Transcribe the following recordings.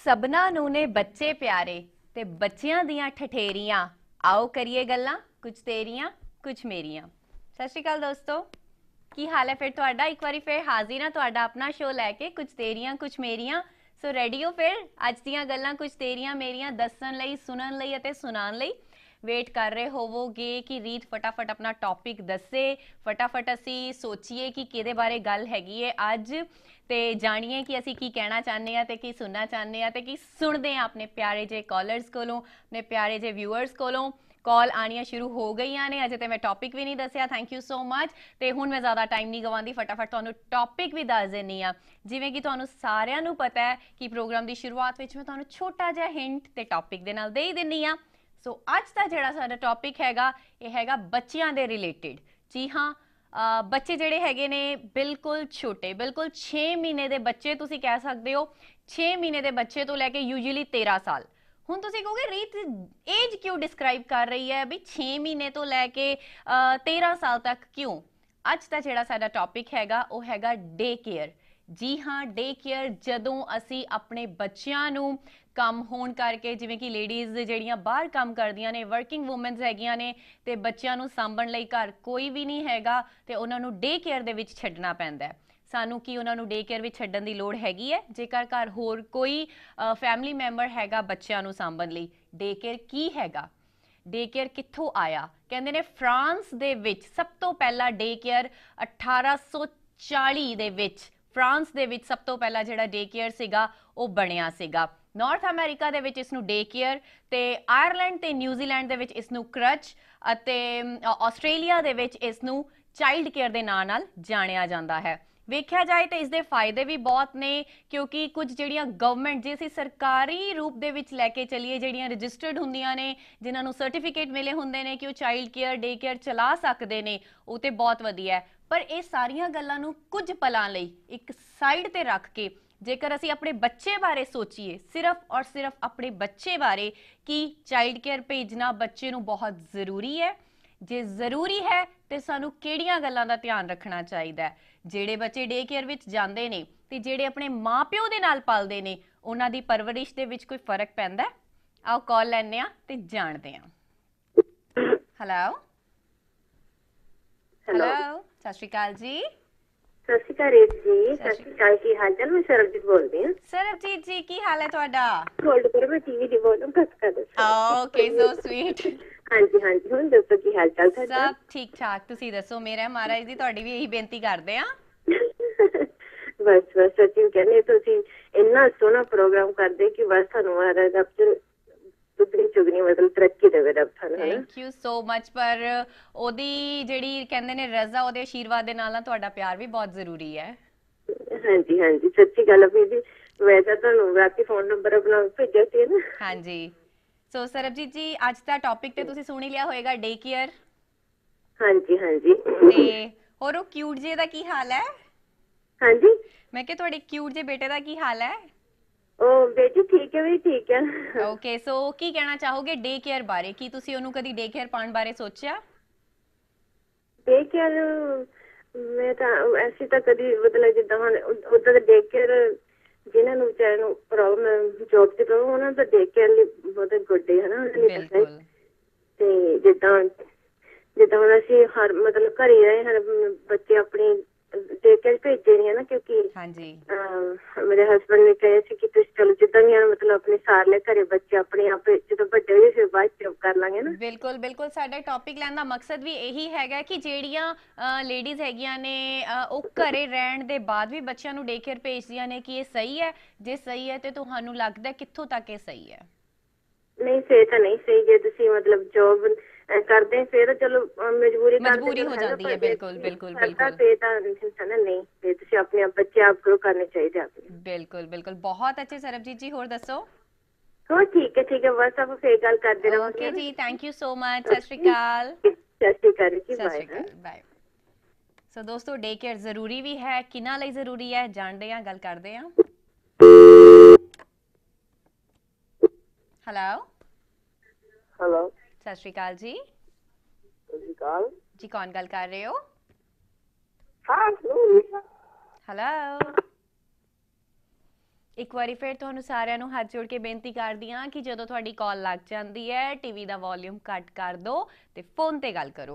सबना नूं ने बच्चे प्यारे ते बच्चियां दियां ठठेरियां आओ करिए गल्लां कुछ तेरियां कुछ मेरियां। सत श्री अकाल दोस्तों, की हाल है? फिर तुहाडा एक बारी फिर हाजिर हाँ तुहाडा अपना शो लैके कुछ तेरियां कुछ मेरियां। सो रेडी हो फिर अज दियां गल्लां कुछ तेरियां मेरियां दसन लई सुनन लई अते सुनान लई? वेट कर रहे होवोगे कि रीत फटाफट अपना टॉपिक दसे, फटाफट असी सोचिए कि किहदे बारे गल हैगी है अज, ते जानिए कि असी की कहना चाहते हैं ते की सुनना चाहते हैं ते की सुनते हैं अपने प्यारे जे कॉलर्स कोलों, अपने प्यारे जे व्यूअर्स कोलों। कॉल आनिया शुरू हो गई ने, अजे तो मैं टॉपिक भी नहीं दसिया। Thank you so much. तो हुण मैं ज़्यादा टाइम नहीं गवांदी, फटाफट तुहानूं टॉपिक भी दस देनी आ। जिवें कि तुहानूं सारिआं नूं पता है कि प्रोग्राम की शुरुआत विच मैं तुहानूं छोटा जिहा हिंट ते टॉपिक दे नाल दे ही दिंदी आ। सो अज का जिहड़ा साडा टॉपिक हैगा यह हैगा बच्चियां दे रिलेटेड। जी हाँ, बच्चे जिहड़े हैगे ने बिल्कुल छोटे, बिल्कुल 6 महीने के बच्चे तुसीं कह सकते हो। 6 महीने के बच्चे तो लैके यूजुअली 13 साल। हुण तुसीं कहोगे रीत एज क्यों डिस्क्राइब कर रही है भी 6 महीने तो लैके 13 साल तक क्यों? अज का जिहड़ा साडा टॉपिक हैगा वो हैगा डे केयर। जी हाँ, डे केयर जदों असी अपने बच्चियां नूं काम होण करके, जिवें कि लेडीज़ जिहड़ियां बाहर काम करदियां ने, वर्किंग वूमेन्स हैगियां ने ते बच्चियां नूं सांभण लई घर कोई भी नहीं हैगा ते उन्हां नूं डे केयर दे विच छड्डना पैंदा है। सानू की उन्हां नूं डे केयर विच छड्डण दी लोड़ हैगी है? जेकर घर होर कोई फैमिली मैंबर हैगा बच्चियां नूं सांभण लई, डे केयर की हैगा? डे केयर कित्थों आया? कहंदे ने फ्रांस दे विच सब तो पहला डे केयर 1840 दे विच फ्रांस दे विच सब तो पहला जिहड़ा डे केयर सीगा वो बणिया सीगा। नॉर्थ अमेरिका दे विच इसनूं डे केयर ते आयरलैंड ते न्यूजीलैंड दे विच इसनूं क्रच अते आस्ट्रेलिया दे विच इसनूं चाइल्ड केयर दे नाम नाल जाणिया जांदा है। वेख्या जाए तो इसके फायदे भी बहुत ने, क्योंकि कुछ जिहड़ियां गवर्नमेंट जे असीं सरकारी रूप दे विच लैके चलीए, जिहड़ियां रजिस्टर्ड हुंदियां ने, जिन्हां नूं सर्टिफिकेट मिले हुंदे ने कि वो चाइल्ड केयर डे केयर चला सकदे ने, वो तो बहुत वधिया है। पर ये सारियां गल्लां नूं कुछ पलां लई एक साइड ते रख के जेकर असीं अपने बच्चे बारे सोचीए, सिर्फ और सिर्फ अपने बच्चे बारे कि चाइल्ड केयर भेजना बच्चे नूं बहुत जरूरी है, जे जरूरी है तो सानू किहड़ियां गल्लां दा ध्यान रखना चाहिए? जिहड़े बच्चे डे केयर विच जांदे ने ते जिहड़े अपने माँ प्यो दे नाल पलदे ने, उन्हां दी परवरिश दे विच कोई फर्क पैंदा है? आओ कॉल लैने आ ते जाणदे आ। हेलो हेलो, सत श्री अकाल जी। सत श्री अकाल रीत जी। सत श्री अकाल, की हाल चाल? मैं सरबजीत बोलदी हूं। सरबजीत जी की हाल है तुहाडा? होल्ड करो, मैं टीवी दी वॉल्यूम घट कर दस्सां। Okay, so sweet. हाँ जी हाँ जी, हुण दस्सो की हाल चाल तुहाडा? सब ठीक ठाक, तुसीं दस्सो। मेरा महाराज जी तुहाडी भी यही बेनती करदे आ। बस बस सच्ची कहने तुसीं इन्ना सोहना प्रोग्राम करदे कि बस थानू महाराज अफसर दुगनी चुगनी मतलब तरक्की देवे रब थानू। Thank you so much. पर ओदी जिहड़ी कहंदे ने रज़ा, ओदे आशीर्वाद दे नाल तुहाडा प्यार भी बहुत जरूरी है। हाँ जी, सच्ची गल है जी। वैसे थानू राती फोन नंबर अपना भेजा सी ना। हाँ जी। सो सरबजीत जी अज दा टॉपिक ते तुसीं सुन ही लिया होएगा, डे केयर। हाँ जी हाँ जी। ते होर वो क्यूट जे दा की हाल है? हाँ जी, मैं कि तुहाडे क्यूट जे बेटे दा की हाल है? ओ बेटी ठीक है भी ठीक है। ओके, सो की कहना चाहोगे डे केयर बारे? की तुसीं ओनू कदी डे केयर पाउण बारे सोचिया? डे केयर मैं ਤਾਂ ਐਸੀ ਤਾਂ ਕਦੀ ਮਤਲਬ ਜਿੱਦਾਂ ਹੁਣ ਉਦਾਂ ਦਾ ਡੇ ਕੇਅਰ ਜਿਨ੍ਹਾਂ ਨੂੰ ਵਿਚਾਰਿਆਂ ਨੂੰ ਪ੍ਰੋਬਲਮ ਜੋਬ ਦੀ ਪ੍ਰੋਬਲਮ ਉਹਨਾਂ ਦਾ ਡੇ ਕੇਅਰ ਲਈ ਬਹੁਤ ਗੁੱਡ ਹੈ ਨਾ ਉਹਨਾਂ ਲਈ ਤਾਂ ਬਿਲਕੁਲ। ਤੇ ਜਿੱਦਾਂ ਜਿੱਦਾਂ ਹੁਣ ਅਸੀਂ ਹਰ ਮਤਲਬ ਘਰੇ ਹੀ ਰਹੇ ਹਰ ਬੱਚੇ ਆਪਣੀ ਡੇ ਕੇਅਰ ਭੇਜੇ ਨਹੀਂ ਹੈ ਨਾ, ਕਿਉਂਕਿ ਹਾਂਜੀ ਮੇਰੇ ਹਸਬੈਂਡ ਨੇ ਕਹੇ ਸੀ ਕਿ ਤੁਸੀਂ ਚਲੋ ਜਿੱਦਾਂ ਵੀ ਮਤਲਬ ਆਪਣੇ ਸਾਰ ਲੈ ਘਰੇ ਬੱਚੇ ਆਪਣੇ ਆਪ ਜਦੋਂ ਵੱਡੇ ਹੋਏ ਫਿਰ ਬਾਅਦ ਚ ਕਰ ਲਾਂਗੇ ਨਾ। ਬਿਲਕੁਲ ਬਿਲकुल, ਸਾਡਾ ਟੌਪਿਕ ਲੈਣ ਦਾ ਮਕਸਦ ਵੀ ਇਹੀ ਹੈਗਾ ਕਿ ਜਿਹੜੀਆਂ ਲੇਡੀਜ਼ ਹੈਗੀਆਂ ਨੇ ਉਹ ਘਰੇ ਰਹਿਣ ਦੇ ਬਾਅਦ ਵੀ ਬੱਚਿਆਂ ਨੂੰ ਡੇ ਕੇਅਰ ਭੇਜਦੀਆਂ ਨੇ, ਕਿ ਇਹ ਸਹੀ ਹੈ? ਜੇ ਸਹੀ ਹੈ ਤੇ ਤੁਹਾਨੂੰ ਲੱਗਦਾ ਕਿੱਥੋਂ ਤੱਕ ਇਹ ਸਹੀ ਹੈ? ਨਹੀਂ ਸਹੀ ਤਾਂ ਨਹੀਂ ਸਹੀ, ਜੇ ਤੁਸੀਂ ਮਤਲਬ ਜੋਬ ਕਰਦੇ ਫਿਰ ਚਲੋ ਮਜਬੂਰੀ ਹੋ ਜਾਂਦੀ ਹੈ। ਬਿਲकुल बिल्कुल बिल्कुल ਨਹੀਂ ਤੇ ਤੁਸੀਂ ਆਪਣੇ ਆਪ ਬੱਚੇ ਆਪ ਗਰੋ ਕਰਨੇ ਚਾਹੀਦੇ ਆਪਣੇ। ਬਿਲकुल बिल्कुल, ਬਹੁਤ ਅੱਛੇ ਸਰਬਜੀਤ ਜੀ। ਹੋਰ ਦੱਸੋ? ਹੋਰ ਠੀਕ ਹੈ ਬਸ ਆਪਾਂ ਫੇਰ ਗੱਲ ਕਰਦੇ ਰਹਾਂਗੇ। ਓਕੇ ਜੀ, ਥੈਂਕ ਯੂ ਸੋ ਮਚ। ਸਤਿ ਸ਼੍ਰੀ ਅਕਾਲ। ਸਤਿ ਸ਼੍ਰੀ ਅਕਾਲ ਜੀ, ਸਤਿ ਸ਼੍ਰੀ ਅਕਾਲ, ਬਾਏ। ਸੋ ਦੋਸਤੋ, ਡੇ ਕੇਅਰ ਜ਼ਰੂਰੀ ਵੀ ਹੈ, ਕਿਹਨਾਂ ਲਈ ਜ਼ਰੂਰੀ ਹੈ ਜਾਣਦੇ ਹਾਂ, ਗੱਲ ਕਰਦੇ ਹਾਂ। ਹੈਲੋ ਹੈਲੋ, ਸਤਿ ਸ਼੍ਰੀ ਅਕਾਲ ਜੀ। ਸਤਿ ਸ਼੍ਰੀ ਅਕਾਲ ਜੀ, ਕੌਣ ਗੱਲ ਕਰ ਰਹੇ ਹੋ? ਹਾਂ ਹੈਲੋ ਇੱਕ ਵਾਰੀ ਫਿਰ ਤੁਹਾਨੂੰ ਸਾਰਿਆਂ ਨੂੰ ਹੱਥ ਜੋੜ ਕੇ ਬੇਨਤੀ ਕਰਦੀ ਹਾਂ ਕਿ ਜਦੋਂ ਤੁਹਾਡੀ ਕਾਲ ਲੱਗ ਜਾਂਦੀ ਹੈ ਟੀਵੀ ਦਾ ਵੋਲਿਊਮ ਘੱਟ ਕਰ ਦਿਓ ਤੇ ਫੋਨ ਤੇ ਗੱਲ ਕਰੋ।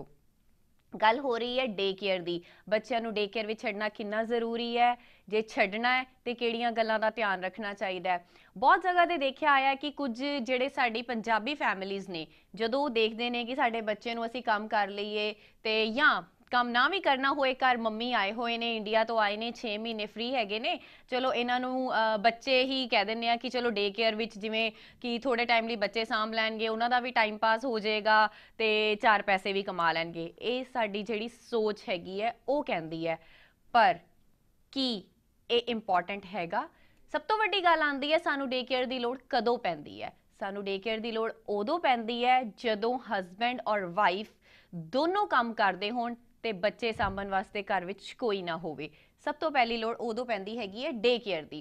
ਗੱਲ ਹੋ ਰਹੀ ਹੈ ਡੇ ਕੇਅਰ ਦੀ। ਬੱਚਿਆਂ ਨੂੰ ਡੇ ਕੇਅਰ ਵਿੱਚ ਛੱਡਣਾ ਕਿੰਨਾ ਜ਼ਰੂਰੀ ਹੈ, ਜੇ ਛੱਡਣਾ ਹੈ ਤੇ ਕਿਹੜੀਆਂ ਗੱਲਾਂ ਦਾ ਧਿਆਨ ਰੱਖਣਾ ਚਾਹੀਦਾ ਹੈ। ਬਹੁਤ ਜਗ੍ਹਾ ਤੇ ਦੇਖਿਆ ਆਇਆ ਕਿ ਕੁਝ ਜਿਹੜੇ ਸਾਡੀ ਪੰਜਾਬੀ ਫੈਮਿਲੀਜ਼ ਨੇ, ਜਦੋਂ ਉਹ ਦੇਖਦੇ ਨੇ ਕਿ ਸਾਡੇ ਬੱਚੇ ਨੂੰ ਅਸੀਂ ਕੰਮ ਕਰ ਲਈਏ ਤੇ ਜਾਂ ਕੰਮ ਨਾ ਵੀ ਕਰਨਾ ਹੋਏ, ਘਰ ਮੰਮੀ ਆਏ ਹੋਏ ਨੇ, ਇੰਡੀਆ ਤੋਂ ਆਏ ਨੇ, 6 ਮਹੀਨੇ ਫ੍ਰੀ ਹੈਗੇ ਨੇ, ਚਲੋ ਇਹਨਾਂ ਨੂੰ ਬੱਚੇ ਹੀ ਕਹਿ ਦਿੰਦੇ ਆ ਕਿ ਚਲੋ ਡੇ ਕੇਅਰ ਵਿੱਚ ਜਿਵੇਂ ਕਿ ਥੋੜੇ ਟਾਈਮ ਲਈ ਬੱਚੇ ਸਾਂਭ ਲੈਣਗੇ, ਉਹਨਾਂ ਦਾ ਵੀ ਟਾਈਮ ਪਾਸ ਹੋ ਜਾਏਗਾ ਤੇ 4 ਪੈਸੇ ਵੀ ਕਮਾ ਲੈਣਗੇ। ਇਹ ਸਾਡੀ ਜਿਹੜੀ ਸੋਚ ਹੈਗੀ ਹੈ ਉਹ ਕਹਿੰਦੀ ਹੈ, ਪਰ ਕੀ ਇਹ ਇੰਪੋਰਟੈਂਟ ਹੈਗਾ? ਸਭ ਤੋਂ ਵੱਡੀ ਗੱਲ ਆਉਂਦੀ ਹੈ ਸਾਨੂੰ ਡੇ ਕੇਅਰ ਦੀ ਲੋੜ ਕਦੋਂ ਪੈਂਦੀ ਹੈ। ਸਾਨੂੰ ਡੇ ਕੇਅਰ ਦੀ ਲੋੜ ਉਦੋਂ ਪੈਂਦੀ ਹੈ ਜਦੋਂ ਹਸਬੈਂਡ ਔਰ ਵਾਈਫ ਦੋਨੋਂ ਕੰਮ ਕਰਦੇ ਹੋਣ ਤੇ ਬੱਚੇ ਸਾਂਭਣ ਵਾਸਤੇ ਘਰ ਵਿੱਚ ਕੋਈ ਨਾ ਹੋਵੇ। ਸਭ ਤੋਂ ਪਹਿਲੀ ਲੋੜ ਉਦੋਂ ਪੈਂਦੀ ਹੈਗੀ ਹੈ ਡੇ ਕੇਅਰ ਦੀ।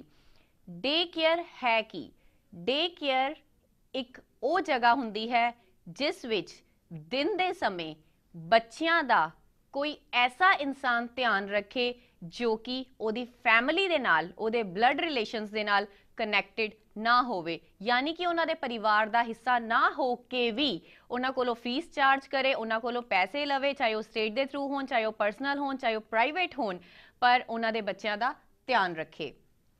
ਡੇ ਕੇਅਰ ਹੈ ਕੀ? ਡੇ ਕੇਅਰ ਇੱਕ ਉਹ ਜਗ੍ਹਾ ਹੁੰਦੀ ਹੈ ਜਿਸ ਵਿੱਚ ਦਿਨ ਦੇ ਸਮੇਂ ਬੱਚਿਆਂ ਦਾ ਕੋਈ ਐਸਾ ਇਨਸਾਨ ਧਿਆਨ ਰੱਖੇ ਜੋ ਕਿ ਉਹਦੀ ਫੈਮਿਲੀ ਦੇ ਨਾਲ, ਉਹਦੇ ਬਲੱਡ ਰਿਲੇਸ਼ਨਸ ਦੇ ਨਾਲ ਕਨੈਕਟਡ ਨਾ ਹੋਵੇ, ਯਾਨੀ ਕਿ ਉਹਨਾਂ ਦੇ ਪਰਿਵਾਰ ਦਾ ਹਿੱਸਾ ਨਾ ਹੋ ਕੇ ਵੀ ਉਹਨਾਂ ਕੋਲੋਂ ਫੀਸ ਚਾਰਜ ਕਰੇ, ਉਹਨਾਂ ਕੋਲੋਂ ਪੈਸੇ ਲਵੇ, ਚਾਹੇ ਉਹ ਸਟੇਟ ਦੇ ਥਰੂ ਹੋਣ, ਚਾਹੇ ਉਹ ਪਰਸਨਲ ਹੋਣ, ਚਾਹੇ ਉਹ ਪ੍ਰਾਈਵੇਟ ਹੋਣ, ਪਰ ਉਹਨਾਂ ਦੇ ਬੱਚਿਆਂ ਦਾ ਧਿਆਨ ਰੱਖੇ।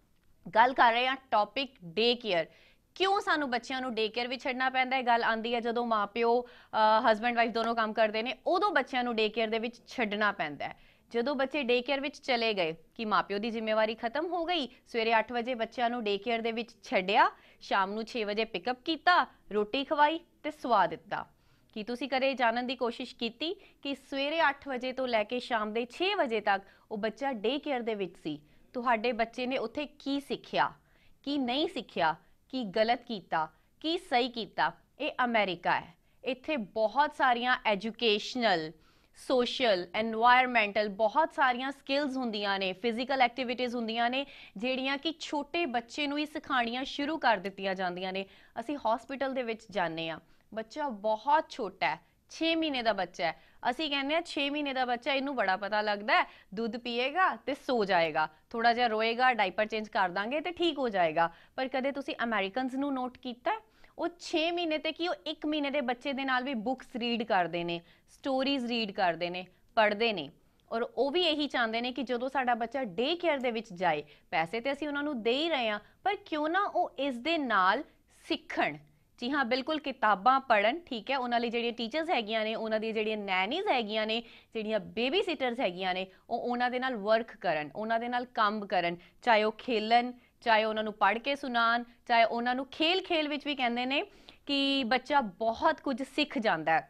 ਗੱਲ ਕਰ ਰਹੇ ਹਾਂ ਟੌਪਿਕ ਡੇ ਕੇਅਰ। ਕਿਉਂ ਸਾਨੂੰ ਬੱਚਿਆਂ ਨੂੰ ਡੇ ਕੇਅਰ ਵਿੱਚ ਛੱਡਣਾ ਪੈਂਦਾ ਹੈ? ਗੱਲ ਆਉਂਦੀ ਹੈ ਜਦੋਂ ਮਾਪਿਓ ਹਸਬੈਂਡ ਵਾਈਫ ਦੋਨੋਂ ਕੰਮ ਕਰਦੇ ਨੇ, ਉਦੋਂ ਬੱਚਿਆਂ ਨੂੰ ਡੇ ਕੇਅਰ ਦੇ ਵਿੱਚ ਛੱਡਣਾ ਪੈਂਦਾ ਹੈ। ਜਦੋਂ ਬੱਚੇ ਡੇ ਕੇਅਰ ਵਿੱਚ ਚਲੇ ਗਏ ਕਿ ਮਾਪਿਓ ਦੀ ਜ਼ਿੰਮੇਵਾਰੀ ਖਤਮ ਹੋ ਗਈ, ਸਵੇਰੇ 8 ਵਜੇ ਬੱਚਿਆਂ ਨੂੰ ਡੇ ਕੇਅਰ ਦੇ ਵਿੱਚ ਛੱਡਿਆ, ਸ਼ਾਮ ਨੂੰ 6 ਵਜੇ ਪਿਕਅਪ ਕੀਤਾ, ਰੋਟੀ ਖਵਾਈ ਤੇ ਸਵਾ ਦਿੱਤਾ। ਕੀ ਤੁਸੀਂ ਕਦੇ ਜਾਣਨ ਦੀ ਕੋਸ਼ਿਸ਼ ਕੀਤੀ ਕਿ ਸਵੇਰੇ 8 ਵਜੇ ਤੋਂ ਲੈ ਕੇ ਸ਼ਾਮ ਦੇ 6 ਵਜੇ ਤੱਕ ਉਹ ਬੱਚਾ ਡੇ ਕੇਅਰ ਦੇ ਵਿੱਚ ਸੀ? ਤੁਹਾਡੇ ਬੱਚੇ ਨੇ ਉੱਥੇ ਕੀ ਸਿੱਖਿਆ, ਕੀ ਨਹੀਂ ਸਿੱਖਿਆ, ਕੀ ਗਲਤ ਕੀਤਾ, ਕੀ ਸਹੀ ਕੀਤਾ? ਇਹ ਅਮਰੀਕਾ ਹੈ, ਇੱਥੇ ਬਹੁਤ ਸਾਰੀਆਂ ਐਜੂਕੇਸ਼ਨਲ, ਸੋਸ਼ਲ, ਐਨਵਾਇਰਮੈਂਟਲ ਬਹੁਤ ਸਾਰੀਆਂ ਸਕਿੱਲਸ ਹੁੰਦੀਆਂ ਨੇ, ਫਿਜ਼ੀਕਲ ਐਕਟੀਵਿਟੀਜ਼ ਹੁੰਦੀਆਂ ਨੇ ਜਿਹੜੀਆਂ ਕਿ ਛੋਟੇ ਬੱਚੇ ਨੂੰ ਹੀ ਸਿਖਾਉਣੀਆਂ ਸ਼ੁਰੂ ਕਰ ਦਿੱਤੀਆਂ ਜਾਂਦੀਆਂ ਨੇ। ਅਸੀਂ ਹਸਪੀਟਲ ਦੇ ਵਿੱਚ ਜਾਂਦੇ ਹਾਂ, ਬੱਚਾ ਬਹੁਤ ਛੋਟਾ ਹੈ, 6 ਮਹੀਨੇ ਦਾ ਬੱਚਾ ਹੈ, ਅਸੀਂ ਕਹਿੰਦੇ ਹਾਂ 6 ਮਹੀਨੇ ਦਾ ਬੱਚਾ, ਇਹਨੂੰ ਬੜਾ ਪਤਾ ਲੱਗਦਾ, ਦੁੱਧ ਪੀਏਗਾ ਤੇ ਸੋ ਜਾਏਗਾ, ਥੋੜਾ ਜਿਹਾ ਰੋਏਗਾ, ਡਾਈਪਰ ਚੇਂਜ ਕਰ ਦਾਂਗੇ ਤੇ ਠੀਕ ਹੋ ਜਾਏਗਾ। ਪਰ ਕਦੇ ਤੁਸੀਂ ਅਮਰੀਕਨਸ ਨੂੰ ਨੋਟ ਕੀਤਾ? ਉਹ 6 ਮਹੀਨੇ ਤੇ ਕੀ, ਉਹ 1 ਮਹੀਨੇ ਦੇ ਬੱਚੇ ਦੇ ਨਾਲ ਵੀ ਬੁੱਕਸ ਰੀਡ ਕਰਦੇ ਨੇ, ਸਟੋਰੀਜ਼ ਰੀਡ ਕਰਦੇ ਨੇ, ਪੜ੍ਹਦੇ ਨੇ, ਔਰ ਉਹ ਵੀ ਇਹੀ ਚਾਹੁੰਦੇ ਨੇ ਕਿ ਜਦੋਂ ਸਾਡਾ ਬੱਚਾ ਡੇ ਕੇਅਰ ਦੇ ਵਿੱਚ ਜਾਏ, ਪੈਸੇ ਤੇ ਅਸੀਂ ਉਹਨਾਂ ਨੂੰ ਦੇ ਹੀ ਰਹੇ ਹਾਂ, ਪਰ ਕਿਉਂ ਨਾ ਉਹ ਇਸ ਦੇ ਨਾਲ ਸਿੱਖਣ। ਜੀ ਹਾਂ, ਬਿਲਕੁਲ, ਕਿਤਾਬਾਂ ਪੜ੍ਹਨ, ਠੀਕ ਹੈ, ਉਹਨਾਂ ਲਈ ਜਿਹੜੀਆਂ ਟੀਚਰਸ ਹੈਗੀਆਂ ਨੇ, ਉਹਨਾਂ ਦੀ ਜਿਹੜੀਆਂ ਨੈਨੀਜ਼ ਹੈਗੀਆਂ ਨੇ, ਜਿਹੜੀਆਂ ਬੇਬੀ ਸਿਟਰਸ ਹੈਗੀਆਂ ਨੇ, ਉਹ ਉਹਨਾਂ ਦੇ ਨਾਲ ਵਰਕ ਕਰਨ, ਉਹਨਾਂ ਦੇ ਨਾਲ ਕੰਮ ਕਰਨ, ਚਾਹੇ ਉਹ ਖੇਲਣ, ਚਾਹੇ ਉਹਨਾਂ ਨੂੰ ਪੜ੍ਹ ਕੇ ਸੁਣਾਉਣ, ਚਾਹੇ ਉਹਨਾਂ ਨੂੰ ਖੇਲ ਵਿੱਚ ਵੀ ਕਹਿੰਦੇ ਨੇ ਕਿ ਬੱਚਾ ਬਹੁਤ ਕੁਝ ਸਿੱਖ ਜਾਂਦਾ ਹੈ।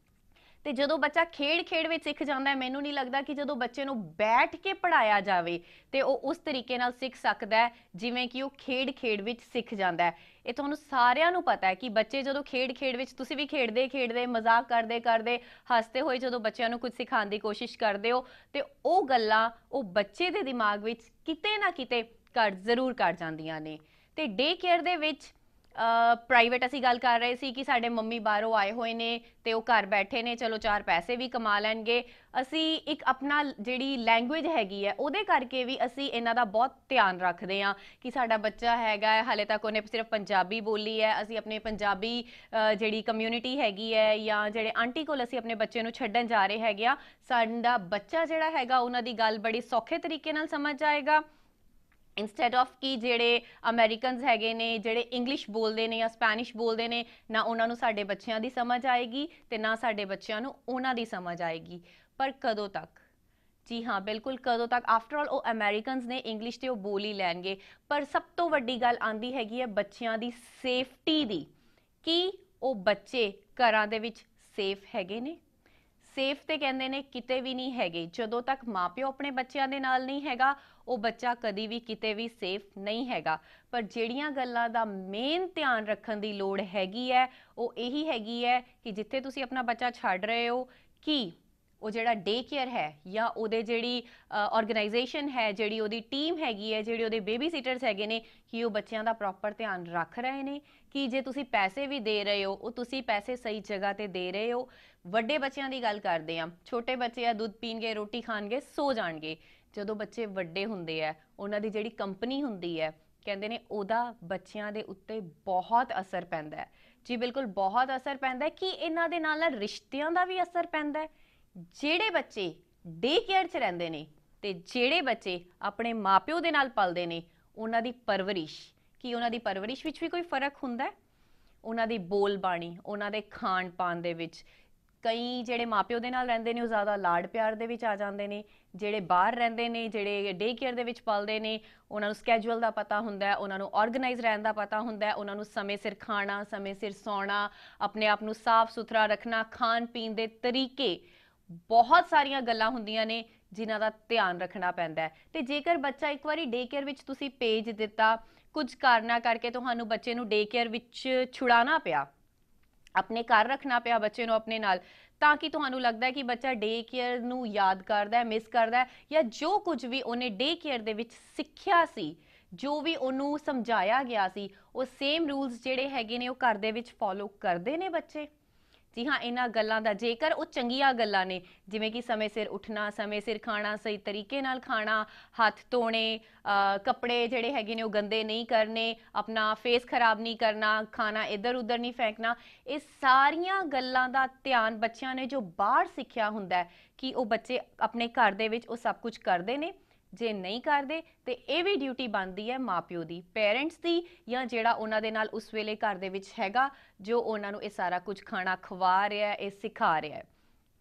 ਤੇ ਜਦੋਂ ਬੱਚਾ ਖੇਡ ਵਿੱਚ ਸਿੱਖ ਜਾਂਦਾ ਹੈ, ਮੈਨੂੰ ਨਹੀਂ ਲੱਗਦਾ ਕਿ ਜਦੋਂ ਬੱਚੇ ਨੂੰ ਬੈਠ ਕੇ ਪੜ੍ਹਾਇਆ ਜਾਵੇ ਤੇ ਉਹ ਉਸ ਤਰੀਕੇ ਨਾਲ ਸਿੱਖ ਸਕਦਾ ਹੈ ਜਿਵੇਂ ਕਿ ਉਹ ਖੇਡ ਵਿੱਚ ਸਿੱਖ ਜਾਂਦਾ ਹੈ। ਇਹ ਤੁਹਾਨੂੰ ਸਾਰਿਆਂ ਨੂੰ ਪਤਾ ਹੈ ਕਿ ਬੱਚੇ ਜਦੋਂ ਖੇਡ ਵਿੱਚ, ਤੁਸੀਂ ਵੀ ਖੇਡਦੇ ਮਜ਼ਾਕ ਕਰਦੇ ਹੱਸਦੇ ਹੋਏ ਜਦੋਂ ਬੱਚਿਆਂ ਨੂੰ ਕੁਝ ਸਿਖਾਉਣ ਦੀ ਕੋਸ਼ਿਸ਼ ਕਰਦੇ ਹੋ ਤੇ ਉਹ ਗੱਲਾਂ ਉਹ ਬੱਚੇ ਦੇ ਦਿਮਾਗ ਵਿੱਚ ਕਿਤੇ ਨਾ ਕਿਤੇ ਜ਼ਰੂਰ ਕਰ ਜਾਂਦੀਆਂ ਨੇ। ਤੇ ਡੇ ਕੇਅਰ ਦੇ ਵਿੱਚ ਪ੍ਰਾਈਵੇਟ ਅਸੀਂ ਗੱਲ ਕਰ ਰਹੇ ਸੀ ਕਿ ਸਾਡੇ ਮੰਮੀ ਬਾਹਰੋਂ ਆਏ ਹੋਏ ਨੇ ਤੇ ਉਹ ਘਰ ਬੈਠੇ ਨੇ, ਚਲੋ 4 ਪੈਸੇ ਵੀ ਕਮਾ ਲੈਣਗੇ। ਅਸੀਂ ਇੱਕ ਆਪਣਾ ਜਿਹੜੀ ਲੈਂਗੁਏਜ ਹੈਗੀ ਹੈ ਉਹਦੇ ਕਰਕੇ ਵੀ ਅਸੀਂ ਇਹਨਾਂ ਦਾ ਬਹੁਤ ਧਿਆਨ ਰੱਖਦੇ ਹਾਂ ਕਿ ਸਾਡਾ ਬੱਚਾ ਹੈਗਾ ਹੈ, ਹਾਲੇ ਤੱਕ ਉਹਨੇ ਸਿਰਫ ਪੰਜਾਬੀ ਬੋਲੀ ਹੈ, ਅਸੀਂ ਆਪਣੇ ਪੰਜਾਬੀ ਜਿਹੜੀ ਕਮਿਊਨਿਟੀ ਹੈਗੀ ਹੈ ਜਾਂ ਜਿਹੜੇ ਆਂਟੀ ਕੋਲ ਅਸੀਂ ਆਪਣੇ ਬੱਚੇ ਨੂੰ ਛੱਡਣ ਜਾ ਰਹੇ ਹੈਗੇ ਆ, ਸਾਡਾ ਬੱਚਾ ਜਿਹੜਾ ਹੈਗਾ ਉਹਨਾਂ ਦੀ ਗੱਲ ਬੜੀ ਸੌਖੇ ਤਰੀਕੇ ਨਾਲ ਸਮਝ ਜਾਏਗਾ, ਇੰਸਟੈਡ ਆਫ ਕਿ ਜਿਹੜੇ ਅਮਰੀਕਨਸ ਹੈਗੇ ਨੇ, ਜਿਹੜੇ ਇੰਗਲਿਸ਼ ਬੋਲਦੇ ਨੇ ਜਾਂ ਸਪੈਨਿਸ਼ ਬੋਲਦੇ ਨੇ, ਨਾ ਉਹਨਾਂ ਨੂੰ ਸਾਡੇ ਬੱਚਿਆਂ ਦੀ ਸਮਝ ਆਏਗੀ ਤੇ ਨਾ ਸਾਡੇ ਬੱਚਿਆਂ ਨੂੰ ਉਹਨਾਂ ਦੀ ਸਮਝ ਆਏਗੀ। ਪਰ ਕਦੋਂ ਤੱਕ? ਜੀ ਹਾਂ, ਬਿਲਕੁਲ, ਕਦੋਂ ਤੱਕ? ਆਫਟਰ ਆਲ ਉਹ ਅਮਰੀਕਨਸ ਨੇ, ਇੰਗਲਿਸ਼ ਤੇ ਉਹ ਬੋਲ ਹੀ ਲੈਣਗੇ। ਪਰ ਸਭ ਤੋਂ ਵੱਡੀ ਗੱਲ ਆਂਦੀ ਹੈਗੀ ਹੈ ਬੱਚਿਆਂ ਦੀ ਸੇਫਟੀ ਦੀ, ਕਿ ਉਹ ਬੱਚੇ ਘਰਾਂ ਦੇ ਵਿੱਚ ਸੇਫ ਹੈਗੇ ਨੇ। ਸੇਫ ਤੇ ਕਹਿੰਦੇ ਨੇ ਕਿਤੇ ਵੀ ਨਹੀਂ ਹੈਗੇ। ਜਦੋਂ ਤੱਕ ਮਾਪਿਓ ਆਪਣੇ ਬੱਚਿਆਂ ਦੇ ਨਾਲ ਨਹੀਂ ਹੈਗਾ, ਉਹ ਬੱਚਾ ਕਦੀ ਵੀ ਕਿਤੇ ਵੀ ਸੇਫ ਨਹੀਂ ਹੈਗਾ। ਪਰ ਜਿਹੜੀਆਂ ਗੱਲਾਂ ਦਾ ਮੇਨ ਧਿਆਨ ਰੱਖਣ ਦੀ ਲੋੜ ਹੈਗੀ ਹੈ ਉਹ ਇਹੀ ਹੈਗੀ ਹੈ ਕਿ ਜਿੱਥੇ ਤੁਸੀਂ ਆਪਣਾ ਬੱਚਾ ਛੱਡ ਰਹੇ ਹੋ, ਕਿ ਉਹ ਜਿਹੜਾ ਡੇ ਕੇਅਰ ਹੈ ਜਾਂ ਉਹਦੇ ਜਿਹੜੀ ਆਰਗੇਨਾਈਜੇਸ਼ਨ ਹੈ, ਜਿਹੜੀ ਉਹਦੀ ਟੀਮ ਹੈਗੀ ਹੈ, ਜਿਹੜੇ ਉਹਦੇ ਬੇਬੀ ਸਿਟਰਸ ਹੈਗੇ ਨੇ, ਕਿ ਉਹ ਬੱਚਿਆਂ ਦਾ ਪ੍ਰੋਪਰ ਧਿਆਨ ਰੱਖ ਰਹੇ ਨੇ, ਕਿ ਜੇ ਤੁਸੀਂ ਪੈਸੇ ਵੀ ਦੇ ਰਹੇ ਹੋ ਉਹ ਤੁਸੀਂ ਪੈਸੇ ਸਹੀ ਜਗ੍ਹਾ ਤੇ ਦੇ ਰਹੇ ਹੋ। ਵੱਡੇ ਬੱਚਿਆਂ ਦੀ ਗੱਲ ਕਰਦੇ ਹਾਂ, ਛੋਟੇ ਬੱਚੇ ਆ, ਦੁੱਧ ਪੀਣਗੇ, ਰੋਟੀ ਖਾਣਗੇ, ਸੋ ਜਾਣਗੇ। ਜਦੋਂ ਬੱਚੇ ਵੱਡੇ ਹੁੰਦੇ ਆ, ਉਹਨਾਂ ਦੀ ਜਿਹੜੀ ਕੰਪਨੀ ਹੁੰਦੀ ਹੈ, ਕਹਿੰਦੇ ਨੇ ਉਹਦਾ ਬੱਚਿਆਂ ਦੇ ਉੱਤੇ ਬਹੁਤ ਅਸਰ ਪੈਂਦਾ ਹੈ। ਜੀ ਬਿਲਕੁਲ ਬਹੁਤ ਅਸਰ ਪੈਂਦਾ ਹੈ। ਕਿ ਇਹਨਾਂ ਦੇ ਨਾਲ ਨਾਲ ਰਿਸ਼ਤਿਆਂ ਦਾ ਵੀ ਅਸਰ ਪੈਂਦਾ ਹੈ। ਜਿਹੜੇ ਬੱਚੇ ਡੇ ਕੇਅਰ 'ਚ ਰਹਿੰਦੇ ਨੇ ਤੇ ਜਿਹੜੇ ਬੱਚੇ ਆਪਣੇ ਮਾਪਿਓ ਦੇ ਨਾਲ ਪਲਦੇ ਨੇ, ਉਹਨਾਂ ਦੀ ਪਰਵਰਿਸ਼, ਕੀ ਉਹਨਾਂ ਦੀ ਪਰਵਰਿਸ਼ ਵਿੱਚ ਵੀ ਕੋਈ ਫਰਕ ਹੁੰਦਾ ਹੈ? ਉਹਨਾਂ ਦੀ ਬੋਲ ਬਾਣੀ, ਉਹਨਾਂ ਦੇ ਖਾਣ ਪਾਣ ਦੇ ਵਿੱਚ। ਕਈ ਜਿਹੜੇ ਮਾਪਿਓ ਦੇ ਨਾਲ ਰਹਿੰਦੇ ਨੇ ਉਹ ਜ਼ਿਆਦਾ ਲਾਡ ਪਿਆਰ ਦੇ ਵਿੱਚ ਆ ਜਾਂਦੇ ਨੇ। ਜਿਹੜੇ ਬਾਹਰ ਰਹਿੰਦੇ ਨੇ, ਜਿਹੜੇ ਡੇ ਕੇਅਰ ਦੇ ਵਿੱਚ ਪਲਦੇ ਨੇ, ਉਹਨਾਂ ਨੂੰ ਸਕੈਜੂਅਲ ਦਾ ਪਤਾ ਹੁੰਦਾ ਹੈ, ਉਹਨਾਂ ਨੂੰ ਆਰਗੇਨਾਈਜ਼ ਰਹਿਣ ਦਾ ਪਤਾ ਹੁੰਦਾ ਹੈ, ਉਹਨਾਂ ਨੂੰ ਸਮੇਂ ਸਿਰ ਖਾਣਾ, ਸਮੇਂ ਸਿਰ ਸੌਣਾ, ਆਪਣੇ ਆਪ ਨੂੰ ਸਾਫ਼ ਸੁਥਰਾ ਰੱਖਣਾ, ਖਾਣ ਪੀਣ ਦੇ ਤਰੀਕੇ, ਬਹੁਤ ਸਾਰੀਆਂ ਗੱਲਾਂ ਹੁੰਦੀਆਂ ਨੇ ਜਿਨ੍ਹਾਂ ਦਾ ਧਿਆਨ ਰੱਖਣਾ ਪੈਂਦਾ ਹੈ। ਤੇ ਜੇਕਰ ਬੱਚਾ ਇੱਕ ਵਾਰੀ ਡੇ ਕੇਅਰ ਵਿੱਚ ਤੁਸੀਂ ਭੇਜ ਦਿੱਤਾ, ਕੁਝ ਕਾਰਨਾਂ ਕਰਕੇ ਤੁਹਾਨੂੰ ਬੱਚੇ ਨੂੰ ਡੇ ਕੇਅਰ ਵਿੱਚ ਛੁਡਾਉਣਾ ਪਿਆ, ਆਪਣੇ ਘਰ ਰੱਖਣਾ ਪਿਆ ਬੱਚੇ ਨੂੰ ਆਪਣੇ ਨਾਲ, ਤਾਂ ਕਿ ਤੁਹਾਨੂੰ ਲੱਗਦਾ ਹੈ ਕਿ ਬੱਚਾ ਡੇ ਕੇਅਰ ਨੂੰ ਯਾਦ ਕਰਦਾ ਹੈ, ਮਿਸ ਕਰਦਾ ਹੈ, ਜਾਂ ਜੋ ਕੁਝ ਵੀ ਉਹਨੇ ਡੇ ਕੇਅਰ ਦੇ ਵਿੱਚ ਸਿੱਖਿਆ ਸੀ, ਜੋ ਵੀ ਉਹਨੂੰ ਸਮਝਾਇਆ ਗਿਆ ਸੀ, ਉਹ ਸੇਮ ਰੂਲਸ ਜਿਹੜੇ ਹੈਗੇ ਨੇ ਉਹ ਘਰ ਦੇ ਵਿੱਚ ਫੋਲੋ ਕਰਦੇ ਨੇ ਬੱਚੇ? ਜੀ ਹਾਂ, ਇਹਨਾਂ ਗੱਲਾਂ ਦਾ, ਜੇਕਰ ਉਹ ਚੰਗੀਆਂ ਗੱਲਾਂ ਨੇ, ਜਿਵੇਂ ਕਿ ਸਮੇਂ ਸਿਰ ਉੱਠਣਾ, ਸਮੇਂ ਸਿਰ ਖਾਣਾ, ਸਹੀ ਤਰੀਕੇ ਨਾਲ ਖਾਣਾ, ਹੱਥ ਧੋਣੇ, ਕੱਪੜੇ ਜਿਹੜੇ ਹੈਗੇ ਨੇ ਉਹ ਗੰਦੇ ਨਹੀਂ ਕਰਨੇ, ਆਪਣਾ ਫੇਸ ਖਰਾਬ ਨਹੀਂ ਕਰਨਾ, ਖਾਣਾ ਇੱਧਰ ਉੱਧਰ ਨਹੀਂ ਫੈਂਕਣਾ, ਇਹ ਸਾਰੀਆਂ ਗੱਲਾਂ ਦਾ ਧਿਆਨ ਬੱਚਿਆਂ ਨੇ ਜੋ ਬਾਹਰ ਸਿੱਖਿਆ ਹੁੰਦਾ ਹੈ ਕਿ ਉਹ ਬੱਚੇ ਆਪਣੇ ਘਰ ਦੇ ਵਿੱਚ ਉਹ ਸਭ ਕੁਝ ਕਰਦੇ ਨੇ। ਜੇ ਨਹੀਂ ਕਰਦੇ ਤੇ ਇਹ ਵੀ ਡਿਊਟੀ ਬਣਦੀ ਹੈ ਮਾਪਿਓ ਦੀ, ਪੇਰੈਂਟਸ ਦੀ, ਜਾਂ ਜਿਹੜਾ ਉਹਨਾਂ ਦੇ ਨਾਲ ਉਸ ਵੇਲੇ ਘਰ ਦੇ ਵਿੱਚ ਹੈਗਾ, ਜੋ ਉਹਨਾਂ ਨੂੰ ਇਹ ਸਾਰਾ ਕੁਝ ਖਾਣਾ ਖਵਾ ਰਿਹਾ ਹੈ, ਇਹ ਸਿਖਾ ਰਿਹਾ ਹੈ।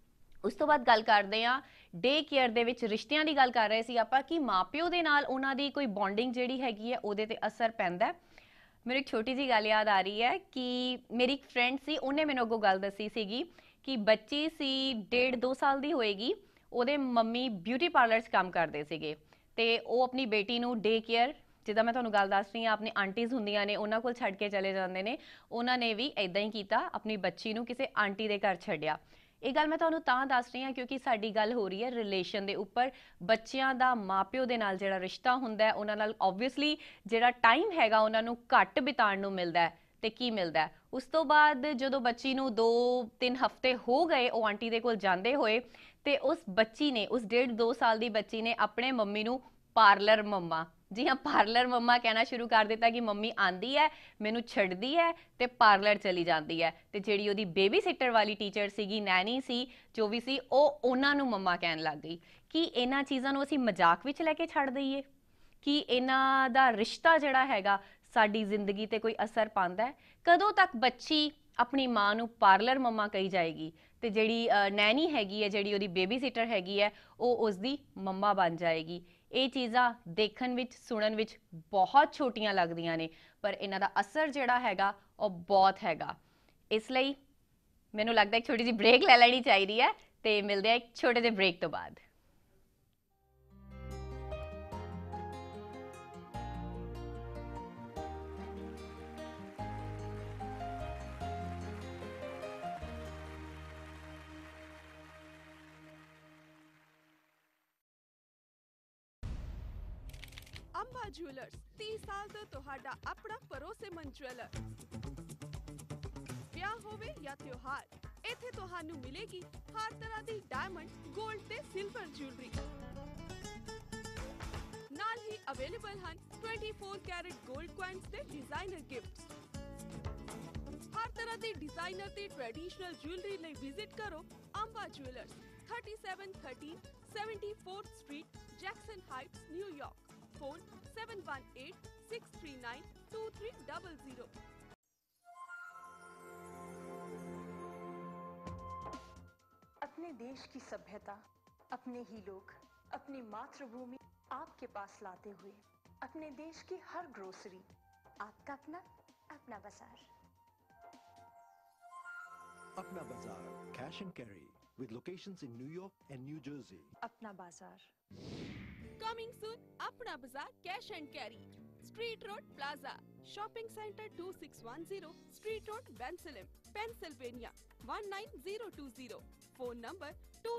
ਉਸ ਤੋਂ ਬਾਅਦ ਗੱਲ ਕਰਦੇ ਹਾਂ ਡੇ ਕੇਅਰ ਦੇ ਵਿੱਚ ਰਿਸ਼ਤਿਆਂ ਦੀ ਗੱਲ ਕਰ ਰਹੇ ਸੀ ਆਪਾਂ, ਕਿ ਮਾਪਿਓ ਦੇ ਨਾਲ ਉਹਨਾਂ ਦੀ ਕੋਈ ਬੌਂਡਿੰਗ ਜਿਹੜੀ ਹੈਗੀ ਹੈ ਉਹਦੇ ਤੇ ਅਸਰ ਪੈਂਦਾ ਹੈ। ਮੈਨੂੰ ਇੱਕ ਛੋਟੀ ਜਿਹੀ ਗੱਲ ਯਾਦ ਆ ਰਹੀ ਹੈ ਕਿ ਮੇਰੀ ਇੱਕ ਫਰੈਂਡ ਸੀ, ਉਹਨੇ ਮੈਨੂੰ ਅੱਗੋਂ ਗੱਲ ਦੱਸੀ ਸੀਗੀ ਕਿ ਬੱਚੀ ਸੀ 1.5-2 ਸਾਲ ਦੀ ਹੋਏਗੀ, ਉਹਦੇ ਮੰਮੀ ਬਿਊਟੀ ਪਾਰਲਰ 'ਚ ਕੰਮ ਕਰਦੇ ਸੀਗੇ ਤੇ ਉਹ ਆਪਣੀ ਬੇਟੀ ਨੂੰ ਡੇ ਕੇਅਰ, ਜਿੱਦਾਂ ਮੈਂ ਤੁਹਾਨੂੰ ਗੱਲ ਦੱਸ ਰਹੀ ਹਾਂ, ਆਪਣੀ ਆਂਟੀਜ਼ ਹੁੰਦੀਆਂ ਨੇ ਉਹਨਾਂ ਕੋਲ ਛੱਡ ਕੇ ਚਲੇ ਜਾਂਦੇ ਨੇ, ਉਹਨਾਂ ਨੇ ਵੀ ਇੱਦਾਂ ਹੀ ਕੀਤਾ, ਆਪਣੀ ਬੱਚੀ ਨੂੰ ਕਿਸੇ ਆਂਟੀ ਦੇ ਘਰ ਛੱਡਿਆ। ਇਹ ਗੱਲ ਮੈਂ ਤੁਹਾਨੂੰ ਤਾਂ ਦੱਸ ਰਹੀ ਹਾਂ ਕਿਉਂਕਿ ਸਾਡੀ ਗੱਲ ਹੋ ਰਹੀ ਹੈ ਰਿਲੇਸ਼ਨ ਦੇ ਉੱਪਰ। ਬੱਚਿਆਂ ਦਾ ਮਾਪਿਓ ਦੇ ਨਾਲ ਜਿਹੜਾ ਰਿਸ਼ਤਾ ਹੁੰਦਾ ਹੈ, ਉਹਨਾਂ ਨਾਲ ਓਬਵੀਅਸਲੀ ਜਿਹੜਾ ਟਾਈਮ ਹੈਗਾ ਉਹਨਾਂ ਨੂੰ ਘੱਟ ਬਿਤਾਉਣ ਨੂੰ ਮਿਲਦਾ ਹੈ। ਤੇ ਕੀ ਮਿਲਦਾ ਹੈ ਉਸ ਤੋਂ ਬਾਅਦ, ਜਦੋਂ ਬੱਚੀ ਨੂੰ 2-3 ਹਫ਼ਤੇ ਹੋ ਗਏ ਉਹ ਆਂਟੀ ਦੇ ਕੋਲ ਜਾਂਦੇ ਹੋਏ, ਤੇ ਉਸ ਬੱਚੀ ਨੇ, ਉਸ 1.5-2 ਸਾਲ ਦੀ ਬੱਚੀ ਨੇ ਆਪਣੇ ਮੰਮੀ ਨੂੰ ਪਾਰਲਰ ਮੰਮਾ, ਜੀ ਹਾਂ ਪਾਰਲਰ ਮੰਮਾ ਕਹਿਣਾ ਸ਼ੁਰੂ ਕਰ ਦਿੱਤਾ ਕਿ ਮੰਮੀ ਆਂਦੀ ਹੈ, ਮੈਨੂੰ ਛੱਡਦੀ ਹੈ ਤੇ ਪਾਰਲਰ ਚਲੀ ਜਾਂਦੀ ਹੈ। ਤੇ ਜਿਹੜੀ ਉਹਦੀ ਬੇਬੀ ਸਿਟਰ ਵਾਲੀ ਟੀਚਰ ਸੀਗੀ, ਨੈਨੀ ਸੀ, ਜੋ ਵੀ ਸੀ, ਉਹ ਉਹਨਾਂ ਨੂੰ ਮੰਮਾ ਕਹਿਣ ਲੱਗ ਗਈ। ਕਿ ਇਹਨਾਂ ਚੀਜ਼ਾਂ ਨੂੰ ਅਸੀਂ ਮਜ਼ਾਕ ਵਿੱਚ ਲੈ ਕੇ ਛੱਡ ਦਈਏ? ਕਿ ਇਹਨਾਂ ਦਾ ਰਿਸ਼ਤਾ ਜਿਹੜਾ ਹੈਗਾ ਸਾਡੀ ਜ਼ਿੰਦਗੀ ਤੇ ਕੋਈ ਅਸਰ ਪਾਉਂਦਾ ਹੈ? ਕਦੋਂ ਤੱਕ ਬੱਚੀ ਆਪਣੀ ਮਾਂ ਨੂੰ ਪਾਰਲਰ ਮੰਮਾ ਕਹੀ ਜਾਏਗੀ ਤੇ ਜਿਹੜੀ ਨੈਨੀ ਹੈਗੀ ਹੈ, ਜਿਹੜੀ ਉਹਦੀ ਬੇਬੀ ਸਿਟਰ ਹੈਗੀ ਹੈ, ਉਹ ਉਸਦੀ ਮੰਮਾ ਬਣ ਜਾਏਗੀ? ਇਹ ਚੀਜ਼ਾਂ ਦੇਖਣ ਵਿੱਚ, ਸੁਣਨ ਵਿੱਚ ਬਹੁਤ ਛੋਟੀਆਂ ਲੱਗਦੀਆਂ ਨੇ, ਪਰ ਇਹਨਾਂ ਦਾ ਅਸਰ ਜਿਹੜਾ ਹੈਗਾ ਉਹ ਬਹੁਤ ਹੈਗਾ। ਇਸ ਲਈ ਮੈਨੂੰ ਲੱਗਦਾ ਇੱਕ ਛੋਟੀ ਜਿਹੀ ਬ੍ਰੇਕ ਲੈ ਲੈਣੀ ਚਾਹੀਦੀ ਹੈ, ਤੇ ਮਿਲਦੇ ਆ ਇੱਕ ਛੋਟੇ ਜਿਹੇ ਬ੍ਰੇਕ ਤੋਂ ਬਾਅਦ। ਅੰਬਾ ਜੁਐਲਰਸ 30 ਸਾਲ ਤੋਂ ਤੁਹਾਡਾ ਆਪਣਾ ਭਰੋਸੇਮੰਦ ਜੁਐਲਰ। ਵਿਆਹ ਹੋਵੇ ਜਾਂ ਤਿਉਹਾਰ, ਇੱਥੇ ਤੁਹਾਨੂੰ ਮਿਲੇਗੀ ਹਰ ਤਰ੍ਹਾਂ ਦੀ ਡਾਇਮੰਡ, 골ਡ ਤੇ ਸਿਲਵਰ ਜੁਐਲਰੀ। ਨਾਲ ਹੀ ਅਵੇਲੇਬਲ ਹਨ 24 ਕੈਰਟ 골ਡ ਕੁਆਇਨਸ ਤੇ ਡਿਜ਼ਾਈਨਰ ਗਿਫਟਸ। ਹਰ ਤਰ੍ਹਾਂ ਦੀ ਡਿਜ਼ਾਈਨਰ ਤੇ ਟ੍ਰੈਡੀਸ਼ਨਲ ਜੁਐਲਰੀ ਲਈ ਵਿਜ਼ਿਟ ਕਰੋ Amba jewellers, 3713 74th street, Jackson Heights, New York. Phone 7186392300। अपने देश की सभ्यता, अपने ही लोग, अपनी मातृभूमि आपके पास लाते हुए, अपने देश की हर ग्रोसरी, आपका अपना अपना बाजार। अपना बाजार, cash and carry, with locations in New York and New Jersey. अपना बाजार। Coming soon, Apna Bazaar cash and carry, street road plaza, shopping centre 2610, street road, Bensalem, Pennsylvania 19020। Phone number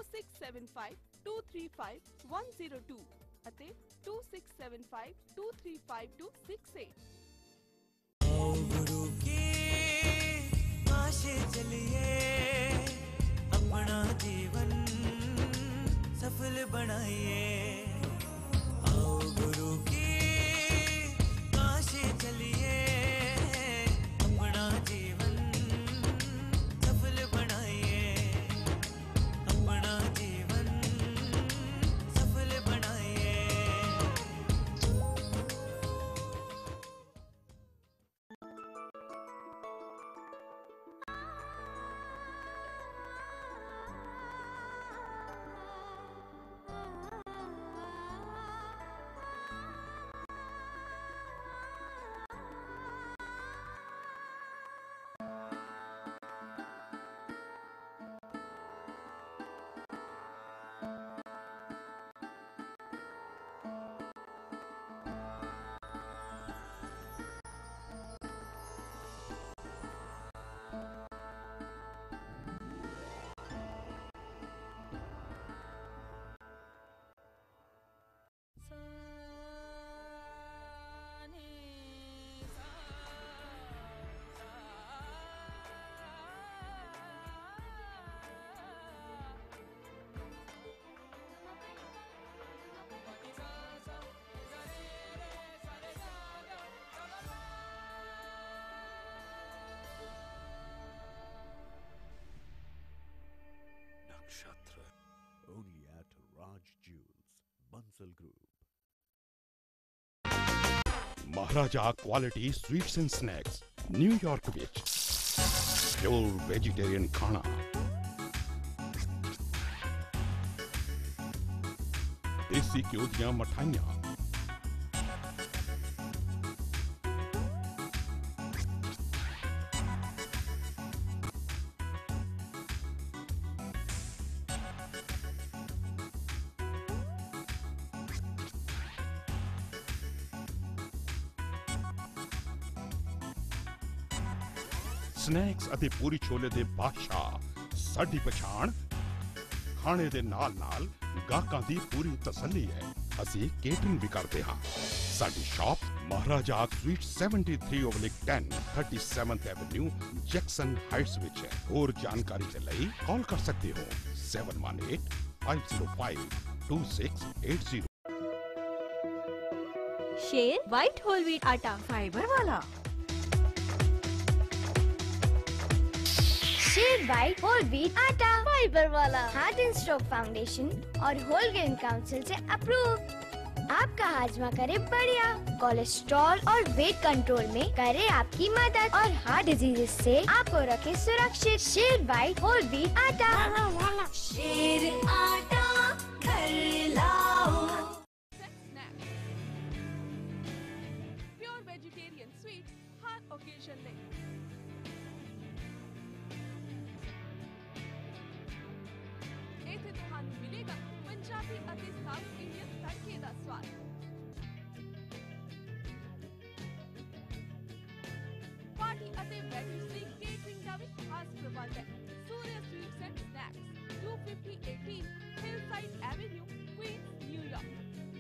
2675235102 ਅਤੇ 2675235268। गुरु की आशे चलिए, अपना जीवन सफल बनाइए। आओ गुरु की Nakshatra. Only at Raj Jewels, Bansal Group. Maharaja Quality Sweets and Snacks, New York ਵਿੱਚ pure vegetarian ਖਾਣਾ। ਦੇਸੀ ਘਿਓ ਦੀਆਂ ਮਠਾਈਆਂ, ਸਨੈਕਸ ਅਤੇ ਪੂਰੀ ਛੋਲੇ ਦੇ ਬਾਦਸ਼ਾਹ ਸਾਡੀ ਪਛਾਣ। ਖਾਣੇ ਦੇ ਨਾਲ-ਨਾਲ ਗਾਹਕਾਂ ਦੀ ਪੂਰੀ ਤਸੱਲੀ ਹੈ। ਅਸੀਂ ਕੇਟਰਿੰਗ ਵੀ ਕਰਦੇ ਹਾਂ। ਸਾਡੀ shop Maharaja sweet 73/10 37th avenue Jackson Heights ਵਿੱਚ ਹੈ। ਹੋਰ ਜਾਣਕਾਰੀ ਦੇ ਲਈ ਕਾਲ ਕਰ ਸਕਦੇ ਹੋ 7185052680। शेर व्हाइट होल व्हीट आटा फाइबर वाला। शेर व्हाइट होल व्हीट आटा फाइबर वाला, हार्ट एंड स्ट्रोक फाउंडेशन और होल ग्रेन काउंसिल से अप्रूव। आपका हाजमा करे बढ़िया, कोलेस्ट्रॉल और वेट कंट्रोल में करे आपकी मदद और हार्ट डिजीज से आपको रखे सुरक्षित। शेर व्हाइट होल व्हीट आटा, शेर आटा घर लाओ। स्नैक्स प्योर वेजिटेरियन स्वीट्स हर ओकेजन ਲਈ ਇੱਥੇ ਤੁਹਾਨੂੰ ਮਿਲੇਗਾ ਪੰਜਾਬੀ ਅਤੇ ਸਾਊਥ ਇੰਡੀਅਨ ਤੜਕੇ ਦਾ ਸਵਾਦ। ਪਾਰਟੀ ਅਤੇ ਵੈਡਿੰਗ ਲਈ ਕੇਟਰਿੰਗ ਦਾ ਵੀ ਖਾਸ ਪ੍ਰਬੰਧ ਹੈ। Surya sweets and snacks 25018 Hillside avenue, Queens, New York.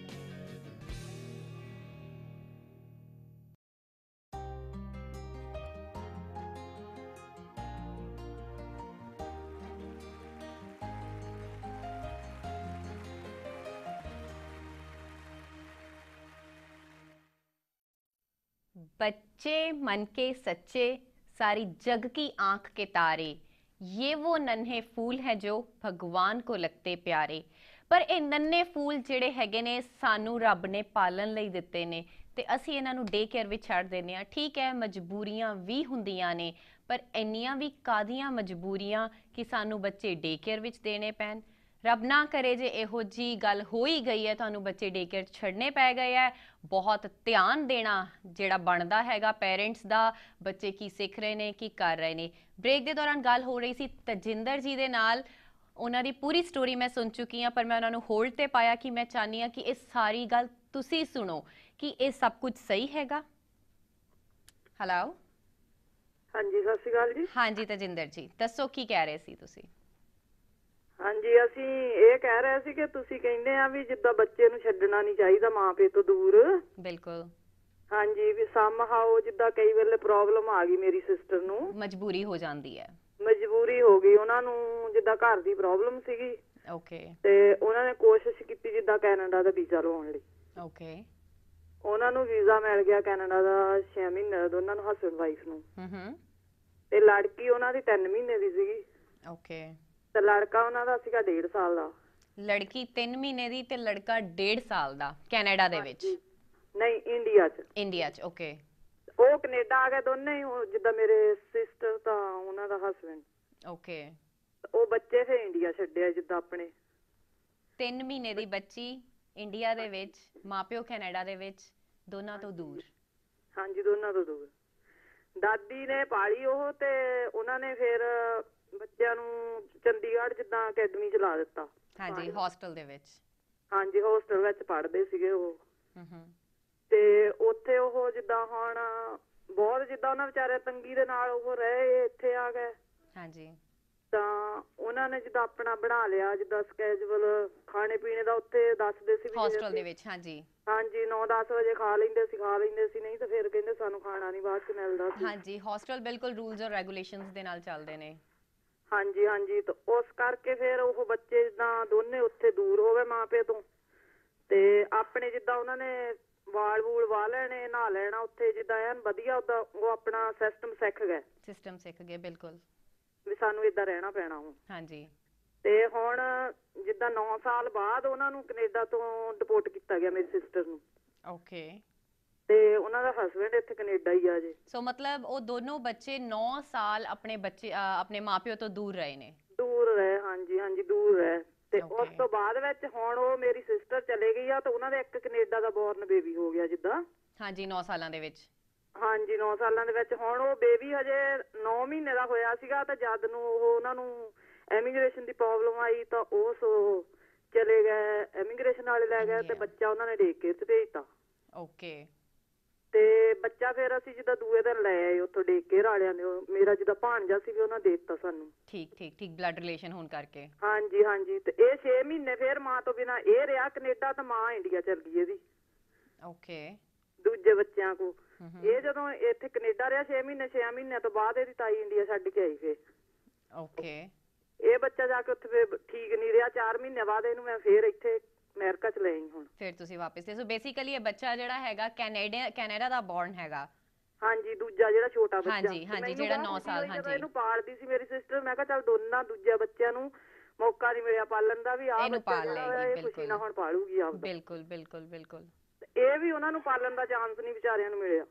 बच्चे मन के सच्चे, सारी जग की आंख के तारे, ये वो नन्हे फूल हैं जो भगवान को लगते प्यारे। पर ਇਹ ਨੰਨੇ ਫੂਲ ਜਿਹੜੇ ਹੈਗੇ ਨੇ ਸਾਨੂੰ ਰੱਬ ਨੇ ਪਾਲਣ ਲਈ ਦਿੱਤੇ ਨੇ ਤੇ ਅਸੀਂ ਇਹਨਾਂ ਨੂੰ ਡੇ ਕੇਅਰ ਵਿੱਚ ਛੱਡ ਦਿੰਦੇ ਆ। ਠੀਕ ਹੈ, ਮਜਬੂਰੀਆਂ ਵੀ ਹੁੰਦੀਆਂ ਨੇ, ਪਰ ਇੰਨੀਆਂ ਵੀ ਕਾਦੀਆਂ ਮਜਬੂਰੀਆਂ ਕਿ ਸਾਨੂੰ ਬੱਚੇ ਡੇ ਕੇਅਰ ਵਿੱਚ ਦੇਣੇ ਪੈਣ। ਰੱਬ ਨਾ ਕਰੇ ਜੇ ਇਹੋ ਜੀ ਗੱਲ ਹੋ ਹੀ ਗਈ ਹੈ, ਤੁਹਾਨੂੰ ਬੱਚੇ ਡੇ ਕੇਅਰ ਛੱਡਣੇ ਪੈ ਗਏ ਹੈ। ਬਹੁਤ ਧਿਆਨ ਦੇਣਾ ਜਿਹੜਾ ਬਣਦਾ ਹੈਗਾ ਪੇਰੈਂਟਸ ਦਾ, ਬੱਚੇ ਕੀ ਸਿੱਖ ਰਹੇ ਨੇ, ਕੀ ਕਰ ਰਹੇ ਨੇ। ਬ੍ਰੇਕ ਦੇ ਦੌਰਾਨ ਗੱਲ ਹੋ ਰਹੀ ਸੀ ਤਜਿੰਦਰ ਜੀ ਦੇ ਨਾਲ, ਉਹਨਾਂ ਦੀ ਪੂਰੀ ਸਟੋਰੀ ਮੈਂ ਸੁਣ ਚੁੱਕੀ ਹਾਂ, ਪਰ ਮੈਂ ਉਹਨਾਂ ਨੂੰ ਹੋਲਡ ਤੇ ਪਾਇਆ ਕਿ ਮੈਂ ਚਾਹੁੰਦੀ ਹਾਂ ਕਿ ਇਹ ਸਾਰੀ ਗੱਲ ਤੁਸੀਂ ਸੁਣੋ ਕਿ ਇਹ ਸਭ ਕੁਝ ਸਹੀ ਹੈਗਾ। ਹੈਲੋ, ਹਾਂਜੀ ਸਤਿ ਸ਼੍ਰੀ ਅਕਾਲ ਜੀ। ਹਾਂਜੀ ਤਜਿੰਦਰ ਜੀ ਦੱਸੋ ਕੀ ਕਹਿ ਰਹੇ ਸੀ ਤੁਸੀਂ? ਹਾਂਜੀ ਅਸੀਂ ਇਹ ਕਹਿ ਰਹੇ ਸੀ ਕਿ ਤੁਸੀਂ ਕਹਿੰਦੇ ਆ ਵੀ ਜਿੱਦਾਂ ਬੱਚੇ ਨੂੰ ਛੱਡਣਾ ਨਹੀਂ ਚਾਹੀਦਾ ਮਾਂ ਪਿਓ ਤੋਂ ਦੂਰ। ਬਿਲਕੁਲ। ਹਾਂਜੀ ਵੀ ਸਮਹਾਓ ਜਿੱਦਾਂ ਕਈ ਵੇਲੇ ਪ੍ਰੋਬਲਮ ਆ ਗਈ ਮੇਰੀ ਸਿਸਟਰ ਨੂੰ, ਮਜਬੂਰੀ ਹੋ ਜਾਂਦੀ ਹੈ। ਮਜਬੂਰੀ ਹੋ ਗਈ ਉਹਨਾਂ ਨੂੰ, ਜਿੱਦਾਂ ਘਰ ਦੀ ਪ੍ਰੋਬਲਮ ਸੀਗੀ। ਓਕੇ। ਤੇ ਉਹਨਾਂ ਨੇ ਕੋਸ਼ਿਸ਼ ਕੀਤੀ ਜਿੱਦਾਂ ਕੈਨੇਡਾ ਦਾ ਵੀਜ਼ਾ ਲਵਾਉਣ ਲਈ। ਓਕੇ। ਉਹਨਾਂ ਨੂੰ ਵੀਜ਼ਾ ਮਿਲ ਗਿਆ ਕੈਨੇਡਾ ਦਾ 6 ਮਹੀਨੇ, ਦੋਨਾਂ ਨੂੰ ਹਸਬੈਂਡ ਵਾਈਫ ਨੂੰ। ਤੇ ਲੜਕੀ ਉਹਨਾਂ ਦੀ 3 ਮਹੀਨੇ ਦੀ ਸੀਗੀ। ਓਕੇ। ਤੇ ਲੜਕਾ ਉਹਨਾਂ ਦਾ ਸੀਗਾ 1.5 ਸਾਲ ਦਾ। ਲੜਕੀ 3 ਮਹੀਨੇ ਦੀ ਤੇ ਲੜਕਾ 1.5 ਸਾਲ ਦਾ ਕੈਨੇਡਾ ਦੇ ਵਿੱਚ? ਨਹੀਂ ਇੰਡੀਆ 'ਚ। ਇੰਡੀਆ 'ਚ। ਓਕੇ। ਉਹ ਕੈਨੇਡਾ ਆ ਗਏ ਦੋਨੇ ਹੀ, ਜਿੱਦਾਂ ਮੇਰੇ ਸਿਸਟਰ ਤਾਂ ਉਹਨਾਂ ਦਾ ਹਸਬੈਂਡ। ਓਕੇ। ਉਹ ਬੱਚੇ ਫਿਰ ਇੰਡੀਆ ਛੱਡਿਆ ਜਿੱਦਾਂ ਆਪਣੇ। 3 ਮਹੀਨੇ ਦੀ ਬੱਚੀ ਇੰਡੀਆ ਦੇ ਵਿੱਚ, ਮਾਪਿਓ ਕੈਨੇਡਾ ਦੇ ਵਿੱਚ, ਦੋਨਾਂ ਤੋਂ ਦੂਰ। ਹਾਂਜੀ ਦੋਨਾਂ ਤੋਂ ਦੂਰ। ਦਾਦੀ ਨੇ ਪਾਲੀ ਉਹ, ਤੇ ਉਹਨਾਂ ਨੇ ਫਿਰ ਬੱਚਿਆਂ ਨੂੰ ਚੰਡੀਗੜ੍ਹ ਜਿੱਦਾਂ ਅਕੈਡਮੀ ਚ ਲਾ ਦਿੱਤਾ। ਹਾਂਜੀ ਹੌਸਟਲ ਦੇ ਵਿੱਚ। ਹਾਂਜੀ ਹੌਸਟਲ ਵਿੱਚ ਪੜ੍ਹਦੇ ਸੀਗੇ ਉਹ। ਤੇ ਉੱਥੇ ਉਹ ਜਿੱਦਾਂ ਹੁਣ ਬਹੁਤ ਜਿੱਦਾਂ ਉਹਨਾਂ ਵਿਚਾਰੇ ਤੰਗੀ ਦੇ ਨਾਲ ਉਹ ਰਹੇ, ਇੱਥੇ ਆ ਗਏ। ਹਾਂਜੀ। ਤਾਂ ਉਹਨਾਂ ਨੇ ਜਿੱਦਾਂ ਆਪਣਾ ਬਣਾ ਲਿਆ ਜਿੱਦਾਂ ਸਕੈਜੂਅਲ ਖਾਣੇ ਪੀਣੇ ਦਾ, ਉੱਥੇ ਦੱਸਦੇ ਸੀ ਹੌਸਟਲ ਦੇ ਵਿੱਚ। ਹਾਂਜੀ ਹਾਂਜੀ 9-10 ਵਜੇ ਖਾ ਲੈਂਦੇ ਸੀ, ਨਹੀਂ ਤਾਂ ਫਿਰ ਕਹਿੰਦੇ ਸਾਨੂੰ ਖਾਣਾ ਨਹੀਂ ਬਾਅਦ ਚ ਮਿਲਦਾ ਸੀ। ਹਾਂਜੀ ਹੌਸਟਲ ਬਿਲਕੁਲ ਰੂਲਸ ਔਰ ਰੈਗੂਲੇਸ਼ਨਸ ਦੇ ਨਾਲ ਚੱਲਦੇ ਨੇ। ਹਾਂਜੀ ਹਾਂਜੀ। ਤਾਂ ਉਸ ਕਰਕੇ ਫਿਰ ਉਹ ਬੱਚੇ ਜਿੱਦਾਂ ਦੋਨੇ ਉੱਥੇ ਦੂਰ ਹੋ ਗਏ ਮਾਂ ਪਿਓ ਤੋਂ, ਤੇ ਆਪਣੇ ਜਿੱਦਾਂ ਉਹਨਾਂ ਨੇ ਵਾਲ ਵੂਲ ਵਾਹ ਲੈਣੇ, ਨਹਾ ਲੈਣਾ ਉੱਥੇ ਜਿੱਦਾਂ ਐਨ ਵਧੀਆ, ਓਦਾਂ ਉਹ ਆਪਣਾ ਸਿਸਟਮ ਸਿੱਖ ਗਏ। ਸਿਸਟਮ ਸਿੱਖ ਗਏ ਬਿਲਕੁਲ, ਵੀ ਸਾਨੂੰ ਏਦਾਂ ਰਹਿਣਾ ਪੈਣਾ ਹੁਣ। ਹਾਂਜੀ। ਤੇ ਹੁਣ ਜਿੱਦਾਂ 9 ਸਾਲ ਬਾਅਦ ਉਹਨਾਂ ਨੂੰ ਕੈਨੇਡਾ ਤੋਂ ਡਿਪੋਰਟ ਕੀਤਾ ਗਿਆ, ਮੇਰੀ ਸਿਸਟਰ ਨੂੰ। ਓਕੇ। ਤੇ ਉਹਨਾਂ ਦਾ ਹਸਬੈਂਡ ਇੱਥੇ ਕੈਨੇਡਾ ਹੀ ਆ ਜੇ। ਸੋ ਮਤਲਬ ਉਹ ਦੋਨੋਂ ਬੱਚੇ 9 ਸਾਲ ਆਪਣੇ ਮਾਪਿਓ ਤੋਂ ਦੂਰ ਰਹੇ ਨੇ। ਦੂਰ ਰਹੇ, ਹਾਂਜੀ ਹਾਂਜੀ ਦੂਰ ਰਹੇ। ਤੇ ਉਸ ਤੋਂ ਬਾਅਦ ਵਿੱਚ ਹੁਣ ਉਹ ਮੇਰੀ ਸਿਸਟਰ ਚਲੇ ਗਈ ਆ ਤੇ ਉਹਨਾਂ ਦਾ ਇੱਕ ਕੈਨੇਡਾ ਦਾ ਬੋਰਨ ਬੇਬੀ ਹੋ ਗਿਆ ਜਿੱਦਾਂ। ਹਾਂਜੀ 9 ਸਾਲਾਂ ਦੇ ਵਿੱਚ। ਹਾਂਜੀ 9 ਸਾਲਾਂ ਦੇ ਵਿੱਚ। ਹੁਣ ਉਹ ਬੇਬੀ ਹਜੇ 9 ਮਹੀਨੇ ਦਾ ਹੋਇਆ ਸੀਗਾ ਤੇ ਜਦ ਨੂੰ ਉਹ ਉਹਨਾਂ ਨੂੰ ਇਮੀਗ੍ਰੇਸ਼ਨ ਦੀ ਪ੍ਰੋਬਲਮ ਆਈ ਤਾਂ ਉਹ ਚਲੇ ਗਏ, ਇਮੀਗ੍ਰੇਸ਼ਨ ਵਾਲੇ ਲੈ ਗਏ ਤੇ ਬੱਚਾ ਉਹਨਾਂ ਨੇ ਡੇ ਕੇਅਰ 'ਚ ਭੇਜਤਾ। ਓਕੇ। ਤੇ ਬੱਚਾ ਫਿਰ ਅਸੀਂ ਜਿੱਦਾਂ ਦੂਏ ਦਿਨ ਲੈ ਆਏ ਉੱਥੋਂ ਡੇ ਕੇਅਰ ਵਾਲਿਆਂ ਨੇ, ਮੇਰਾ ਜਿੱਦਾਂ ਭਾਣਜਾ ਸੀ ਉਹਨਾਂ ਦੇ ਦਿੱਤਾ ਸਾਨੂੰ। ਠੀਕ ਠੀਕ ਠੀਕ, ਬਲੱਡ ਰਿਲੇਸ਼ਨ ਹੋਣ ਕਰਕੇ। ਹਾਂਜੀ ਹਾਂਜੀ। ਤੇ ਇਹ 6 ਮਹੀਨੇ ਫਿਰ ਮਾਂ ਤੋਂ ਬਿਨਾਂ ਇਹ ਰਿਹਾ ਕੈਨੇਡਾ ਤੇ ਮਾਂ ਇੰਡੀਆ ਚਲ ਗਈ ਇਹਦੀ। ਓਕੇ। ਦੂਜੇ ਬੱਚਿਆਂ ਕੋ ਇਹ ਜਦੋਂ ਇੱਥੇ ਕੈਨੇਡਾ ਰਿਹਾ 6 ਮਹੀਨਿਆਂ ਤੋਂ ਬਾਅਦ ਇਹਦੀ ਤਾਈ ਇੰਡੀਆ ਛੱਡ ਕੇ ਆਈ ਫਿਰ। ਓਕੇ। ਇਹ ਬੱਚਾ ਜਾ ਕੇ ਉੱਥੇ ਫਿਰ ਠੀਕ ਨਹੀਂ ਰਿਹਾ। 4 ਮਹੀਨੇ ਬਾਅਦ ਇਹਨੂੰ ਮੈਂ ਫਿਰ ਇੱਥੇ ਅਮਰੀਕਾ ਚ ਲੈ ਆਈ। ਹੁਣ ਫਿਰ ਤੁਸੀਂ ਵਾਪਸ ਤੇ ਸੋ ਬੇਸਿਕਲੀ ਇਹ ਬੱਚਾ ਜਿਹੜਾ ਹੈਗਾ ਕੈਨੇਡਾ ਦਾ ਬੋਰਨ ਹੈਗਾ। ਹਾਂਜੀ ਦੂਜਾ ਜਿਹੜਾ ਛੋਟਾ ਬੱਚਾ। ਹਾਂਜੀ ਹਾਂਜੀ ਜਿਹੜਾ 9 ਸਾਲ। ਹਾਂਜੀ ਇਹਨੂੰ ਪਾਲਦੀ ਸੀ ਮੇਰੀ ਸਿਸਟਰ। ਮੈਂ ਕਿਹਾ ਚੱਲ ਦੋਨਾਂ ਦੂਜੇ ਬੱਚਿਆਂ ਨੂੰ ਮੌਕਾ ਨਹੀਂ ਮਿਲਿਆ ਪਾਲਣ ਦਾ ਵੀ ਆਹ ਬੱਚਾ ਜਿਹੜਾ ਇਹ ਖੁਸ਼ੀ ਨਾਲ ਹੁਣ ਪਾਲੂਗੀ ਆਪਦਾ। ਬਿਲਕੁਲ ਬਿਲਕੁਲ ਬਿਲਕੁਲ। ਇਹ ਵੀ ਉਹਨਾਂ ਨੂੰ ਪਾਲਣ ਦਾ ਚਾਂਸ ਨਹੀਂ ਵਿਚਾਰਿਆਂ ਨੂੰ ਮਿਲਿਆ।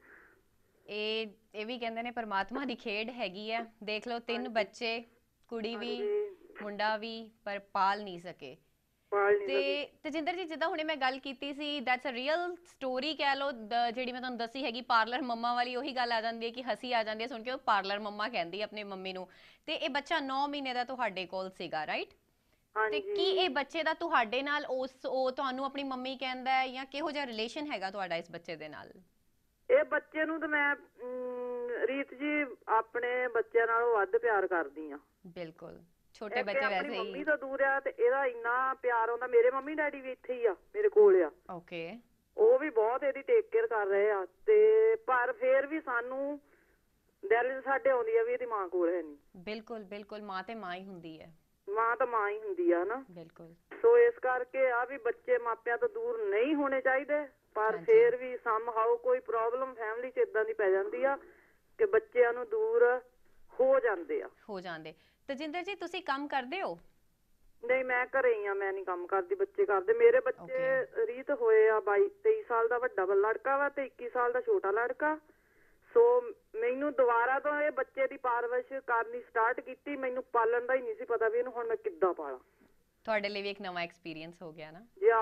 ਇਹ ਵੀ ਕਹਿੰਦੇ ਨੇ ਪਰਮਾਤਮਾ ਦੀ ਖੇਡ ਹੈਗੀ ਆ। ਦੇਖ ਲਓ 3 ਬੱਚੇ, ਕੁੜੀ ਵੀ ਮੁੰਡਾ ਵੀ, ਪਰ ਪਾਲ ਨਹੀਂ ਸਕੇ। ਤੇ ਤੇਜਿੰਦਰ ਜੀ ਜਿੱਦਾਂ ਹੁਣੇ ਮੈਂ ਗੱਲ ਕੀਤੀ ਸੀ ਦੈਟਸ ਅ ਰੀਅਲ ਸਟੋਰੀ ਕਹਿ ਲਓ, ਜਿਹੜੀ ਮੈਂ ਤੁਹਾਨੂੰ ਦੱਸੀ ਹੈਗੀ ਪਾਰਲਰ ਮੰਮਾ ਵਾਲੀ, ਉਹੀ ਗੱਲ ਆ ਜਾਂਦੀ ਹੈ ਕਿ ਹੱਸੀ ਆ ਜਾਂਦੀ ਹੈ ਸੁਣ ਕੇ ਉਹ ਪਾਰਲਰ ਮੰਮਾ ਕਹਿੰਦੀ ਆਪਣੀ ਮੰਮੀ ਨੂੰ। ਤੇ ਇਹ ਬੱਚਾ 9 ਮਹੀਨੇ ਦਾ ਤੁਹਾਡੇ ਕੋਲ ਸੀਗਾ, ਰਾਈਟ? ਤੇ ਕੀ ਇਹ ਬੱਚੇ ਦਾ ਤੁਹਾਡੇ ਨਾਲ ਉਹ ਤੁਹਾਨੂੰ ਆਪਣੀ ਮੰਮੀ ਕਹਿੰਦਾ ਹੈ ਜਾਂ ਕਿਹੋ ਜਿਹਾ ਰਿਲੇਸ਼ਨ ਹੈਗਾ ਤੁਹਾਡਾ ਇਸ ਬੱਚੇ ਦੇ ਨਾਲ? ਇਹ ਬੱਚੇ ਨੂੰ ਤਾਂ ਮੈਂ ਰੀਤ ਜੀ ਆਪਣੇ ਬੱਚਿਆਂ ਨਾਲੋਂ ਵੱਧ ਪਿਆਰ ਕਰਦੀ ਆ। ਬਿਲਕੁਲ, ਛੋਟੇ ਬੱਚੇ ਵੈਸੇ ਹੀ। ਮੰਮੀ ਤੋਂ ਦੂਰ ਆ ਤੇ ਇਹਦਾ ਇੰਨਾ ਪਿਆਰ ਆਉਂਦਾ। ਮੇਰੇ ਮੰਮੀ ਡੈਡੀ ਵੀ ਇੱਥੇ ਹੀ ਆ, ਮੇਰੇ ਕੋਲ ਆ। ਓਕੇ। ਉਹ ਵੀ ਬਹੁਤ ਇਹਦੀ ਟੇਕ ਕੇਅਰ ਕਰ ਰਹੇ ਆ। ਤੇ ਪਰ ਫੇਰ ਵੀ ਸਾਨੂੰ ਦਿਲ ਸਾਡੇ ਆਉਂਦੀ ਆ ਵੀ ਇਹਦੀ ਮਾਂ ਕੋਲ ਹੈ ਨਹੀਂ। ਬਿਲਕੁਲ ਬਿਲਕੁਲ, ਮਾਂ ਤੇ ਮਾਂ ਹੀ ਹੁੰਦੀ ਹੈ। ਮਾਂ ਤਾਂ ਮਾਂ ਹੀ ਹੁੰਦੀ ਆ ਨਾ। ਬਿਲਕੁਲ। ਸੋ ਇਸ ਕਰਕੇ ਆ ਵੀ ਬੱਚੇ ਮਾਪਿਆਂ ਤੋਂ ਦੂਰ ਨਹੀਂ ਹੋਣੇ ਚਾਹੀਦੇ, ਪਰ ਫੇਰ ਵੀ ਸਮਹਾਉ ਕੋਈ ਪ੍ਰੋਬਲਮ ਫੈਮਿਲੀ 'ਚ ਇਦਾਂ ਦੀ ਪੈ ਜਾਂਦੀ ਆ ਕਿ ਬੱਚਿਆਂ ਨੂੰ ਦੂਰ ਹੋ ਜਾਂਦੇ। ਤੇਜਿੰਦਰ ਜੀ ਤੁਸੀਂ ਕੰਮ ਕਰਦੇ ਹੋ? ਨਹੀਂ ਮੈਂ ਘਰੇ ਹੀ ਆ, ਮੈਂ ਨਹੀਂ ਕੰਮ ਕਰਦੀ, ਬੱਚੇ ਕਰਦੇ। ਮੇਰੇ ਬੱਚੇ ਰੀਤ ਹੋਏ ਆ 22-23 ਸਾਲ ਦਾ ਵੱਡਾ ਲੜਕਾ ਵਾ ਤੇ 21 ਸਾਲ ਦਾ ਛੋਟਾ ਲੜਕਾ। ਸੋ ਮੈਨੂੰ ਦੁਬਾਰਾ ਤੋਂ ਇਹ ਬੱਚੇ ਦੀ ਪਰਵਰਿਸ਼ ਕਰਨੀ ਸਟਾਰਟ ਕੀਤੀ। ਮੈਨੂੰ ਪਾਲਣ ਦਾ ਹੀ ਨਹੀਂ ਸੀ ਪਤਾ ਵੀ ਇਹਨੂੰ ਹੁਣ ਮੈਂ ਕਿੱਦਾਂ ਪਾਲਾਂ। ਤੁਹਾਡੇ ਲਈ ਵੀ ਇੱਕ ਨਵਾਂ ਐਕਸਪੀਰੀਅੰਸ ਹੋ ਗਿਆ ਨਾ?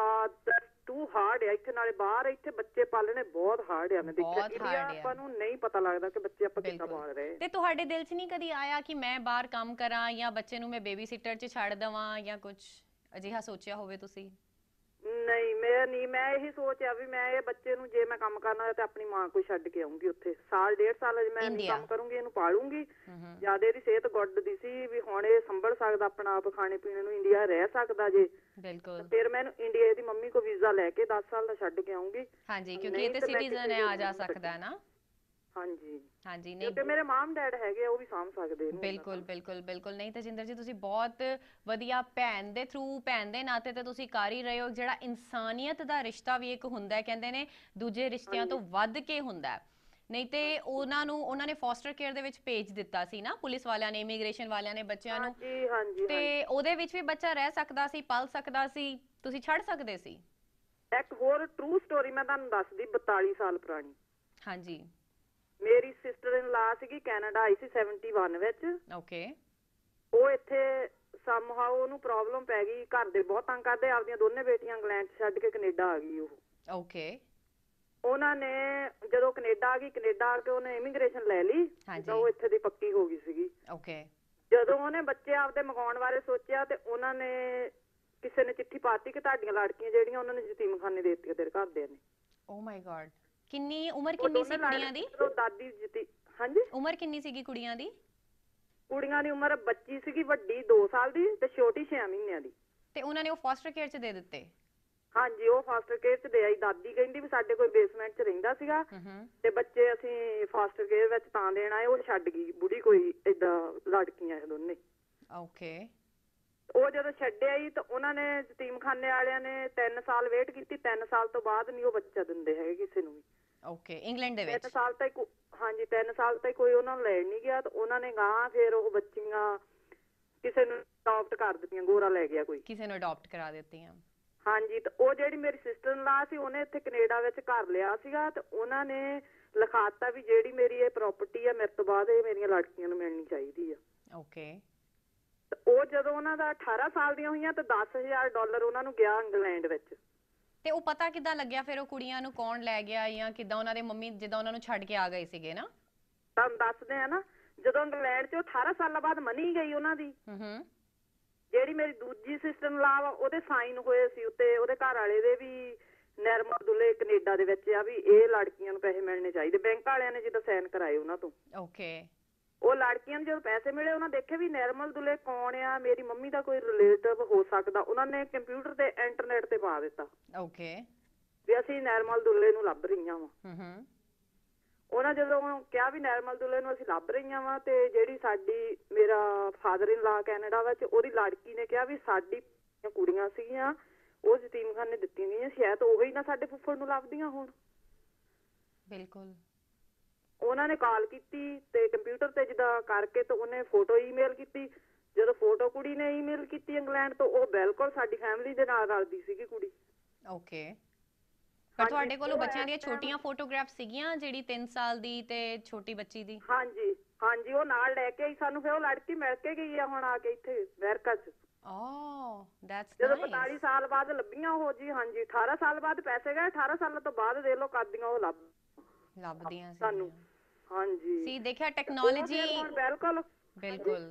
ਟੂ ਹਾਰਡ ਆ ਇੱਥੇ, ਨਾਲੇ ਬਾਹਰ ਇੱਥੇ ਬੱਚੇ ਪਾਲਣੇ ਬਹੁਤ ਹਾਰਡ ਆ। ਮੈਂ ਦੇਖਿਆ ਆਪਾਂ ਨੂੰ ਨਹੀਂ ਪਤਾ ਲੱਗਦਾ ਕਿ ਬੱਚੇ ਆਪਾਂ ਕਿੱਦਾਂ ਪਾਲ ਰਹੇ। ਤੇ ਤੁਹਾਡੇ ਦਿਲ 'ਚ ਨਹੀਂ ਕਦੀ ਆਇਆ ਕਿ ਮੈਂ ਬਾਹਰ ਕੰਮ ਕਰਾਂ ਜਾਂ ਬੱਚੇ ਨੂੰ ਮੈਂ ਬੇਬੀ ਸਿਟਰ 'ਚ ਛੱਡ ਦੇਵਾਂ ਜਾਂ ਕੁਝ ਅਜਿਹਾ ਸੋਚਿਆ ਹੋਵੇ ਤੁਸੀਂ? ਨਹੀਂ, ਮੈਂ ਇਹੀ ਸੋਚਿਆ ਵੀ ਮੈਂ ਇਹ ਬੱਚੇ ਨੂੰ ਜੇ ਮੈਂ ਕੰਮ ਕਰਨਾ ਤੇ ਆਪਣੀ ਮਾਂ ਕੋਲ ਛੱਡ ਕੇ ਆਉਂਗੀ ਉੱਥੇ। ਸਾਲ 1.5 ਸਾਲ ਅਜੇ ਮੈਂ ਨਹੀਂ ਕੰਮ ਕਰੂੰਗੀ, ਇਹਨੂੰ ਪਾਲੂੰਗੀ। ਜਿਆਦਾ ਇਹਦੀ ਸਿਹਤ ਗੁੱਡ ਦੀ ਸੀ ਵੀ ਹੁਣ ਇਹ ਸੰਭਲ ਸਕਦਾ ਆਪਣਾ ਆਪ, ਖਾਣੇ ਪੀਣੇ ਨੂੰ ਇੰਡੀਆ ਰਹਿ ਸਕਦਾ ਜੇ। ਬਿਲਕੁਲ। ਫਿਰ ਮੈਂ ਇਹਨੂੰ ਇੰਡੀਆ ਇਹਦੀ ਮੰਮੀ ਕੋ ਵੀਜ਼ਾ ਲੈ ਕੇ 10 ਸਾਲ ਦਾ ਛੱਡ ਕੇ ਆਉਂਗੀ। ਹਾਂਜੀ, ਕਿਉਂਕਿ ਇਹ ਤੇ ਸਿਟੀਜ਼ਨ ਹੈ, ਆ ਜਾ ਸਕਦਾ ਹੈ ਨਾ। ਹਾਂਜੀ ਹਾਂਜੀ। ਨਹੀਂ ਤੇ ਮੇਰੇ ਮਾਮ ਡੈਡ ਹੈਗੇ, ਉਹ ਵੀ ਸਾਂਭ ਸਕਦੇ ਨੇ। ਬਿਲਕੁਲ ਬਿਲਕੁਲ ਬਿਲਕੁਲ। ਨਹੀਂ ਤੇਜਿੰਦਰ ਜੀ ਤੁਸੀਂ ਬਹੁਤ ਵਧੀਆ ਭੈਣ ਦੇ ਥਰੂ, ਭੈਣ ਦੇ ਨਾਤੇ ਤੇ ਤੁਸੀਂ ਕਰ ਹੀ ਰਹੇ ਹੋ। ਜਿਹੜਾ ਇਨਸਾਨੀਅਤ ਦਾ ਰਿਸ਼ਤਾ ਵੀ ਇੱਕ ਹੁੰਦਾ, ਕਹਿੰਦੇ ਨੇ ਦੂਜੇ ਰਿਸ਼ਤਿਆਂ ਤੋਂ ਵੱਧ ਕੇ ਹੁੰਦਾ। ਨਹੀਂ ਤੇ ਉਹਨਾਂ ਨੇ ਫੋਸਟਰ ਕੇਅਰ ਦੇ ਵਿੱਚ ਭੇਜ ਦਿੱਤਾ ਸੀ ਨਾ ਪੁਲਿਸ ਵਾਲਿਆਂ ਨੇ, ਇਮੀਗ੍ਰੇਸ਼ਨ ਵਾਲਿਆਂ ਨੇ ਬੱਚਿਆਂ ਨੂੰ। ਤੇ ਉਹਦੇ ਵਿੱਚ ਵੀ ਬੱਚਾ ਰਹਿ ਸਕਦਾ ਸੀ, ਪਲ ਸਕਦਾ ਸੀ, ਤੁਸੀਂ ਛੱਡ ਸਕਦੇ ਸੀ। ਇੱਕ ਹੋਰ ਟਰੂ ਸਟੋਰੀ ਮੈਂ ਤੁਹਾਨੂੰ ਦੱਸਦੀ, 42 ਸਾਲ ਪੁਰਾਣੀ। ਹਾਂਜੀ। ਮੇਰੀ ਸਿਸਟਰ ਇਨ ਲਾ ਸੀਗੀ, ਕੈਨੇਡਾ ਆਈ ਸੀ 71 ਵਿੱਚ। ਓਕੇ। ਉਹ ਇੱਥੇ ਸਮਹਾਉ ਉਹਨੂੰ ਪ੍ਰੋਬਲਮ ਪੈ ਗਈ, ਘਰ ਦੇ ਬਹੁਤ ਤੰਗ ਕਰਦੇ। ਆਪਦੀਆਂ ਦੋਨੇ ਬੇਟੀਆਂ ਇੰਗਲੈਂਡ ਛੱਡ ਕੇ ਕੈਨੇਡਾ ਆ ਗਈ ਉਹ। ਓਕੇ। ਉਹਨਾਂ ਨੇ ਜਦੋਂ ਕੈਨੇਡਾ ਆ ਗਈ, ਕੈਨੇਡਾ ਆ ਕੇ ਉਹਨੇ ਇਮੀਗ੍ਰੇਸ਼ਨ ਲੈ ਲਈ ਤਾਂ ਉਹ ਇੱਥੇ ਦੀ ਪੱਕੀ ਹੋ ਗਈ ਸੀਗੀ। ਓਕੇ। ਜਦੋਂ ਉਹਨੇ ਬੱਚੇ ਆਪਦੇ ਮੰਗਾਉਣ ਬਾਰੇ ਸੋਚਿਆ ਤੇ ਉਹਨਾਂ ਨੇ ਕਿਸੇ ਨੇ ਚਿੱਠੀ ਪਾਤੀ ਕਿ ਤੁਹਾਡੀਆਂ ਲੜਕੀਆਂ ਜਿਹੜੀਆਂ ਉਹਨਾਂ ਨੇ ਯਤੀਮਖਾਨੇ ਦੇ ਦਿੱਤੀਆਂ ਤੇਰੇ ਘਰਦਿਆਂ ਨੇ। Oh my God. ਕਿੰਨੀ ਉਮਰ ਕਿੰਨੀ ਸੀ ਕੁੜੀਆਂ ਦੀ? ਦਾਦੀ ਹਾਂਜੀ। ਉਮਰ ਕਿੰਨੀ ਸੀਗੀ ਕੁੜੀਆਂ ਦੀ? ਕੁੜੀਆਂ ਦੀ ਉਮਰ ਬੱਚੀ ਸੀਗੀ, ਵੱਡੀ 2 ਸਾਲ ਦੀ ਤੇ ਛੋਟੀ 6 ਮਹੀਨਿਆਂ ਦੀ। ਤੇ ਉਹਨਾਂ ਨੇ ਉਹ ਫੋਸਟਰ ਕੇਅਰ 'ਚ ਦੇ ਦਿੱਤੇ? ਹਾਂਜੀ, ਉਹ ਫੋਸਟਰ ਕੇਅਰ 'ਚ ਦੇ ਆਈ। ਦਾਦੀ ਕਹਿੰਦੀ ਵੀ ਸਾਡੇ ਕੋਈ ਬੇਸਮੈਂਟ 'ਚ ਰਹਿੰਦਾ ਸੀਗਾ ਤੇ ਬੱਚੇ ਅਸੀਂ ਫੋਸਟਰ ਕੇਅਰ ਵਿੱਚ ਤਾਂ ਦੇਣ ਆਏ, ਉਹ ਛੱਡ ਗਈ ਬੁੜੀ ਕੋਈ ਏਦਾਂ ਲੜਕੀਆਂ ਇਹ ਦੋਨੇ। ਓਕੇ। ਉਹ ਜਦੋਂ ਛੱਡਿਆ ਹੀ ਤਾਂ ਉਹਨਾਂ ਨੇ ਯਤੀਮਖਾਨੇ ਵਾਲਿਆਂ ਨੇ 3 ਸਾਲ ਵੇਟ ਕੀਤੀ। 3 ਸਾਲ ਤੋਂ ਬਾਅਦ ਨਹੀਂ ਉਹ ਬੱਚਾ ਦਿੰਦੇ ਹੈਗੇ ਕਿਸੇ ਨੂੰ ਵੀ। ਓਕੇ। ਇੰਗਲੈਂਡ ਦੇ ਵਿੱਚ 3 ਸਾਲ ਤੱਕ? ਹਾਂਜੀ 3 ਸਾਲ ਤੱਕ ਕੋਈ ਉਹਨਾਂ ਨੂੰ ਲੈਣ ਨਹੀਂ ਗਿਆ। ਤਾਂ ਉਹਨਾਂ ਨੇ ਗਾਂ ਫਿਰ ਉਹ ਬੱਚੀਆਂ ਕਿਸੇ ਨੂੰ ਅਡਾਪਟ ਕਰ ਦਿੱਤੀਆਂ, ਗੋਰਾ ਲੈ ਗਿਆ ਕੋਈ, ਕਿਸੇ ਨੂੰ ਅਡਾਪਟ ਕਰਾ ਦਿੱਤੀਆਂ। ਹਾਂਜੀ। ਤੇ ਉਹ ਜਿਹੜੀ ਮੇਰੀ ਸਿਸਟਰ ਇਨ ਲਾ ਸੀ ਉਹਨੇ ਇੱਥੇ ਕੈਨੇਡਾ ਵਿੱਚ ਘਰ ਲਿਆ ਸੀਗਾ ਤੇ ਉਹਨਾਂ ਨੇ ਲਿਖਾਤਾ ਵੀ ਜਿਹੜੀ ਮੇਰੀ ਇਹ ਪ੍ਰਾਪਰਟੀ ਆ ਮੇਰੇ ਤੋਂ ਬਾਅਦ ਇਹ ਮੇਰੀਆਂ ਲੜਕੀਆਂ ਨੂੰ ਮਿਲਣੀ ਚਾਹੀਦੀ ਆ। ਓਕੇ। ਤੇ ਉਹ ਜਦੋਂ ਉਹਨਾਂ ਦਾ 18 ਸਾਲ ਦੀਆਂ ਹੋਈਆਂ ਤੇ $10,000 ਉਹਨਾਂ ਨੂੰ ਗਿਆ ਇੰਗਲੈਂਡ ਵਿੱਚ। ਤੇ ਉਹ ਪਤਾ ਕਿੱਦਾਂ ਲੱਗਿਆ ਫਿਰ ਉਹ ਕੁੜੀਆਂ ਨੂੰ ਕੌਣ ਲੈ ਗਿਆ ਜਾਂ ਕਿੱਦਾਂ ਉਹਨਾਂ ਦੇ ਮੰਮੀ ਜਿੱਦਾਂ ਉਹਨਾਂ ਨੂੰ ਛੱਡ ਕੇ ਆ ਗਏ ਸੀਗੇ ਨਾ? ਤੁਹਾਨੂੰ ਦੱਸਦੇ ਆ ਨਾ, ਜਦੋਂ ਇੰਗਲੈਂਡ 'ਚ 18 ਸਾਲਾਂ ਬਾਅਦ ਮਨੀ ਗਈ ਉਹਨਾਂ ਦੀ, ਜਿਹੜੀ ਮੇਰੀ ਦੂਜੀ ਸਿਸਟਰ ਇਨ ਲਾ ਵਾ ਉਹਦੇ ਸਾਈਨ ਹੋਏ ਸੀ ਉੱਤੇ, ਉਹਦੇ ਘਰ ਵਾਲੇ ਦੇ ਵੀ ਨਰਮਲ ਦੁੱਲੇ ਕੈਨੇਡਾ ਦੇ ਵਿੱਚ ਆ ਵੀ ਇਹ ਲੜਕੀਆਂ ਨੂੰ ਪੈਸੇ ਮਿਲਣੇ ਚਾਹੀਦੇ। ਬੈਂਕ ਵਾਲਿਆਂ ਨੇ ਜਿੱਦਾਂ ਸਾਈਨ ਕਰਾਏ ਉਹਨਾਂ ਤੋਂ। ਓਕੇ। ਉਹ ਲੜਕੀਆਂ ਨੂੰ ਜਦੋਂ ਪੈਸੇ ਮਿਲੇ ਉਹਨਾਂ ਦੇਖੇ ਵੀ ਨਰਮਲ ਦੁੱਲੇ ਕੌਣ ਆ, ਮੇਰੀ ਮੰਮੀ ਦਾ ਕੋਈ ਰਿਲੇਟਿਵ ਹੋ ਸਕਦਾ, ਉਹਨਾਂ ਨੇ ਕੰਪਿਊਟਰ ਤੇ ਇੰਟਰਨੈਟ ਤੇ ਪਾ ਦਿੱਤਾ ਓਕੇ ਵੀ ਅਸੀਂ ਨਰਮਲ ਦੁੱਲੇ ਨੂੰ ਲੱਭ ਰਹੀਆਂ ਵਾ। ਉਹਨਾਂ ਜਦੋਂ ਕਿਹਾ ਵੀ ਨਰਮਲ ਦੁੱਲੇ ਨੂੰ ਅਸੀਂ ਲੱਭ ਰਹੀਆਂ ਵਾ ਤੇ ਜਿਹੜੀ ਸਾਡੀ ਮੇਰਾ ਫਾਦਰ ਇਨ ਲਾ ਕੈਨੇਡਾ ਵਿੱਚ ਉਹਦੀ ਲੜਕੀ ਨੇ ਕਿਹਾ ਵੀ ਸਾਡੀ ਕੁੜੀਆਂ ਸੀਗੀਆਂ ਉਹ ਯਤੀਮਖਾਨੇ ਦਿੱਤੀਆਂ ਗਈਆਂ, ਸ਼ਾਇਦ ਉਹੀ ਨਾ ਸਾਡੇ ਫੁੱਫੜ ਨੂੰ ਲੱਭਦੀਆਂ ਹੋਣ। ਬਿਲਕੁਲ। ਉਹਨਾਂ ਨੇ ਕਾਲ ਕੀਤੀ ਤੇ ਕੰਪਿਊਟਰ ਤੇ ਜਿੱਦਾਂ ਕਰਕੇ ਤੇ ਉਹਨੇ ਫੋਟੋ ਈਮੇਲ ਕੀਤੀ। ਜਦੋਂ ਫੋਟੋ ਕੁੜੀ ਨੇ ਈਮੇਲ ਕੀਤੀ ਇੰਗਲੈਂਡ ਤੋਂ, ਉਹ ਬਿਲਕੁਲ ਸਾਡੀ ਫੈਮਿਲੀ ਦੇ ਨਾਲ ਰਲਦੀ ਸੀਗੀ ਕੁੜੀ। ਓਕੇ। ਪਰ ਤੁਹਾਡੇ ਕੋਲ ਬੱਚਿਆਂ ਦੀਆਂ ਛੋਟੀਆਂ ਫੋਟੋਗ੍ਰਾਫ ਸੀਗੀਆਂ, ਜਿਹੜੀ 3 ਸਾਲ ਦੀ ਤੇ ਛੋਟੀ ਬੱਚੀ ਦੀ? ਹਾਂਜੀ ਹਾਂਜੀ, ਉਹ ਨਾਲ ਲੈ ਕੇ ਆਈ ਸਾਨੂੰ, ਫਿਰ ਉਹ ਲੜਕੀ ਮਿਲ ਕੇ ਗਈ ਆ ਹੁਣ ਆ ਕੇ ਇੱਥੇ ਅਮਰੀਕਾ 'ਚ। ਦੈਟਸ ਜਦੋਂ 45 ਸਾਲ ਬਾਅਦ ਲੱਭੀਆਂ ਉਹ ਜੀ। ਹਾਂਜੀ, 18 ਸਾਲ ਬਾਅਦ ਪੈਸੇ ਗਏ, 18 ਸਾਲਾਂ ਤੋਂ ਬਾਅਦ ਦੇਖ ਲਓ ਕਰਦੀਆਂ ਉਹ ਲੱਭਦੀਆਂ ਸਾਨੂੰ। ਹਾਂਜੀ ਸੀ ਦੇਖਿਆ ਟੈਕਨੋਲੋਜੀ। ਬਿਲਕੁਲ ਬਿਲਕੁਲ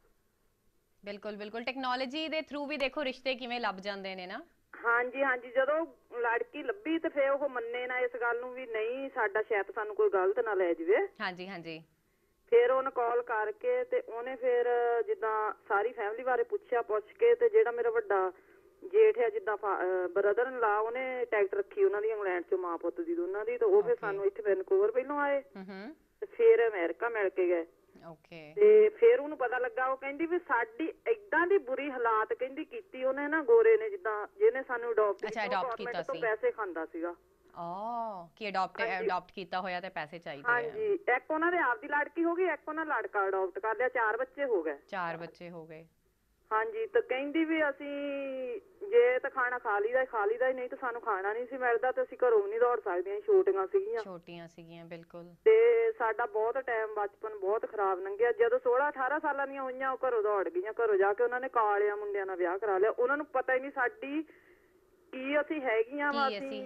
ਬਿਲਕੁਲ ਬਿਲਕੁਲ ਟੈਕਨੋਲੋਜੀ ਦੇ ਥਰੂ ਵੀ ਦੇਖੋ ਰਿਸ਼ਤੇ ਕਿਵੇਂ ਲੱਭ ਜਾਂਦੇ ਨੇ ਨਾ। ਹਾਂਜੀ ਹਾਂਜੀ, ਜਦੋਂ ਲੜਕੀ ਲੱਭੀ ਤੇ ਫਿਰ ਉਹ ਮੰਨੇ ਨਾ ਇਸ ਗੱਲ ਨੂੰ ਵੀ ਨਹੀਂ ਸਾਡਾ ਸ਼ਾਇਦ ਸਾਨੂੰ ਕੋਈ ਗਲਤ ਨਾ ਲੈ ਜਾਵੇ। ਹਾਂਜੀ ਹਾਂਜੀ। ਫਿਰ ਉਹਨੇ ਕਾਲ ਕਰਕੇ ਤੇ ਉਹਨੇ ਫਿਰ ਜਿੱਦਾਂ ਸਾਰੀ ਫੈਮਿਲੀ ਬਾਰੇ ਪੁੱਛ ਕੇ ਤੇ ਜਿਹੜਾ ਮੇਰਾ ਵੱਡਾ ਜੇਠ ਹੈ ਜਿੱਦਾਂ ਬ੍ਰਦਰ ਇਨ ਲਾ, ਉਹਨੇ ਟਿਕਟ ਰੱਖੀ ਉਹਨਾਂ ਦੀ ਇੰਗਲੈਂਡ ਚੋਂ ਮਾਂ ਪੁੱਤ ਦੀ ਦੋਨਾਂ ਦੀ, ਤੇ ਉਹ ਫਿਰ ਸਾਨੂੰ ਇੱਥੇ ਵੈਨਕੂਵਰ ਪਹਿਲੋਂ ਆਏ ਤੇ ਫਿਰ ਅਮਰੀਕਾ ਮਿਲ ਕੇ ਗਏ। ਤੇ ਫਿਰ ਉਹਨੂੰ ਪਤਾ ਲੱਗਾ, ਉਹ ਕਹਿੰਦੀ ਵੀ ਸਾਡੀ ਏਦਾਂ ਦੀ ਬੁਰੀ ਹਾਲਾਤ ਕਹਿੰਦੀ ਕੀਤੀ ਉਹਨੇ ਨਾ, ਗੋਰੇ ਨੇ ਜਿੱਦਾਂ ਜਿਹਨੇ ਸਾਨੂੰ ਅਡਾਪਟ ਕੀਤਾ ਸੀ, ਪੈਸੇ ਖਾਂਦਾ ਸੀਗਾ। ਕਿ ਅਡਾਪਟ ਕੀਤਾ ਹੋਇਆ ਤੇ ਪੈਸੇ ਚਾਹੀਦੇ ਆ। ਹਾਂਜੀ, ਇੱਕ ਉਹਨਾਂ ਦੇ ਆਪ ਦੀ ਲੜਕੀ ਹੋ ਗਈ, ਇੱਕ ਉਹਨਾਂ ਲੜਕਾ ਅਡਾਪਟ ਕਰ ਲਿਆ, 4 ਬੱਚੇ ਹੋ ਗਏ। 4 ਬੱਚੇ ਹੋ ਗਏ। ਹਾਂਜੀ, ਤੇ ਕਹਿੰਦੀ ਵੀ ਅਸੀਂ ਜੇ ਤਾਂ ਖਾਣਾ ਖਾ ਲਈਦਾ ਹੀ, ਨਹੀਂ ਤਾਂ ਸਾਨੂੰ ਖਾਣਾ ਨਹੀਂ ਸੀ ਮਿਲਦਾ ਤੇ ਅਸੀਂ ਘਰੋਂ ਨਹੀਂ ਦੌੜ ਸਕਦੀਆਂ, ਛੋਟੀਆਂ ਸੀਗੀਆਂ। ਬਿਲਕੁਲ। ਤੇ ਸਾਡਾ ਬਹੁਤ ਟਾਈਮ ਬਚਪਨ ਬਹੁਤ ਖਰਾਬ ਲੰਘਿਆ। ਜਦੋਂ 16-18 ਸਾਲਾਂ ਦੀਆਂ ਹੋਈਆਂ ਉਹ ਘਰੋਂ ਦੌੜ ਗਈਆਂ। ਘਰੋਂ ਜਾ ਕੇ ਉਹਨਾਂ ਨੇ ਕਾਲਿਆਂ ਮੁੰਡਿਆਂ ਨਾਲ ਵਿਆਹ ਕਰਾ ਲਿਆ। ਉਹਨਾਂ ਨੂੰ ਪਤਾ ਹੀ ਨਹੀਂ ਸਾਡੀ ਕੀ ਅਸੀਂ ਹੈਗੀਆਂ ਵਾ, ਅਸੀਂ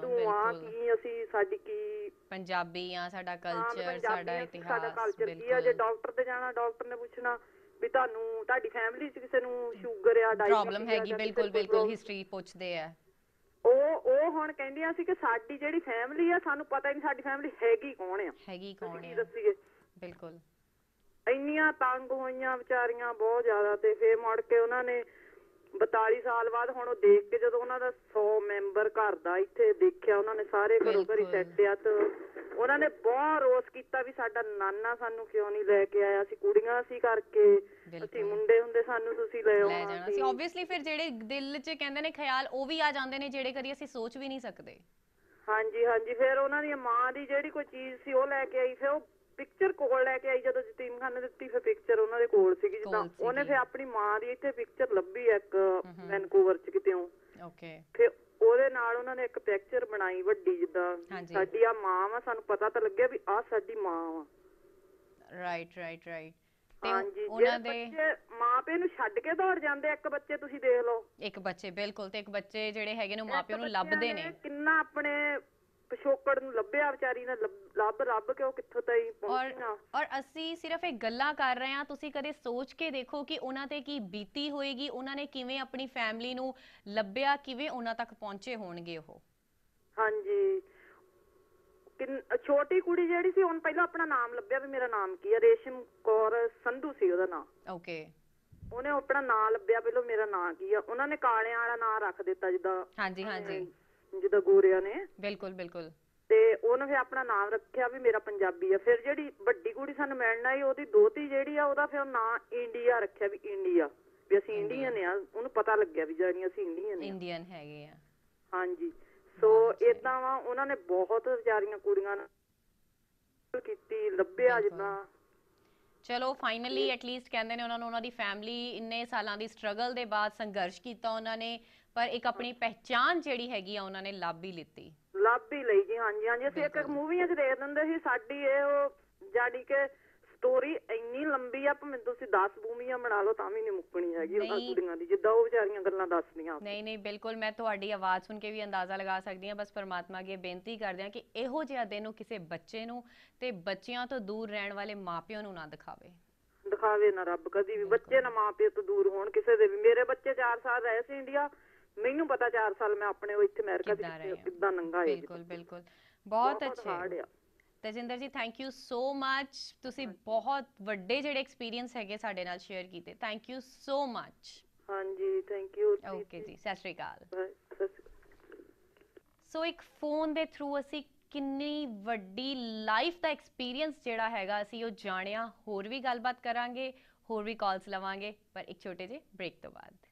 ਅਸੀਂ ਸਾਡੀ ਕੀ ਪੰਜਾਬੀ ਆ, ਸਾਡਾ ਕਲਚਰ, ਸਾਡਾ ਇਤਿਹਾਸ, ਸਾਡਾ ਕਲਚਰ ਕੀ ਆ। ਜੇ ਡਾਕਟਰ ਤੇ ਜਾਣਾ, ਡਾਕਟਰ ਨੇ ਪੁੱਛਣਾ ਵੀ ਤੁਹਾਨੂੰ ਤੁਹਾਡੀ ਫੈਮਿਲੀ 'ਚ ਕਿਸੇ ਨੂੰ ਸ਼ੂਗਰ ਆ, ਪ੍ਰੋਬਲਮ ਹੈਗੀ। ਬਿਲਕੁਲ ਬਿਲਕੁਲ ਹਿਸਟਰੀ ਪੁੱਛਦੇ ਆ। ਉਹ ਹੁਣ ਕਹਿੰਦੀਆਂ ਸੀ ਕਿ ਸਾਡੀ ਜਿਹੜੀ ਫੈਮਿਲੀ ਆ ਸਾਨੂੰ ਪਤਾ ਹੀ ਨਹੀਂ ਸਾਡੀ ਫੈਮਿਲੀ ਹੈਗੀ ਕੌਣ ਆ। ਦੱਸੀਏ। ਬਿਲਕੁਲ। ਇੰਨੀਆਂ ਤੰਗ ਹੋਈਆਂ ਵਿਚਾਰੀਆਂ ਬਹੁਤ ਜ਼ਿਆਦਾ। ਤੇ ਫਿਰ ਮੁੜ ਕੇ ਉਹਨਾਂ ਨੇ 42 ਸਾਲ ਬਾਅਦ ਹੁਣ ਉਹ ਦੇਖ ਕੇ ਜਦੋਂ ਉਹਨਾਂ ਦਾ 100 ਮੈਂਬਰ ਘਰ ਦਾ ਇੱਥੇ ਦੇਖਿਆ, ਉਹਨਾਂ ਨੇ ਸਾਰੇ ਘਰੋਂ ਘਰੀ ਸੱਟਿਆ ਤੇ ਉਹਨਾਂ ਨੇ ਬਹੁਤ ਰੋਸ ਕੀਤਾ ਵੀ ਸਾਡਾ ਨਾਨਾ ਸਾਨੂੰ ਕਿਉਂ ਨਹੀਂ ਲੈ ਕੇ ਆਇਆ, ਅਸੀਂ ਕੁੜੀਆਂ ਸੀ ਕਰਕੇ, ਅਸੀਂ ਮੁੰਡੇ ਹੁੰਦੇ ਸਾਨੂੰ ਤੁਸੀਂ ਲੈ ਆਉਣਾ ਸੀ। ਆਬਵੀਅਸਲੀ ਫਿਰ ਜਿਹੜੇ ਦਿਲ 'ਚ ਕਹਿੰਦੇ ਨੇ ਖਿਆਲ ਉਹ ਵੀ ਆ ਜਾਂਦੇ ਨੇ ਜਿਹੜੇ ਕਦੀ ਅਸੀਂ ਸੋਚ ਵੀ ਨਹੀਂ ਸਕਦੇ। ਹਾਂਜੀ ਹਾਂਜੀ। ਫਿਰ ਉਹਨਾਂ ਦੀ ਮਾਂ ਦੀ ਜਿਹੜੀ ਕੋਈ ਚੀਜ਼ ਸੀ ਉਹ ਲੈ ਕੇ ਆਈ। ਫਿਰ ਉਹ ਪਿਕਚਰ ਕੋਲ ਲੈ ਕੇ ਆਈ ਜਦੋਂ ਯਤੀਮਖਾਨੇ ਦਿੱਤੀ, ਫਿਰ ਪਿਕਚਰ ਉਹਨਾਂ ਦੇ ਕੋਲ ਸੀਗੀ ਜਿੱਦਾਂ। ਉਹਨੇ ਫਿਰ ਆਪਣੀ ਮਾਂ ਦੀ ਇੱਥੇ ਪਿਕਚਰ ਲੱਭੀ ਇੱਕ ਵੈਨਕੂਵਰ 'ਚ ਕਿਤੇੋਂ। ਫਿਰ ਉਹਦੇ ਨਾਲ ਉਹਨਾਂ ਨੇ ਇੱਕ ਪਿਕਚਰ ਬਣਾਈ ਵੱਡੀ ਜਿੱਦਾਂ ਸਾਡੀ ਆ ਮਾਂ ਵਾ, ਸਾਨੂੰ ਪਤਾ ਤਾਂ ਲੱਗਿਆ ਵੀ ਆਹ ਸਾਡੀ ਮਾਂ ਵਾ। ਰਾਈਟ। ਹਾਂਜੀ, ਉਹਨਾਂ ਦੇ ਮਾਪੇ ਨੂੰ ਛੱਡ ਕੇ ਦੌੜ ਜਾਂਦੇ ਇੱਕ ਬੱਚੇ, ਤੁਸੀਂ ਦੇਖ ਲਓ। ਇੱਕ ਬੱਚੇ ਬਿਲਕੁਲ। ਤੇ ਇੱਕ ਬੱਚੇ ਜਿਹੜੇ ਹੈਗੇ ਨੇ ਮਾਪਿਆਂ ਨੂੰ ਲੱਭਦੇ ਨੇ। ਕਿੰਨਾ ਆਪਣੇ ਪਿਛੋਕੜ ਨੂੰ ਲੱਭਿਆ ਵਿਚਾਰੀ ਨੇ, ਲੱਭ ਕੇ ਉਹ ਕਿੱਥੋਂ ਤਾਈਂ ਪਹੁੰਚੀ। ਔਰ ਅਸੀਂ ਸਿਰਫ ਇਹ ਗੱਲਾਂ ਕਰ ਰਹੇ ਹਾਂ, ਤੁਸੀਂ ਕਦੇ ਸੋਚ ਕੇ ਦੇਖੋ ਕਿ ਉਹਨਾਂ ਤੇ ਕੀ ਬੀਤੀ ਹੋਏਗੀ, ਉਹਨਾਂ ਨੇ ਕਿਵੇਂ ਆਪਣੀ ਫੈਮਿਲੀ ਨੂੰ ਲੱਭਿਆ, ਕਿਵੇਂ ਉਹਨਾਂ ਤੱਕ ਪਹੁੰਚੇ ਹੋਣਗੇ ਉਹ। ਹਾਂਜੀ, ਛੋਟੀ ਕੁੜੀ ਜਿਹੜੀ ਸੀ ਉਹਨੇ ਪਹਿਲਾਂ ਆਪਣਾ ਨਾਮ ਲੱਭਿਆ ਵੀ ਮੇਰਾ ਨਾਮ ਕੀ ਆ। ਰੇਸ਼ਮ ਕੌਰ ਸੰਧੂ ਸੀ ਉਹਦਾ ਨਾਮ। ਉਹਨੇ ਆਪਣਾ ਨਾਮ ਲੱਭਿਆ ਪਹਿਲਾਂ ਮੇਰਾ ਨਾਂ ਕੀ ਆ। ਉਹਨਾਂ ਨੇ ਕਾਲਿਆਂ ਵਾਲਾ ਨਾਂ ਰੱਖ ਦਿੱਤਾ ਜਿੱਦਾਂ ਜਿੱਦਾਂ ਗੋਰਿਆਂ ਨੇ। ਬਿਲਕੁਲ। ਤੇ ਉਹਨੇ ਫਿਰ ਆਪਣਾ ਨਾਮ ਰੱਖਿਆ ਵੀ ਮੇਰਾ ਪੰਜਾਬੀ ਆ। ਫਿਰ ਜਿਹੜੀ ਵੱਡੀ ਕੁੜੀ ਸਾਨੂੰ ਮਿਲਣ ਆਈ, ਉਹਦੀ ਦੋਹਤੀ ਜਿਹੜੀ ਆ ਉਹਦਾ ਫਿਰ ਨਾਂ ਇੰਡੀਆ ਰੱਖਿਆ ਵੀ ਇੰਡੀਆ, ਵੀ ਅਸੀਂ ਇੰਡੀਅਨ ਆ। ਉਹਨੂੰ ਪਤਾ ਲੱਗਿਆ ਵੀ ਜਾਨੀ ਅਸੀਂ ਇੰਡੀਅਨ ਹੈਗੇ ਆ। ਹਾਂਜੀ। ਸੋ ਏਦਾਂ ਵਾ ਉਹਨਾਂ ਨੇ ਬਹੁਤ ਵਿਚਾਰੀਆਂ ਕੁੜੀਆਂ ਕੀਤੀ, ਲੱਭਿਆ ਜਿੱਦਾਂ। ਚਲੋ ਫਾਈਨਲੀ ਐਟਲੀਸਟ ਕਹਿੰਦੇ ਨੇ ਉਹਨਾਂ ਦੀ ਫੈਮਿਲੀ ਇੰਨੇ ਸਾਲਾਂ ਦੀ ਸਟਰਗਲ ਦੇ ਬਾਅਦ ਸੰਘਰਸ਼ ਕੀਤਾ ਉਹਨਾਂ ਨੇ, ਪਰ ਇੱਕ ਆਪਣੀ ਪਹਿਚਾਨ ਜਿਹੜੀ ਹੈਗੀ ਆ ਉਹਨਾਂ ਨੇ ਲੱਭ ਹੀ ਲਿੱਤੀ। ਲੱਭ ਹੀ ਲਈ ਜੀ, ਹਾਂਜੀ ਹਾਂਜੀ। ਅਸੀਂ ਇੱਕ ਮੂਵੀਆਂ 'ਚ ਦੇਖ ਦਿੰਦੇ ਸੀ, ਸਾਡੀ ਇਹ ਉਹ ਜਾਣੀ ਕਿ ਸਟੋਰੀ ਇੰਨੀ ਲੰਬੀ ਆ, ਭਾਵੇਂ ਤੁਸੀਂ 10 ਮੂਵੀਆਂ ਬਣਾ ਲਓ ਤਾਂ ਵੀ ਨਹੀਂ ਮੁੱਕਣੀ ਹੈਗੀ ਉਹਨਾਂ ਕੁੜੀਆਂ ਦੀ, ਜਿੱਦਾਂ ਉਹ ਵਿਚਾਰੀਆਂ ਗੱਲਾਂ ਦੱਸਦੀਆਂ। ਨਹੀਂ ਨਹੀਂ ਬਿਲਕੁਲ, ਮੈਂ ਤੁਹਾਡੀ ਆਵਾਜ਼ ਸੁਣ ਕੇ ਵੀ ਅੰਦਾਜ਼ਾ ਲਗਾ ਸਕਦੀ ਹਾਂ। ਬਸ ਪਰਮਾਤਮਾ ਅੱਗੇ ਬੇਨਤੀ ਕਰਦੇ ਹਾਂ ਕਿ ਇਹੋ ਜਿਹਾ ਦਿਨ ਉਹ ਕਿਸੇ ਬੱਚੇ ਨੂੰ ਤੇ ਬੱਚਿਆਂ ਤੋਂ ਦੂਰ ਰਹਿਣ ਵਾਲੇ ਮਾਪਿਆਂ ਨੂੰ ਨਾ ਦਿਖਾਵੇ ਨਾ ਰੱਬ ਕਦੀ ਵੀ। ਬੱਚੇ ਨਾ ਮਾਪਿਆਂ ਤੋਂ ਦੂਰ ਹੋਣ ਕਿਸੇ ਦੇ ਵੀ। ਮੇਰੇ ਬੱਚੇ 4 ਸਾਲ ਰਹੇ ਸੀ ਇੰਡੀਆ, ਮੈਨੂੰ ਪਤਾ 4 ਸਾਲ ਮੈਂ ਆਪਣੇ ਇੱਥੇ ਅਮਰੀਕਾ ਦੇ ਕਿੱਦਾਂ ਲੰਘਾਏ। ਬਿਲਕੁਲ ਬਿਲਕੁਲ, ਬਹੁਤ ਅੱਛੇ ਤੇਜਿੰਦਰ ਜੀ, ਥੈਂਕ ਯੂ ਸੋ ਮਚ। ਤੁਸੀਂ ਬਹੁਤ ਵੱਡੇ ਜਿਹੜੇ ਐਕਸਪੀਰੀਅੰਸ ਹੈਗੇ ਸਾਡੇ ਨਾਲ ਸ਼ੇਅਰ ਕੀਤੇ, ਥੈਂਕ ਯੂ ਸੋ ਮਚ। ਹਾਂਜੀ ਥੈਂਕ ਯੂ। ਓਕੇ ਜੀ, ਸਤਿ ਸ਼੍ਰੀ ਅਕਾਲ। ਸੋ ਇੱਕ ਫੋਨ ਦੇ ਥਰੂ ਅਸੀਂ ਕਿੰਨੀ ਵੱਡੀ ਲਾਈਫ ਦਾ ਐਕਸਪੀਰੀਅੰਸ ਜਿਹੜਾ ਹੈਗਾ ਅਸੀਂ ਉਹ ਜਾਣਿਆ। ਹੋਰ ਵੀ ਗੱਲਬਾਤ ਕਰਾਂਗੇ, ਹੋਰ ਵੀ ਕਾਲਸ ਲਵਾਂਗੇ, ਪਰ ਇੱਕ ਛੋਟੇ ਜਿਹੇ ਬ੍ਰੇਕ ਤੋਂ ਬਾਅਦ।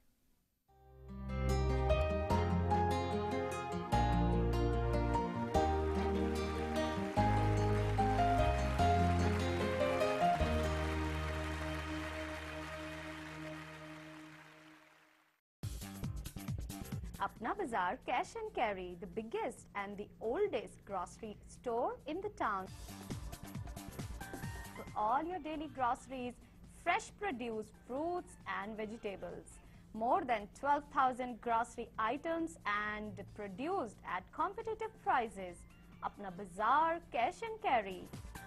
Apna Bazaar Cash and Carry, the biggest and the oldest grocery store in the town. For all your daily groceries, fresh produce, fruits and vegetables. More than 12,000 grocery items and produced at competitive prices. Apna Bazaar Cash and Carry.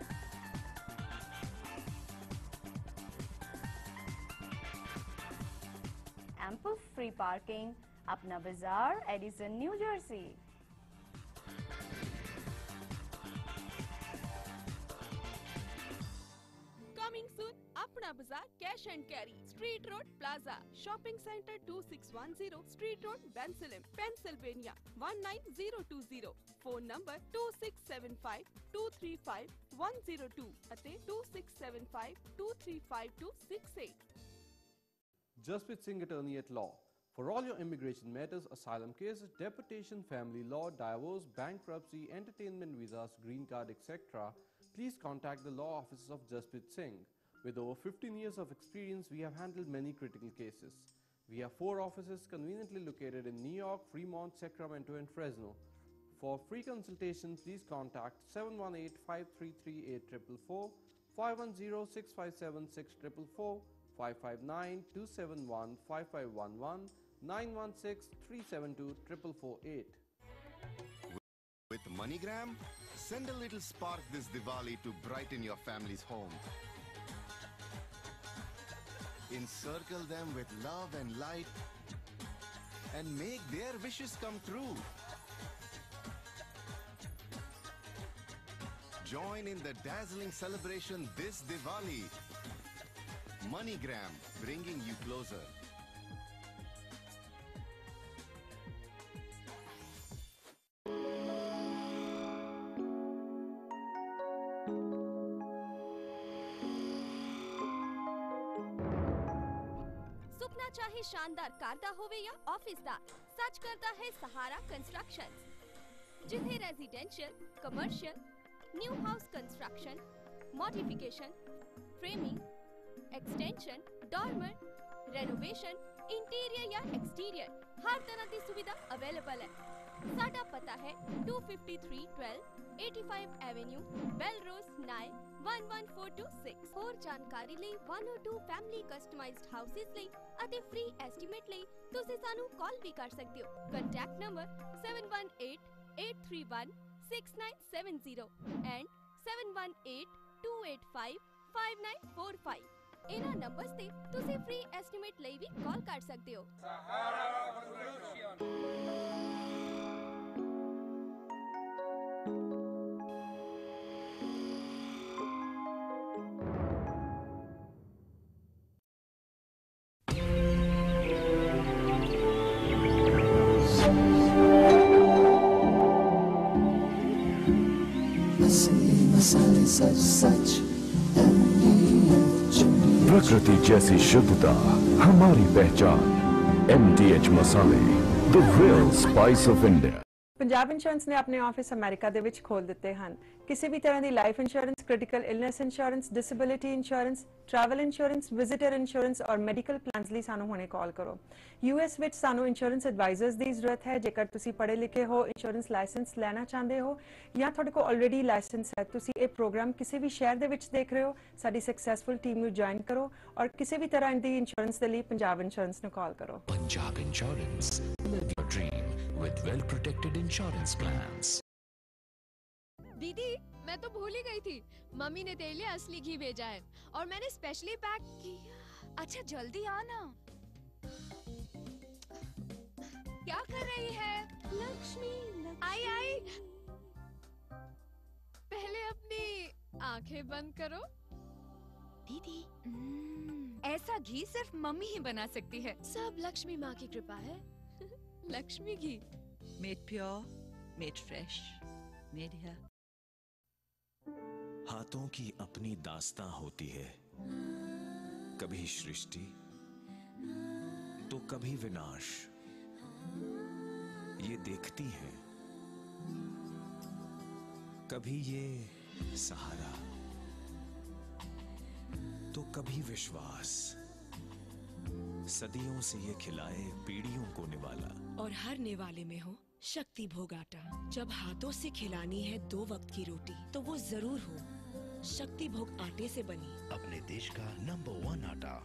Ample free parking. Apna Bazaar, Edison, New Jersey. Coming soon, Apna Bazaar Cash and Carry, Street Road Plaza, Shopping Center 2610, Street Road, Bensalem, Pennsylvania 19020. Phone number 2675-235-102 ਅਤੇ 2675-235-268. Jasprit Singh, Attorney at Law. For all your immigration matters, asylum cases, deportation, family law, divorce, bankruptcy, entertainment visas, green card, etc., please contact the law offices of Jasprit Singh. With over 15 years of experience, we have handled many critical cases. We have 4 offices conveniently located in New York, Fremont, Sacramento, and Fresno. For free consultation, please contact 718-533-8444, 510-657-6444, 559-271-5511, 916-372-4448. With MoneyGram, send a little spark this Diwali to brighten your family's home. Encircle them with love and light and make their wishes come true. Join in the dazzling celebration this Diwali. MoneyGram, bringing you closer. सुपना चाहे शानदार car दा होवे या office दा, सच करता है Sahara constructions, जिथे residential, commercial, new house construction, modification, framing, extension, dormer, renovation, interior या एक्सटीरियर हर तरह की सुविधा अवेलेबल है। साडा पता है 25312 85 एवेन्यू, बेलरोज, नाई 11426। और जानकारी ਲਈ 102 फैमिली कस्टमाइज्ड हाउसेस ਲਈ ਅਤੇ फ्री एस्टीमेट ਲਈ ਤੁਸੀਂ ਸਾਨੂੰ ਕਾਲ ਵੀ ਕਰ ਸਕਦੇ ਹੋ। Contact number 7188316970 and 7182855945। ਇਹਨਾਂ ਨੰਬਰਸ ਤੇ ਤੁਸੀਂ ਫ੍ਰੀ ਐਸਟੀਮੇਟ ਲਈ ਵੀ ਕਾਲ ਕਰ ਸਕਦੇ ਹੋ। प्रकृति जैसी शुद्धता हमारी पहचान। MDH मसाले, the real spice of India। Punjab insurance ਨੇ ਆਪਣੇ ਆਫਿਸ ਅਮਰੀਕਾ ਦੇ ਵਿੱਚ ਖੋਲ ਦਿੱਤੇ ਹਨ। ਕਿਸੇ ਵੀ ਤਰ੍ਹਾਂ ਦੀ life insurance, critical illness insurance, disability insurance, travel insurance, visitor insurance ਔਰ ਮੈਡੀਕਲ ਪਲਾਨਸ ਲਈ ਸਾਨੂੰ ਹੁਣੇ ਕਾਲ ਕਰੋ। US ਵਿੱਚ ਸਾਨੂੰ ਇੰਸ਼ੋਰੈਂਸ ਐਡਵਾਈਜ਼ਰਸ ਦੀ ਜ਼ਰੂਰਤ ਹੈ। ਜੇਕਰ ਤੁਸੀਂ ਪੜ੍ਹੇ ਲਿਖੇ ਹੋ, ਇੰਸ਼ੋਰੈਂਸ ਲਾਇਸੈਂਸ ਲੈਣਾ ਚਾਹੁੰਦੇ ਹੋ ਜਾਂ ਤੁਹਾਡੇ ਕੋਲ ਆਲਰੇਡੀ ਲਾਇਸੈਂਸ ਹੈ, ਤੁਸੀਂ ਇਹ ਪ੍ਰੋਗਰਾਮ ਕਿਸੇ ਵੀ ਸ਼ਹਿਰ ਦੇ ਵਿੱਚ ਦੇਖ ਰਹੇ ਹੋ, ਸਾਡੀ ਸਕਸੈਸਫੁਲ ਟੀਮ ਨੂੰ ਜੁਆਇਨ ਕਰੋ ਔਰ ਕਿਸੇ ਵੀ ਤਰ੍ਹਾਂ ਦੀ ਇੰਸ਼ੋਰੈਂਸ ਦੇ ਲਈ ਪੰਜਾਬ ਇੰਸ਼ੋਰੈਂਸ ਨੂੰ ਕਾਲ ਕਰੋ। Punjab Insurance. Live your dream with well-protected insurance plans. दीदी मैं तो भूल ही गई थी, मम्मी ने तेरे लिए असली घी भेजा है और मैंने स्पेशली पैक किया। अच्छा जल्दी आना। क्या कर रही है लक्ष्मी? आई आई, पहले अपनी आंखें बंद करो। दीदी ऐसा घी सिर्फ मम्मी ही बना सकती है, सब लक्ष्मी माँ की कृपा है। लक्ष्मी घी, made pure, made fresh, made here. हाथों की अपनी दास्तां होती है, कभी सृष्टि तो कभी विनाश। ये देखती है, कभी ये सहारा तो कभी विश्वास। सदियों से ये खिलाए पीढ़ियों को निवाला, और हर निवाले में हो शक्ति भोग आटा। जब हाथों से खिलानी है 2 वक्त की रोटी तो वो जरूर हो शक्ति भोग आटे से बनी। अपने देश का नंबर 1 आटा।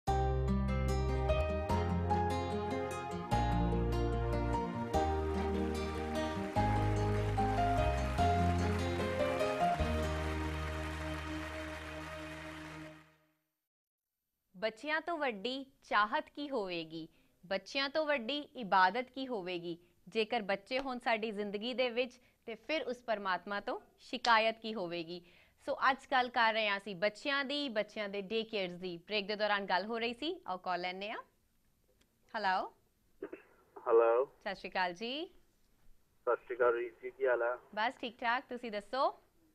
ਬੱਚਿਆਂ ਤੋਂ ਵੱਡੀ ਚਾਹਤ ਕੀ ਹੋਵੇਗੀ, ਬੱਚਿਆਂ ਤੋਂ ਵੱਡੀ ਇਬਾਦਤ ਕੀ ਹੋਵੇਗੀ। ਜੇਕਰ ਬੱਚੇ ਹੋਣ ਸਾਡੀ ਜ਼ਿੰਦਗੀ ਦੇ ਵਿੱਚ ਤੇ ਫਿਰ ਉਸ ਪਰਮਾਤਮਾ ਤੋਂ ਸ਼ਿਕਾਇਤ ਕੀ ਹੋਵੇਗੀ। ਸੋ ਅੱਜ ਕੱਲ ਕਰ ਰਹੇ ਹਾਂ ਅਸੀਂ ਬੱਚਿਆਂ ਦੀ, ਬੱਚਿਆਂ ਦੇ ਡੇ ਕੇਅਰਸ ਦੀ। ਬ੍ਰੇਕ ਦੇ ਦੌਰਾਨ ਗੱਲ ਹੋ ਰਹੀ ਸੀ, ਆਓ ਕਾਲ ਲੈਣੇ ਆ। ਹੈਲੋ ਹੈਲੋ, ਸਤਿ ਸ਼੍ਰੀ ਅਕਾਲ ਜੀ। ਸਤਿ ਸ਼੍ਰੀ ਅਕਾਲ ਜੀ, ਕੀ ਹਾਲ ਹੈ? ਬਸ ਠੀਕ ਠਾਕ, ਤੁਸੀਂ ਦੱਸੋ?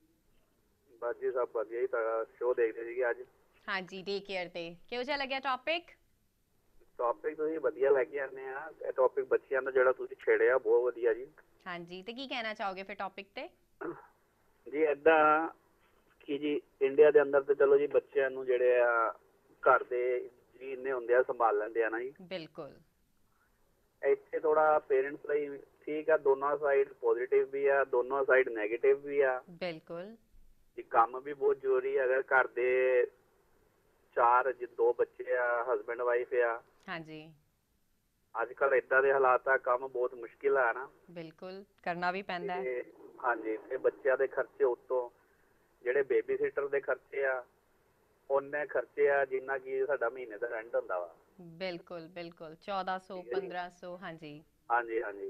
ਬਸ ਜੀ ਸਭ ਵਧੀਆ ਹੀ। ਤੁਹਾਡਾ ਸ਼ੋਅ ਦੇਖਦੇ ਸੀਗੇ ਅੱਜ। ਹਾਂਜੀ, ਡੇ ਕੇਅਰ ਤੇ ਕਿਹੋ ਜਿਹਾ ਲੱਗਿਆ ਟੌਪਿਕ? ਟੌਪਿਕ ਤੁਸੀਂ ਵਧੀਆ ਲੈ ਕੇ ਆਨੇ ਆ। ਇਹ ਟੌਪਿਕ ਬੱਚਿਆਂ ਦਾ ਜਿਹੜਾ ਤੁਸੀਂ ਛੇੜਿਆ ਬਹੁਤ ਵਧੀਆ ਜੀ। ਹਾਂਜੀ, ਤੇ ਕੀ ਕਹਿਣਾ ਚਾਹੋਗੇ ਫਿਰ ਟੌਪਿਕ ਤੇ? ਜੀ ਏਦਾਂ ਕਿ ਜੀ ਇੰਡੀਆ ਦੇ ਅੰਦਰ ਤੇ ਚਲੋ ਜੀ ਬੱਚਿਆਂ ਨੂੰ ਜਿਹੜੇ ਆ ਘਰ ਦੇ ਜੀ ਇੰਨੇ ਹੁੰਦੇ ਆ ਸੰਭਾਲ ਲੈਂਦੇ ਆ ਨਾ ਜੀ। ਬਿਲਕੁਲ। ਇੱਥੇ ਥੋੜਾ ਪੇਰੈਂਟਸ ਲਈ ਠੀਕ ਆ, ਦੋਨੋਂ ਸਾਈਡ ਪੋਜ਼ਿਟਿਵ ਵੀ ਆ, ਦੋਨੋਂ ਸਾਈਡ ਨੈਗੇਟਿਵ ਵੀ ਆ। ਬਿਲਕੁਲ ਜੀ, ਕੰਮ ਵੀ ਬਹੁਤ ਜ਼ਰੂਰੀ। ਅਗਰ ਘਰ ਦੇ 4 2 ਬੱਚੇ ਆ, ਹਸਬੈਂਡ ਵਾਈਫ ਆ, ਹਾਂਜੀ, ਅੱਜ ਕੱਲ ਏਦਾਂ ਦੇ ਹਾਲਾਤ ਆ, ਕੰਮ ਬਹੁਤ ਮੁਸ਼ਕਿਲ ਆ ਨਾ। ਬਿਲਕੁਲ ਕਰਨਾ ਵੀ ਪੈਂਦਾ ਹੈ। ਹਾਂਜੀ, ਤੇ ਬੱਚਿਆਂ ਦੇ ਖਰਚੇ ਉੱਤੋਂ ਜਿਹੜੇ ਬੇਬੀ ਸਿਟਰ ਦੇ ਖਰਚੇ ਆ, ਉਹਨੇ ਖਰਚੇ ਆ ਜਿੰਨਾ ਕਿ ਸਾਡਾ ਮਹੀਨੇ ਦਾ ਰੈਂਟ ਹੁੰਦਾ ਵਾ। ਬਿਲਕੁਲ ਬਿਲਕੁਲ 1400 1500। ਹਾਂਜੀ ਹਾਂਜੀ ਹਾਂਜੀ।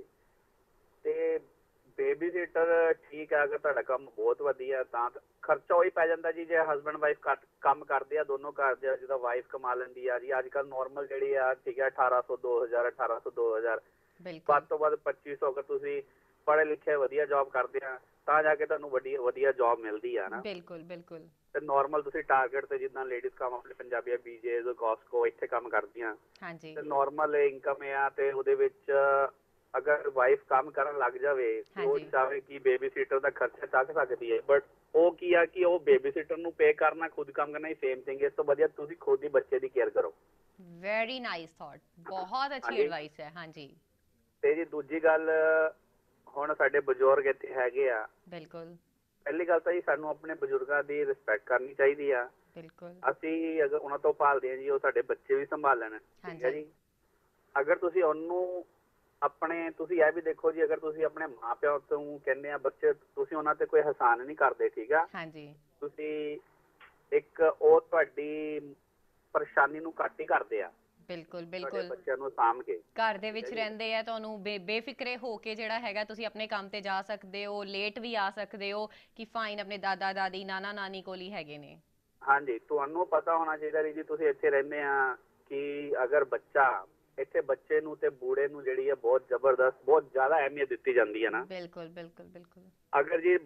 ਤੇ ਬੇਬੀ ਸਿਟਰ ਠੀਕ ਆ, ਅਗਰ ਤੁਹਾਡਾ ਕੰਮ ਬਹੁਤ ਵਧੀਆ ਤਾਂ ਖਰਚਾ ਉਹੀ ਪੈ ਜਾਂਦਾ ਜੀ। ਜੇ ਹਸਬੈਂਡ ਵਾਈਫ ਕੰਮ ਕਰਦੇ ਆ, ਦੋਨੋਂ ਕਰਦੇ ਆ, ਜਿੱਦਾਂ ਵਾਈਫ ਕਮਾ ਲੈਂਦੀ ਆ ਜੀ। ਅੱਜ ਕੱਲ ਨੋਰਮਲ ਜਿਹੜੀ ਆ ਠੀਕ ਹੈ 1800 2000, 1800 2000, ਵੱਧ ਤੋਂ ਵੱਧ 2500। ਅਗਰ ਤੁਸੀਂ ਪੜ੍ਹੇ ਲਿਖੇ ਵਧੀਆ ਜੌਬ ਕਰਦੇ ਆ ਤਾਂ ਜਾ ਕੇ ਤੁਹਾਨੂੰ ਵਧੀਆ ਜੌਬ ਮਿਲਦੀ ਆ ਨਾ। ਬਿਲਕੁਲ ਬਿਲਕੁਲ। ਤੇ ਨੋਰਮਲ ਤੁਸੀਂ ਟਾਰਗੇਟ ਤੇ ਜਿੱਦਾਂ ਲੇਡੀਜ਼ ਕੰਮ ਆਪਣੇ ਪੰਜਾਬੀਆਂ BJ's, ਕਾਸਕੋ ਇੱਥੇ ਕੰਮ ਕਰਦੀਆਂ। ਹਾਂਜੀ। ਤੇ ਨੋਰਮਲ ਇਨਕਮ ਆ ਤੇ ਉਹਦੇ ਵਿੱਚ ਅਗਰ ਵਾਈਫ ਕੰਮ ਕਰਨ ਲੱਗ ਜਾਵੇ ਉਹ ਚਾਹੇ ਕਿ ਬੇਬੀ ਸਿਟਰ ਦਾ ਖਰਚਾ ਚੱਕ ਸਕਦੀ ਹੈ, ਬਟ ਉਹ ਕੀ ਆ ਕਿ ਉਹ ਬੇਬੀ ਸਿਟਰ ਨੂੰ ਪੇ ਕਰਨਾ, ਖੁਦ ਕੰਮ ਕਰਨਾ ਹੀ ਸੇਮ ਥਿੰਗ। ਇਸ ਤੋਂ ਵਧੀਆ ਤੁਸੀਂ ਖੁਦ ਹੀ ਬੱਚੇ ਦੀ ਕੇਅਰ ਕਰੋ। ਵੈਰੀ ਨਾਈਸ ਥਾਟ, ਬਹੁਤ ਅੱਛੀ ਐਡਵਾਈਸ ਹੈ। ਹਾਂਜੀ। ਤੇ ਜੀ ਦੂਜੀ ਗੱਲ, ਹੁਣ ਸਾਡੇ ਬਜ਼ੁਰਗ ਇੱਥੇ ਹੈਗੇ ਆ। ਬਿਲਕੁਲ। ਪਹਿਲੀ ਗੱਲ ਤਾਂ ਜੀ ਸਾਨੂੰ ਆਪਣੇ ਬਜ਼ੁਰਗਾਂ ਦੀ ਰਿਸਪੈਕਟ ਕਰਨੀ ਚਾਹੀਦੀ ਆ। ਬਿਲਕੁਲ। ਅਸੀਂ ਅਗਰ ਉਹਨਾਂ ਤੋਂ ਭਾਲਦੇ ਹਾਂ ਜੀ ਉਹ ਸਾਡੇ ਬੱਚੇ ਵੀ ਸੰਭਾਲਣ, ਠੀਕ ਹੈ ਜੀ। ਅਗਰ ਤੁਸੀਂ ਉਹਨੂੰ ਆਪਣੇ, ਤੁਸੀਂ ਇਹ ਵੀ ਦੇਖੋ ਜੀ, ਅਗਰ ਤੁਸੀਂ ਆਪਣੇ ਮਾਂ ਪਿਓ ਤੋਂ ਕਹਿੰਦੇ ਆ ਬੱਚੇ, ਤੁਸੀਂ ਉਹਨਾਂ ਤੇ ਕੋਈ ਅਹਿਸਾਨ ਨਹੀਂ ਕਰਦੇ, ਠੀਕ ਆ। ਹਾਂਜੀ। ਤੁਸੀਂ ਇੱਕ ਉਹ ਤੁਹਾਡੀ ਪਰੇਸ਼ਾਨੀ ਨੂੰ ਘੱਟ ਹੀ ਕਰਦੇ ਆ। ਬਿਲਕੁਲ ਬਿਲਕੁਲ। ਬੱਚਿਆਂ ਨੂੰ ਸਾਂਭ ਕੇ ਘਰ ਦੇ ਵਿੱਚ ਰਹਿੰਦੇ ਆ, ਤੁਹਾਨੂੰ ਬੇਫਿਕਰੇ ਹੋ ਕੇ ਜਿਹੜਾ ਹੈਗਾ ਤੁਸੀਂ ਆਪਣੇ ਕੰਮ ਤੇ ਜਾ ਸਕਦੇ ਹੋ, ਲੇਟ ਵੀ ਆ ਸਕਦੇ ਹੋ ਕਿ ਫਾਈਨ ਆਪਣੇ ਦਾਦਾ ਦਾਦੀ ਨਾਨਾ ਨਾਨੀ ਕੋਲ ਹੀ ਹੈਗੇ ਨੇ। ਹਾਂਜੀ, ਤੁਹਾਨੂੰ ਪਤਾ ਹੋਣਾ ਚਾਹੀਦਾ ਜੀ ਤੁਸੀਂ ਇੱਥੇ ਰਹਿੰਦੇ ਆ ਕਿ ਅਗਰ ਬੱਚਾ ਇੱਥੇ, ਬੱਚੇ ਨੂੰ ਤੇ ਬੂੜੇ ਨੂੰ ਜਿਹੜੀ ਹੈ ਬਹੁਤ ਜ਼ਬਰਦਸਤ, ਬਹੁਤ ਜ਼ਿਆਦਾ ਅਹਿਮੀਅਤ ਦਿੱਤੀ ਜਾਂਦੀ ਹੈ ਨਾ। ਬਿਲਕੁਲ ਬਿਲਕੁਲ ਬਿਲਕੁਲ। ਅਗਰ ਜੀ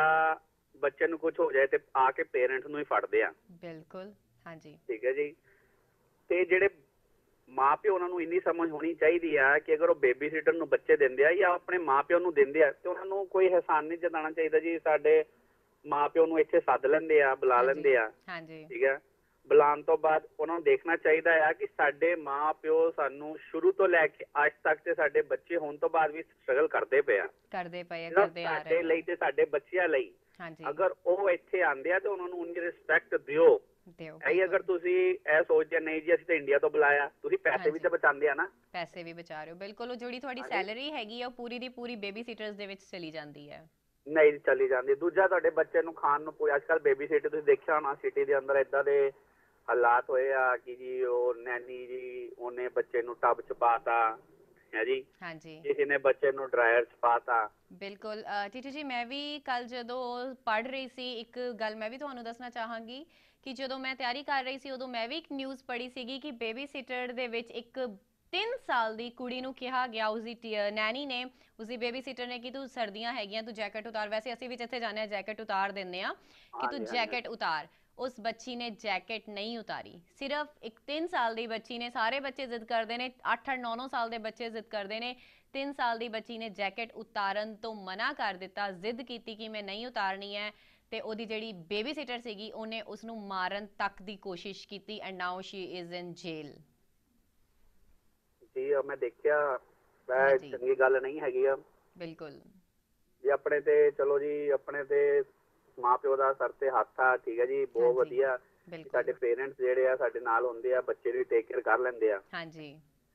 ਬੱਚੇ ਨੂੰ ਕੁਝ ਹੋ ਜਾਏ ਤੇ ਆ ਕੇ ਪੇਰੈਂਟਸ ਨੂੰ ਹੀ ਫੜਦੇ ਆ। ਬਿਲਕੁਲ। ਹਾਂਜੀ। ਠੀਕ ਹੈ ਜੀ। ਤੇ ਜਿਹੜੇ ਮਾਂ ਪਿਓ, ਉਹਨਾਂ ਨੂੰ ਇੰਨੀ ਸਮਝ ਹੋਣੀ ਚਾਹੀਦੀ ਆ ਕਿ ਅਗਰ ਉਹ ਬੇਬੀ ਸਿਟਰ ਨੂੰ ਬੱਚੇ ਦਿੰਦੇ ਆ ਜਾਂ ਆਪਣੇ ਮਾਂ ਪਿਓ ਨੂੰ ਦਿੰਦੇ ਆ ਤੇ ਉਹਨਾਂ ਨੂੰ ਕੋਈ ਅਹਿਸਾਨ ਨਹੀਂ ਜਤਾਉਣਾ ਚਾਹੀਦਾ ਜੀ ਸਾਡੇ ਮਾਪਿਓ ਨੂੰ ਇੱਥੇ ਸੱਦ ਲੈਂਦੇ ਆ, ਬੁਲਾ ਲੈਂਦੇ ਆ, ਹਾਂਜੀ ਠੀਕ ਹੈ। ਬੁਲਾਉਣ ਤੋਂ ਬਾਅਦ ਉਹਨਾਂ ਨੂੰ ਦੇਖਣਾ ਚਾਹੀਦਾ ਆ ਕਿ ਸਾਡੇ ਮਾਪਿਓ ਸਾਨੂੰ ਸ਼ੁਰੂ ਤੋਂ ਲੈ ਕੇ ਅੱਜ ਤੱਕ ਤੇ ਸਾਡੇ ਬੱਚੇ ਹੋਣ ਤੋਂ ਬਾਅਦ ਵੀ ਸਟਰਗਲ ਕਰਦੇ ਪਏ ਆ ਕਰਦੇ ਆ ਸਾਡੇ ਲਈ ਤੇ ਸਾਡੇ ਬੱਚਿਆਂ ਲਈ। ਹਾਂਜੀ ਅਗਰ ਉਹ ਇੱਥੇ ਆਂਦੇ ਆ ਤੇ ਉਹਨਾਂ ਨੂੰ ਉਨੀ ਰਿਸਪੈਕਟ ਦਿਓ। ਇਹ ਅਗਰ ਤੁਸੀਂ ਇਹ ਸੋਚਦੇ ਨਹੀਂ ਜੀ ਅਸੀਂ ਤਾਂ ਇੰਡੀਆ ਤੋਂ ਬੁਲਾਇਆ, ਤੁਸੀਂ ਪੈਸੇ ਵੀ ਤਾਂ ਬਚਾਉਂਦੇ ਆ ਨਾ, ਪੈਸੇ ਵੀ ਬਚਾ ਰਹੇ ਹੋ। ਬਿਲਕੁਲ, ਉਹ ਜਿਹੜੀ ਤੁਹਾਡੀ ਸੈਲਰੀ ਹੈਗੀ ਆ ਉਹ ਪੂਰੀ ਦੀ ਪੂਰੀ ਬੇਬੀ ਸਿਟਰਸ ਦੇ ਵਿੱਚ ਚਲੀ ਜਾਂਦੀ ਹੈ। ਨਹੀਂ ਚਲੀ ਜਾਂਦੀ। ਦੂਜਾ ਤੁਹਾਡੇ ਬੱਚੇ ਨੂੰ ਖਾਣ ਨੂੰ ਅੱਜ ਕੱਲ੍ਹ ਬੇਬੀ ਸਿਟਰ ਤੁਸੀਂ ਦੇਖਿਆ ਹੋਣਾ ਸਿਟੀ ਦੇ ਅੰਦਰ ਏਦਾਂ ਦੇ ਹਾਲਾਤ ਹੋਏ ਆ ਕਿ ਜੀ ਉਹ ਨੈਨੀ ਜੀ ਉਹਨੇ ਬੱਚੇ ਨੂੰ ਟੱਬ ਚ ਪਾਤਾ ਹੈ ਜੀ, ਹਾਂਜੀ ਕਿਸੇ ਨੇ ਬੱਚੇ ਨੂੰ ਡਰਾਇਰ ਚ ਪਾਤਾ। ਬਿਲਕੁਲ ਟੀਟੂ ਜੀ, ਮੈਂ ਵੀ ਕੱਲ ਜਦੋਂ ਪੜ੍ਹ ਰਹੀ ਸੀ ਇੱਕ ਗੱਲ ਮੈਂ ਵੀ ਤੁਹਾਨੂੰ ਦੱਸਣਾ ਚਾਹਾਂਗੀ ਕਿ ਜਦੋਂ ਮੈਂ ਤਿਆਰੀ ਕਰ ਰਹੀ ਸੀ ਉਦੋਂ ਮੈਂ ਵੀ ਇੱਕ ਨਿਊਜ਼ ਪੜ੍ਹੀ ਸੀਗੀ ਕਿ ਬੇਬੀ ਸਿਟਰ ਦੇ ਵਿੱਚ ਇੱਕ 3 ਸਾਲ ਦੀ ਕੁੜੀ ਨੂੰ ਕਿਹਾ ਗਿਆ, ਉਸਦੀ ਨੈਨੀ ਨੇ, ਉਸਦੀ ਬੇਬੀ ਸਿਟਰ ਨੇ ਕਿ ਤੂੰ ਸਰਦੀਆਂ ਹੈਗੀਆਂ ਤੂੰ ਜੈਕਟ ਉਤਾਰ, ਵੈਸੇ ਅਸੀਂ ਵੀ ਜਿੱਥੇ ਜਾਂਦੇ ਆ ਜੈਕਟ ਉਤਾਰ ਦਿੰਦੇ ਆ ਕਿ ਤੂੰ ਜੈਕਟ ਉਤਾਰ। ਉਸ ਬੱਚੀ ਨੇ ਜੈਕਟ ਨਹੀਂ ਉਤਾਰੀ। ਸਿਰਫ ਇੱਕ 3 ਸਾਲ ਦੀ ਬੱਚੀ ਨੇ, ਸਾਰੇ ਬੱਚੇ ਜ਼ਿੱਦ ਕਰਦੇ ਨੇ, 8-8 9-9 ਸਾਲ ਦੇ ਬੱਚੇ ਜ਼ਿੱਦ ਕਰਦੇ ਨੇ, 3 ਸਾਲ ਦੀ ਬੱਚੀ ਨੇ ਜੈਕਟ ਉਤਾਰਨ ਤੋਂ ਮਨਾ ਕਰ ਦਿੱਤਾ, ਜ਼ਿੱਦ ਕੀਤੀ ਕਿ ਮੈਂ ਨਹੀਂ ਉਤਾਰਨੀ ਹੈ ਤੇ ਉਹਦੀ ਜਿਹੜੀ ਬੇਬੀ ਸਿਟਰ ਸੀਗੀ ਉਹਨੇ ਉਸ ਨੂੰ ਮਾਰਨ ਤੱਕ ਦੀ ਕੋਸ਼ਿਸ਼ ਕੀਤੀ and now she is in jail. ਜੀ ਮੈਂ ਦੇਖਿਆ, ਚੰਗੀ ਗੱਲ ਨਹੀਂ ਹੈਗੀ ਆ ਬਿਲਕੁਲ ਜੀ। ਆਪਣੇ ਤੇ ਚਲੋ ਜੀ, ਆਪਣੇ ਤੇ ਮਾਂ ਪਿਓ ਦਾ ਸਰ ਤੇ ਹੱਥ ਆ, ਠੀਕ ਹੈ ਜੀ, ਬਹੁਤ ਵਧੀਆ। ਸਾਡੇ ਪੇਰੈਂਟਸ ਜਿਹੜੇ ਆ ਸਾਡੇ ਨਾਲ ਹੁੰਦੇ ਆ, ਬੱਚੇ ਦੀ ਟੇਕ ਕੇਅਰ ਕਰ ਲੈਂਦੇ ਆ। ਹਾਂਜੀ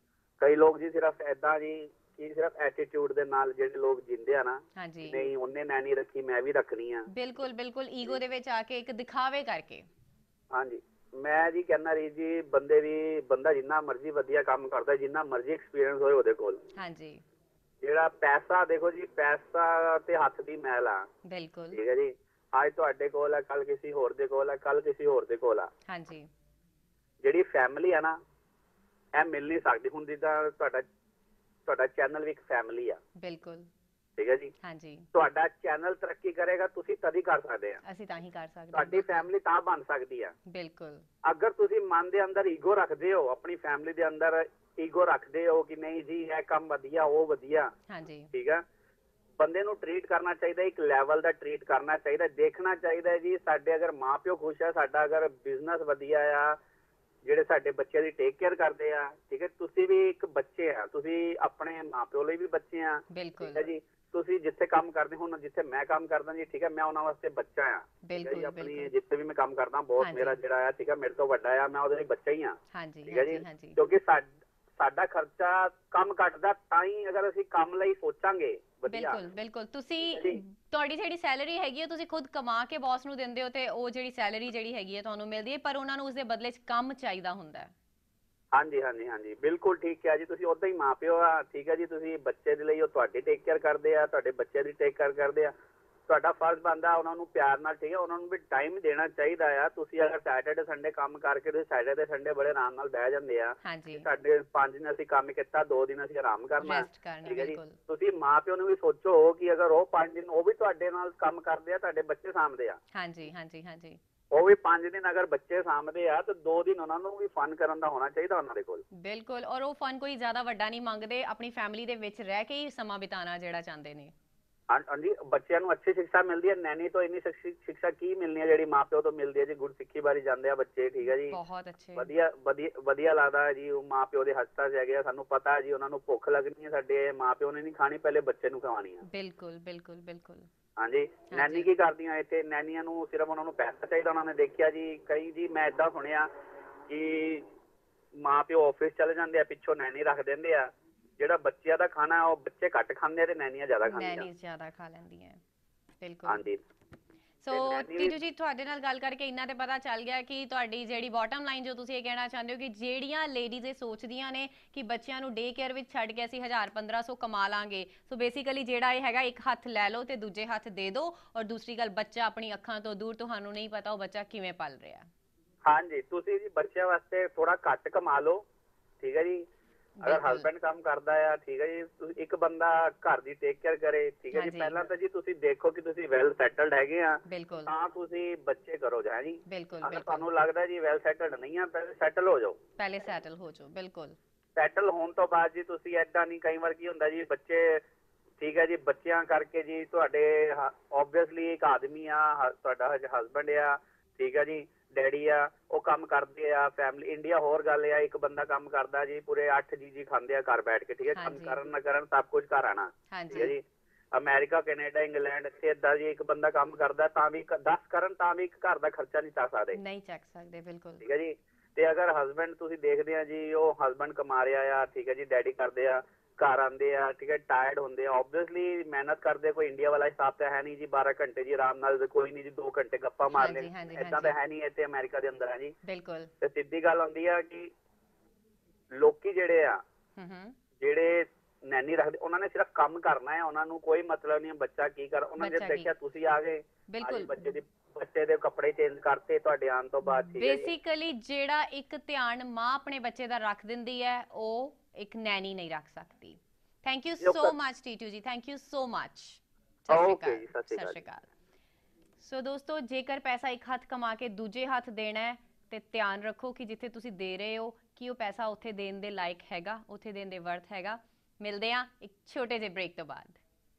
ਕਈ ਲੋਕ ਜੀ ਸਿਰਫ ਏਦਾਂ ਜੀ ਕਿ ਸਿਰਫ ਐਟੀਟਿਊਡ ਦੇ ਨਾਲ ਜਿਹੜੇ ਲੋਕ ਜਿੰਦੇ ਆ ਨਾ, ਹਾਂਜੀ ਨਹੀਂ ਉਹਨੇ ਨੈਣੀ ਰੱਖੀ ਮੈਂ ਵੀ ਰੱਖਣੀ ਆ, ਬਿਲਕੁਲ ਬਿਲਕੁਲ ਈਗੋ ਦੇ ਵਿੱਚ ਆ ਕੇ ਇੱਕ ਦਿਖਾਵੇ ਕਰਕੇ। ਹਾਂਜੀ ਮੈਂ ਜੀ ਕਹਿੰਦਾ ਰਹੀ ਜੀ, ਬੰਦਾ ਜਿੰਨਾ ਮਰਜ਼ੀ ਵਧੀਆ ਕੰਮ ਕਰਦਾ, ਜਿੰਨਾ ਮਰਜ਼ੀ ਐਕਸਪੀਰੀਅੰਸ ਹੋਏ ਉਹਦੇ ਕੋਲ, ਹਾਂਜੀ ਜਿਹੜਾ ਪੈਸਾ ਦੇਖੋ ਜੀ, ਪੈਸਾ ਤੇ ਹੱਥ ਦੀ ਮੈਲ ਆ। ਬਿਲਕੁਲ ਠੀਕ ਹੈ ਜੀ, ਅੱਜ ਤੁਹਾਡੇ ਕੋਲ ਆ, ਕੱਲ ਕਿਸੇ ਹੋਰ ਦੇ ਕੋਲ ਆ, ਕੱਲ ਕਿਸੇ ਹੋਰ ਦੇ ਕੋਲ ਆ। ਹਾਂਜੀ ਜਿਹੜੀ ਫੈਮਿਲੀ ਆ ਨਾ, ਇਹ ਮਿਲ ਨਹੀਂ ਸਕਦੀ। ਹੁਣ ਜਿੱਦਾਂ ਤੁਹਾਡਾ ਚੈਨਲ ਵੀ ਇੱਕ ਫੈਮਿਲੀ ਆ। ਬਿਲਕੁਲ ਠੀਕ ਹੈ ਜੀ, ਹਾਂਜੀ ਤੁਹਾਡਾ ਚੈਨਲ ਤਰੱਕੀ ਕਰੇਗਾ, ਤੁਸੀਂ ਤਦ ਕਰ ਸਕਦੇ ਆ, ਅਸੀਂ ਤਾਂ ਹੀ ਕਰ ਸਕਦੇ, ਤੁਹਾਡੀ ਫੈਮਿਲੀ ਤਾਂ ਬਣ ਸਕਦੀ ਆ। ਬਿਲਕੁਲ ਅਗਰ ਤੁਸੀਂ ਮਨ ਦੇ ਅੰਦਰ ਈਗੋ ਰੱਖਦੇ ਹੋ, ਆਪਣੀ ਫੈਮਿਲੀ ਦੇ ਅੰਦਰ ਈਗੋ ਰੱਖਦੇ ਹੋ ਕਿ ਨਹੀਂ ਜੀ ਇਹ ਕੰਮ ਵਧੀਆ ਉਹ ਵਧੀਆ, ਹਾਂਜੀ ਠੀਕ ਆ, ਬੰਦੇ ਨੂੰ ਟਰੀਟ ਕਰਨਾ ਚਾਹੀਦਾ, ਇੱਕ ਲੈਵਲ ਦਾ ਟਰੀਟ ਕਰਨਾ ਚਾਹੀਦਾ। ਦੇਖਣਾ ਚਾਹੀਦਾ ਜੀ ਸਾਡੇ ਅਗਰ ਮਾਂ ਪਿਓ ਖੁਸ਼ ਆ, ਸਾਡਾ ਅਗਰ ਬਿਜ਼ਨਸ ਵਧੀਆ ਆ, ਜਿਹੜੇ ਸਾਡੇ ਬੱਚਿਆਂ ਦੀ ਟੇਕ ਕੇਅਰ ਕਰਦੇ ਆ, ਠੀਕ ਹੈ, ਤੁਸੀਂ ਵੀ ਇੱਕ ਬੱਚੇ ਆ, ਤੁਸੀਂ ਆਪਣੇ ਮਾਂ ਪਿਓ ਲਈ ਵੀ ਬੱਚੇ ਆ, ਠੀਕ ਹੈ ਜੀ। ਤੁਸੀਂ ਜਿੱਥੇ ਕੰਮ ਕਰਦੇ ਹੋ, ਜਿੱਥੇ ਮੈਂ ਕੰਮ ਕਰਦਾ ਜੀ, ਠੀਕ ਹੈ, ਮੈਂ ਉਹਨਾਂ ਵਾਸਤੇ ਬੱਚਾ ਆ, ਬਿਲਕੁਲ ਆਪਣੀ ਜਿੱਥੇ ਵੀ ਮੈਂ ਕੰਮ ਕਰਦਾ ਬਹੁਤ ਮੇਰਾ ਜਿਹੜਾ ਆ, ਠੀਕ ਹੈ, ਮੇਰੇ ਤੋਂ ਵੱਡਾ ਆ, ਮੈਂ ਉਹਦੇ ਲਈ ਬੱਚਾ ਹੀ ਆ, ਠੀਕ ਹੈ ਜੀ। ਕਿਉਂਕਿ ਸਾਡਾ ਖਰਚਾ ਕੰਮ ਘਟਦਾ ਤਾਂ ਹੀ ਅਗਰ ਅਸੀਂ ਕੰਮ ਲਈ ਸੋਚਾਂਗੇ ਵਧੀਆ। ਬਿਲਕੁਲ ਬਿਲਕੁਲ, ਤੁਸੀਂ ਤੁਹਾਡੀ ਜਿਹੜੀ ਸੈਲਰੀ ਹੈਗੀ ਹੈ ਤੁਸੀਂ ਖੁਦ ਕਮਾ ਕੇ ਬੌਸ ਨੂੰ ਦਿੰਦੇ ਹੋ ਤੇ ਉਹ ਜਿਹੜੀ ਸੈਲਰੀ ਜਿਹੜੀ ਹੈਗੀ ਹੈ ਤੁਹਾਨੂੰ ਮਿਲਦੀ ਹੈ, ਪਰ ਉਹਨਾਂ ਨੂੰ ਉਸਦੇ ਬਦਲੇ 'ਚ ਕੰਮ ਚਾਹੀਦਾ ਹੁੰਦਾ ਹੈ। ਹਾਂਜੀ ਹਾਂਜੀ ਹਾਂਜੀ ਬਿਲਕੁਲ ਠੀਕ ਹੈ ਜੀ, ਤੁਸੀਂ ਉਦਾਂ ਹੀ ਮਾਂ ਪਿਓ ਆ, ਠੀਕ ਹੈ ਜੀ, ਤੁਸੀਂ ਬੱਚੇ ਦੇ ਲਈ ਉਹ ਤੁਹਾਡੀ ਟੇਕ ਕੇਅਰ ਕਰਦੇ ਆ, ਤੁਹਾਡੇ ਬੱਚੇ ਦੀ ਟੇਕ ਕੇਅਰ ਕਰਦੇ ਆ, ਤੁਹਾਡਾ ਫਰਜ਼ ਬਣਦਾ ਉਹਨਾਂ ਨੂੰ ਪਿਆਰ ਨਾਲ, ਠੀਕ ਹੈ, ਉਹਨਾਂ ਨੂੰ ਵੀ ਟਾਈਮ ਦੇਣਾ ਚਾਹੀਦਾ ਆ। ਤੁਸੀਂ ਅਗਰ ਸੈਟਰਡੇ ਸੰਡੇ ਕੰਮ ਕਰਕੇ ਤੁਸੀਂ ਸੈਟਰਡੇ ਸੰਡੇ ਬੜੇ ਆਰਾਮ ਨਾਲ ਬਹਿ ਜਾਂਦੇ ਆ, ਸਾਡੇ 5 ਦਿਨ ਅਸੀਂ ਕੰਮ ਕੀਤਾ, 2 ਦਿਨ ਅਸੀਂ ਆਰਾਮ ਕਰਨਾ, ਠੀਕ ਹੈ ਜੀ। ਤੁਸੀਂ ਮਾਂ ਪਿਓ ਨੂੰ ਵੀ ਸੋਚੋ ਕਿ ਅਗਰ ਉਹ 5 ਦਿਨ ਉਹ ਵੀ ਤੁਹਾਡੇ ਨਾਲ ਕੰਮ ਕਰਦੇ ਆ, ਤੁਹਾਡੇ ਬੱਚੇ ਸਾਂਭਦੇ ਆ, ਹਾਂਜੀ ਹਾਂਜੀ ਹਾਂਜੀ, ਉਹ ਵੀ 5 ਦਿਨ ਅਗਰ ਬੱਚੇ ਸਾਂਭਦੇ ਆ ਤਾਂ 2 ਦਿਨ ਉਹਨਾਂ ਨੂੰ ਵੀ ਫਨ ਕਰਨ ਦਾ ਹੋਣਾ ਚਾਹੀਦਾ ਉਹਨਾਂ ਦੇ ਕੋਲ। ਬਿਲਕੁਲ, ਔਰ ਉਹ ਫਨ ਕੋਈ ਜ਼ਿਆਦਾ ਵੱਡਾ ਨਹੀਂ ਮੰਗਦੇ, ਆਪਣੀ ਫੈਮਿਲੀ ਦੇ ਵਿੱਚ ਰਹਿ ਕੇ ਹੀ ਸਮਾਂ ਬਿਤਾਉਣਾ ਜਿਹੜਾ ਚਾਹੁੰਦੇ ਨੇ। ਹਾਂਜੀ, ਬੱਚਿਆਂ ਨੂੰ ਅੱਛੀ ਸਿੱਖਿਆ ਮਿਲਦੀ ਹੈ, ਨੈਣੀ ਤੋਂ ਇੰਨੀ ਸਿੱਖਿਆ ਕੀ ਮਿਲਣੀ ਹੈ ਜਿਹੜੀ ਮਾਂ ਪਿਓ ਤੋਂ ਮਿਲਦੀ ਹੈ ਜੀ। ਗੁਰਸਿੱਖੀ ਬਾਰੇ ਜਾਂਦੇ ਆ ਬੱਚੇ, ਠੀਕ ਹੈ ਜੀ, ਬਹੁਤ ਅੱਛੇ, ਵਧੀਆ ਲੱਗਦਾ ਹੈ ਜੀ। ਉਹ ਮਾਂ ਪਿਓ ਦੇ ਹੱਥਾਂ 'ਚ ਹੈਗੇ ਆ, ਸਾਨੂੰ ਪਤਾ ਹੈ ਜੀ ਉਹਨਾਂ ਨੂੰ ਭੁੱਖ ਲੱਗਣੀ ਹੈ, ਸਾਡੇ ਮਾਂ ਪਿਓ ਨੇ ਨਹੀਂ ਖਾਣੀ, ਪਹਿਲੇ ਬੱਚੇ ਨੂੰ ਖਵਾਉਣੀ ਹੈ। ਬਿਲਕੁਲ ਬਿਲਕੁਲ ਬਿਲਕੁਲ। ਹਾਂਜੀ, ਨੈਨੀ ਕੀ ਕਰਦੀਆਂ ਇੱਥੇ, ਨੈਨੀਆਂ ਨੂੰ ਸਿਰਫ ਉਹਨਾਂ ਨੂੰ ਪੈਸਾ ਚਾਹੀਦਾ। ਉਹਨਾਂ ਨੇ ਦੇਖਿਆ ਜੀ ਕਈ ਜੀ, ਮੈਂ ਏਦਾਂ ਸੁਣਿਆ ਕਿ ਮਾਂ ਪਿਓ ਆਫਿਸ ਚਲੇ ਜਾਂਦੇ ਆ, ਪਿੱਛੋਂ ਨੈਨੀ ਰੱਖ ਦਿੰਦੇ ਆ, ਜਿਹੜਾ ਬੱਚਿਆਂ ਦਾ ਖਾਣਾ ਉਹ ਬੱਚੇ ਘੱਟ ਖਾਂਦੇ ਆ ਤੇ ਨੈਨੀਆਂ ਜ਼ਿਆਦਾ ਖਾਂਦੀਆਂ, ਨੈਨੀ ਜ਼ਿਆਦਾ ਖਾ ਲੈਂਦੀਆਂ, ਬਿਲਕੁਲ। ਹਾਂਜੀ, ਸੋ ਟੀਟੂ ਜੀ, ਤੁਹਾਡੇ ਨਾਲ ਗੱਲ ਕਰਕੇ ਇੰਨਾ ਤੇ ਪਤਾ ਚੱਲ ਗਿਆ ਕਿ ਤੁਹਾਡੀ ਜਿਹੜੀ ਬਾਟਮ ਲਾਈਨ ਜੋ ਤੁਸੀਂ ਇਹ ਕਹਿਣਾ ਚਾਹੁੰਦੇ ਹੋ ਕਿ ਜਿਹੜੀਆਂ ਲੇਡੀਜ਼ ਇਹ ਸੋਚਦੀਆਂ ਨੇ ਕਿ ਬੱਚਿਆਂ ਨੂੰ ਡੇ ਕੇਅਰ ਵਿੱਚ ਛੱਡ ਕੇ ਅਸੀਂ 1000-1500 ਕਮਾ ਲਾਂਗੇ, ਸੋ ਬੇਸਿਕਲੀ ਜਿਹੜਾ ਇਹ ਹੈਗਾ ਇੱਕ ਹੱਥ ਲੈ ਲਓ ਤੇ ਦੂਜੇ ਹੱਥ ਦੇ ਦਿਓ, ਔਰ ਦੂਸਰੀ ਗੱਲ ਬੱਚਾ ਆਪਣੀ ਅੱਖਾਂ ਤੋਂ ਦੂਰ, ਤੁਹਾਨੂੰ ਨਹੀਂ ਪਤਾ ਉਹ ਬੱਚਾ ਕਿਵੇਂ ਪਲ ਰਿਹਾ। ਹਾਂਜੀ, ਤੁਸੀਂ ਜੀ ਬੱਚਿਆਂ ਵਾਸਤੇ ਥੋੜਾ ਘੱਟ ਕਮਾ ਲਓ, ਠੀਕ ਹੈ ਜੀ। ਅਗਰ ਹਸਬੈਂਡ ਕੰਮ ਕਰਦਾ ਆ, ਠੀਕ ਹੈ ਜੀ, ਤੁਸੀਂ ਇੱਕ ਬੰਦਾ ਘਰ ਦੀ ਟੇਕ ਕੇਅਰ ਕਰੇ, ਠੀਕ ਹੈ ਜੀ। ਪਹਿਲਾਂ ਤਾਂ ਜੀ ਤੁਸੀਂ ਦੇਖੋ ਕਿ ਤੁਸੀਂ ਵੈਲ ਸੈਟਲਡ ਹੈਗੇ ਆ, ਤਾਂ ਤੁਸੀਂ ਬੱਚੇ ਕਰੋ ਜਾ ਜੀ। ਅਗਰ ਤੁਹਾਨੂੰ ਲੱਗਦਾ ਜੀ ਵੈਲ ਸੈਟਲਡ ਨਹੀਂ ਆ, ਪਹਿਲੇ ਸੈਟਲ ਹੋ ਜਾਓ, ਪਹਿਲੇ ਸੈਟਲ ਹੋ ਜਾਓ। ਬਿਲਕੁਲ, ਸੈਟਲ ਹੋਣ ਤੋਂ ਬਾਅਦ ਜੀ ਤੁਸੀਂ ਏਦਾਂ ਨਹੀਂ, ਕਈ ਵਾਰ ਕੀ ਹੁੰਦਾ ਜੀ ਬੱਚੇ ਠੀਕ ਹੈ ਜੀ। ਬੱਚਿਆਂ ਕਰਕੇ ਜੀ ਤੁਹਾਡੇ ਓਬਵੀਅਸਲੀ ਇੱਕ ਆਦਮੀ ਆ, ਤੁਹਾਡਾ ਹਸਬੈਂਡ ਆ, ਠੀਕ ਹੈ ਜੀ, ਡੈਡੀ ਆ, ਉਹ ਕੰਮ ਕਰਦੇ ਆ, ਫੈਮਿਲੀ ਇੰਡੀਆ ਹੋਰ ਗੱਲ ਆ, ਇੱਕ ਬੰਦਾ ਕੰਮ ਕਰਦਾ ਜੀ, ਪੂਰੇ 8 ਜੀ ਖਾਂਦੇ ਆ ਘਰ ਬੈਠ ਕੇ, ਠੀਕ ਹੈ, ਕੰਮ ਕਰਨ ਨਾ ਕਰਨ ਸਭ ਕੁਝ ਘਰ ਆਣਾ, ਠੀਕ ਹੈ ਜੀ। ਅਮਰੀਕਾ, ਕੈਨੇਡਾ, ਇੰਗਲੈਂਡ ਇੱਥੇ ਏਦਾਂ ਜੀ ਇੱਕ ਬੰਦਾ ਕੰਮ ਕਰਦਾ ਤਾਂ ਵੀ 10 ਕਰਨ ਤਾਂ ਵੀ ਇੱਕ ਘਰ ਦਾ ਖਰਚਾ ਨਹੀਂ ਚੱਕ ਸਕਦੇ, ਬਿਲਕੁਲ, ਠੀਕ ਹੈ ਜੀ। ਤੇ ਅਗਰ ਹਸਬੈਂਡ ਤੁਸੀਂ ਦੇਖਦੇ ਆ ਜੀ, ਉਹ ਹਸਬੈਂਡ ਕਮਾ ਰਿਹਾ ਆ, ਠੀਕ ਹੈ ਜੀ, ਡੈਡੀ ਕਰਦੇ ਆ, ਘਰ ਆਉਂਦੇ ਆ, ਠੀਕ ਹੈ, ਟਾਇਰਡ ਹੁੰਦੇ ਆ, ਓਬਵੀਅਸਲੀ ਮਿਹਨਤ ਕਰਦੇ, ਕੋਈ ਇੰਡੀਆ ਵਾਲਾ ਹਿਸਾਬ ਤਾਂ ਹੈ ਨਹੀਂ ਜੀ 12 ਘੰਟੇ ਜੀ ਆਰਾਮ ਨਾਲ, ਕੋਈ ਨਹੀਂ ਜੀ 2 ਘੰਟੇ ਗੱਪਾਂ ਮਾਰ ਲੈਣ, ਏਦਾਂ ਤਾਂ ਹੈ ਨਹੀਂ ਇੱਥੇ ਅਮਰੀਕਾ ਦੇ ਅੰਦਰ ਹੈ ਜੀ। ਬਿਲਕੁਲ। ਤੇ ਸਿੱਧੀ ਗੱਲ ਹੁੰਦੀ ਆ ਕਿ ਲੋਕੀ ਜਿਹੜੇ ਆ, ਜਿਹੜੇ ਨੈਨੀ ਰੱਖਦੇ, ਉਹਨਾਂ ਨੇ ਸਿਰਫ ਕੰਮ ਕਰਨਾ ਹੈ, ਉਹਨਾਂ ਨੂੰ ਕੋਈ ਮਤਲਬ ਨਹੀਂ ਬੱਚਾ ਕੀ ਕਰ, ਉਹਨਾਂ ਨੇ ਦੇਖਿਆ ਤੁਸੀਂ ਆ ਗਏ, ਬੱਚੇ ਦੇ ਕੱਪੜੇ ਚੇਂਜ ਕਰਤੇ ਤੁਹਾਡੇ ਆਉਣ ਤੋਂ ਬਾਅਦ, ਠੀਕ ਹੈ। ਬੇਸਿਕਲੀ ਜਿਹੜਾ ਇੱਕ ਧਿਆਨ ਮਾਂ ਆਪਣੇ ਬੱਚੇ ਦਾ ਰੱਖ ਦਿੰਦੀ ਹੈ, ਉਹ ਇੱਕ ਨੈਨੀ ਨਹੀਂ ਰੱਖ ਸਕਦੀ। Thank you so much Titu ji, thank you so much. Okay ਜੀ, ਸਤਿ ਸ਼੍ਰੀ ਅਕਾਲ। ਸੋ ਦੋਸਤੋ, ਜੇਕਰ ਪੈਸਾ ਇੱਕ ਹੱਥ ਕਮਾ ਕੇ ਦੂਜੇ ਹੱਥ ਦੇਣਾ ਹੈ ਤੇ ਧਿਆਨ ਰੱਖੋ ਕਿ ਜਿੱਥੇ ਤੁਸੀਂ ਦੇ ਰਹੇ ਹੋ ਕਿ ਉਹ ਪੈਸਾ ਉੱਥੇ ਦੇਣ ਦੇ ਲਾਇਕ ਹੈਗਾ, ਉੱਥੇ ਦੇਣ ਦੇ ਵਰਥ ਹੈਗਾ। ਮਿਲਦੇ ਆ ਇੱਕ ਛੋਟੇ ਜਿਹੇ ਬ੍ਰੇਕ ਤੋਂ ਬਾਅਦ।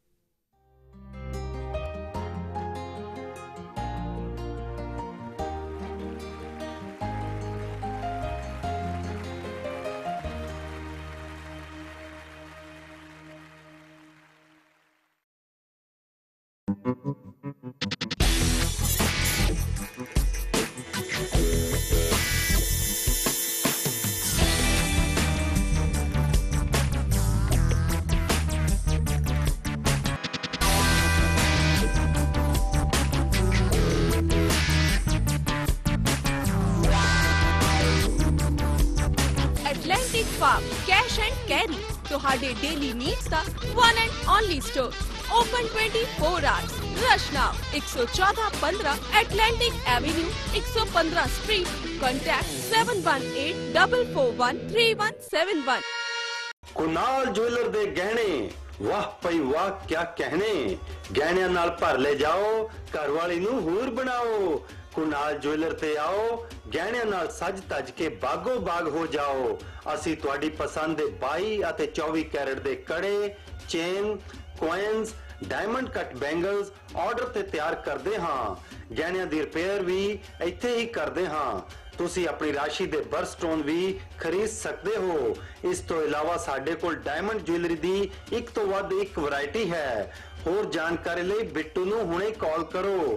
Atlantic Farm Cash and Carry ਤੁਹਾਡੇ ਡੇਲੀ ਨੀਡਸ ਦਾ one and only store, open 24 hours, rush now 11415 Atlantic Avenue, 115 Street, contact 7184413171। Kunal jeweller ਦੇ ਗਹਿਣੇ, ਵਾਹ ਪਈ ਵਾਹ ਕਿਆ ਕਹਿਣੇ, ਗਹਿਣਿਆਂ ਨਾਲ ਭਰ ਲੈ ਜਾਓ, ਘਰਵਾਲੀ ਨੂੰ ਹੂਰ ਬਣਾਓ। ਕੁਨਾਲ ਜੁਐਲਰ ਤੇ ਆਓ, ਗਹਿਣਿਆਂ ਨਾਲ ਸੱਜ ਤੱਜ ਕੇ ਬਾਗੋ ਬਾਗ ਹੋ ਜਾਓ। ਅਸੀਂ ਤੁਹਾਡੀ ਪਸੰਦ ਦੇ 22 ਅਤੇ 24 ਕੈਰਟ ਦੇ ਕੜੇ, chain, coins, diamond cut bangles order ਤੇ ਤਿਆਰ ਕਰਦੇ ਹਾਂ। ਗਹਿਣਿਆਂ ਦੀ ਰਿਪੇਅਰ ਵੀ ਇੱਥੇ ਹੀ ਕਰਦੇ ਹਾਂ। ਤੁਸੀਂ ਆਪਣੀ ਰਾਸ਼ੀ ਦੇ ਬਰਸਟੋਨ ਵੀ ਖਰੀਦ ਸਕਦੇ ਹੋ। ਇਸ ਤੋਂ ਇਲਾਵਾ ਸਾਡੇ ਕੋਲ ਡਾਇਮੰਡ ਜੁਐਲਰੀ ਦੀ ਇੱਕ ਤੋਂ ਵੱਧ ਇੱਕ ਵੈਰਾਈਟੀ ਹੈ। ਹੋਰ ਜਾਣਕਾਰੀ ਲਈ ਬਿੱਟੂ ਨੂੰ ਹੁਣੇ ਕਾਲ ਕਰੋ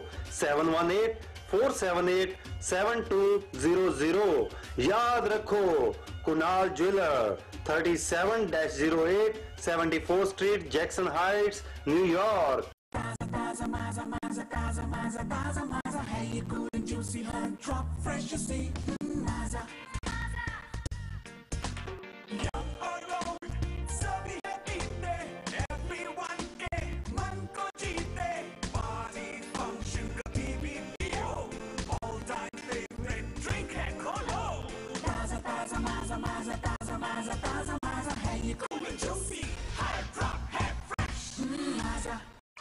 7184787200। ਯਾਦ ਰੱਖੋ, Kunal jeweller, 37-08 74 Street, Jackson Heights, New York. Hey, you good and juicy, hun, drop fresh, you see. Maza. Young or old, sabhi hai peete, everyone ke man ko jeete. Party function kabhi bhi piyo, all time favorite drink hai kholo. Taza taza maza maza taza maza taza maza. Hey, you good and juicy, hot drop, head fresh. Maza.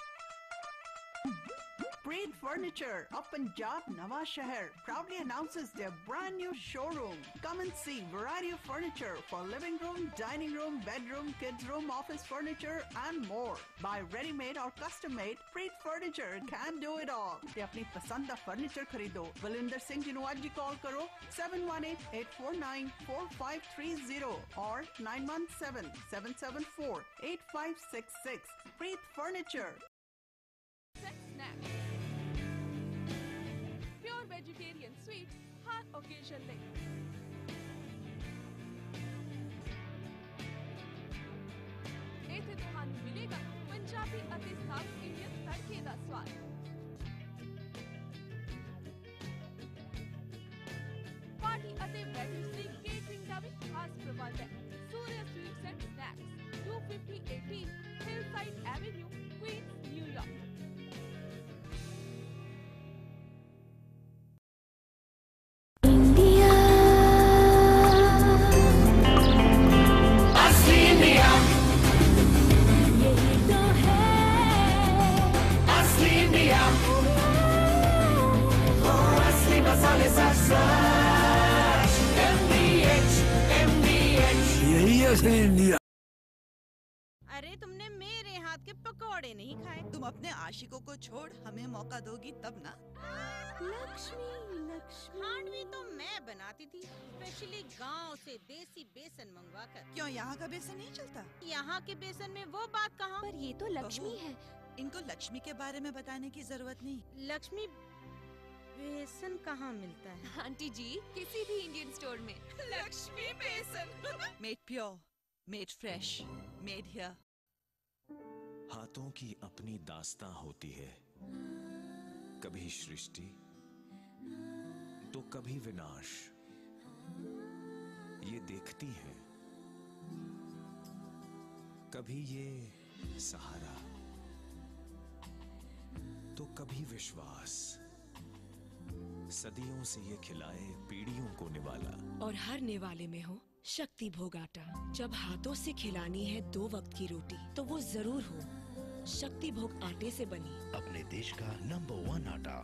Preet Furniture of Punjab Nawa Shahar proudly announces their brand new showroom. Come and see variety of furniture for living room, dining room, bedroom, kids room, office furniture and more. Buy ready-made or custom-made, Preet Furniture can do it all. ਤੇ ਆਪਣੀ ਪਸੰਦ ਦਾ furniture ਖਰੀਦੋ। ਬਲਵਿੰਦਰ ਸਿੰਘ ਜੀ ਨੂੰ ਅੱਜ ਹੀ ਕਾਲ ਕਰੋ 7188494530 or 9177748566. Preet Furniture. Pure vegetarian sweets, her occasion ਲਈ। ਇੱਥੇ ਤੁਹਾਨੂੰ ਮਿਲੇਗਾ ਪੰਜਾਬੀ ਅਤੇ ਸਾਊਥ ਇੰਡੀਅਨ ਤੜਕੇ ਦਾ ਸਵਾਦ। ਪਾਰਟੀ ਅਤੇ ਵੈਡਿੰਗ ਲਈ ਕੇਟਰਿੰਗ ਦਾ ਵੀ ਖਾਸ ਪ੍ਰਬੰਧ ਹੈ। Surya sweets and snacks, 25018 Hillside Avenue, Queens, New York. यही असली इंडिया। अरे तुमने मेरे हाथ के पकौड़े नहीं खाए। तुम अपने आशिकों को छोड़ हमें मौका दोगी तब ना। लक्ष्मी खांडवी तो मैं बनाती थी, स्पेशली गांव से देसी बेसन मंगवा कर। क्यों यहाँ का बेसन नहीं चलता? यहाँ के बेसन में वो बात कहाँ। पर ये तो लक्ष्मी है। इनको लक्ष्मी के बारे में बताने की जरूरत नहीं। लक्ष्मी बेसन कहाँ मिलता है? आंटी जी, किसी भी इंडियन स्टोर में। Lakshmi besan made pure, made fresh, made here. हाथों की अपनी दास्तां होती है, कभी सृष्टि तो कभी विनाश। ये देखती हैं, कभी ये सहारा तो कभी विश्वास। सदियों से ये खिलाए पीढ़ियों को निवाला। और हर निवाले में हो शक्ति भोग आटा। जब हाथों से खिलानी है 2 वक्त की रोटी तो वो जरूर हो शक्ति भोग आटे से बनी। अपने देश का नंबर 1 आटा।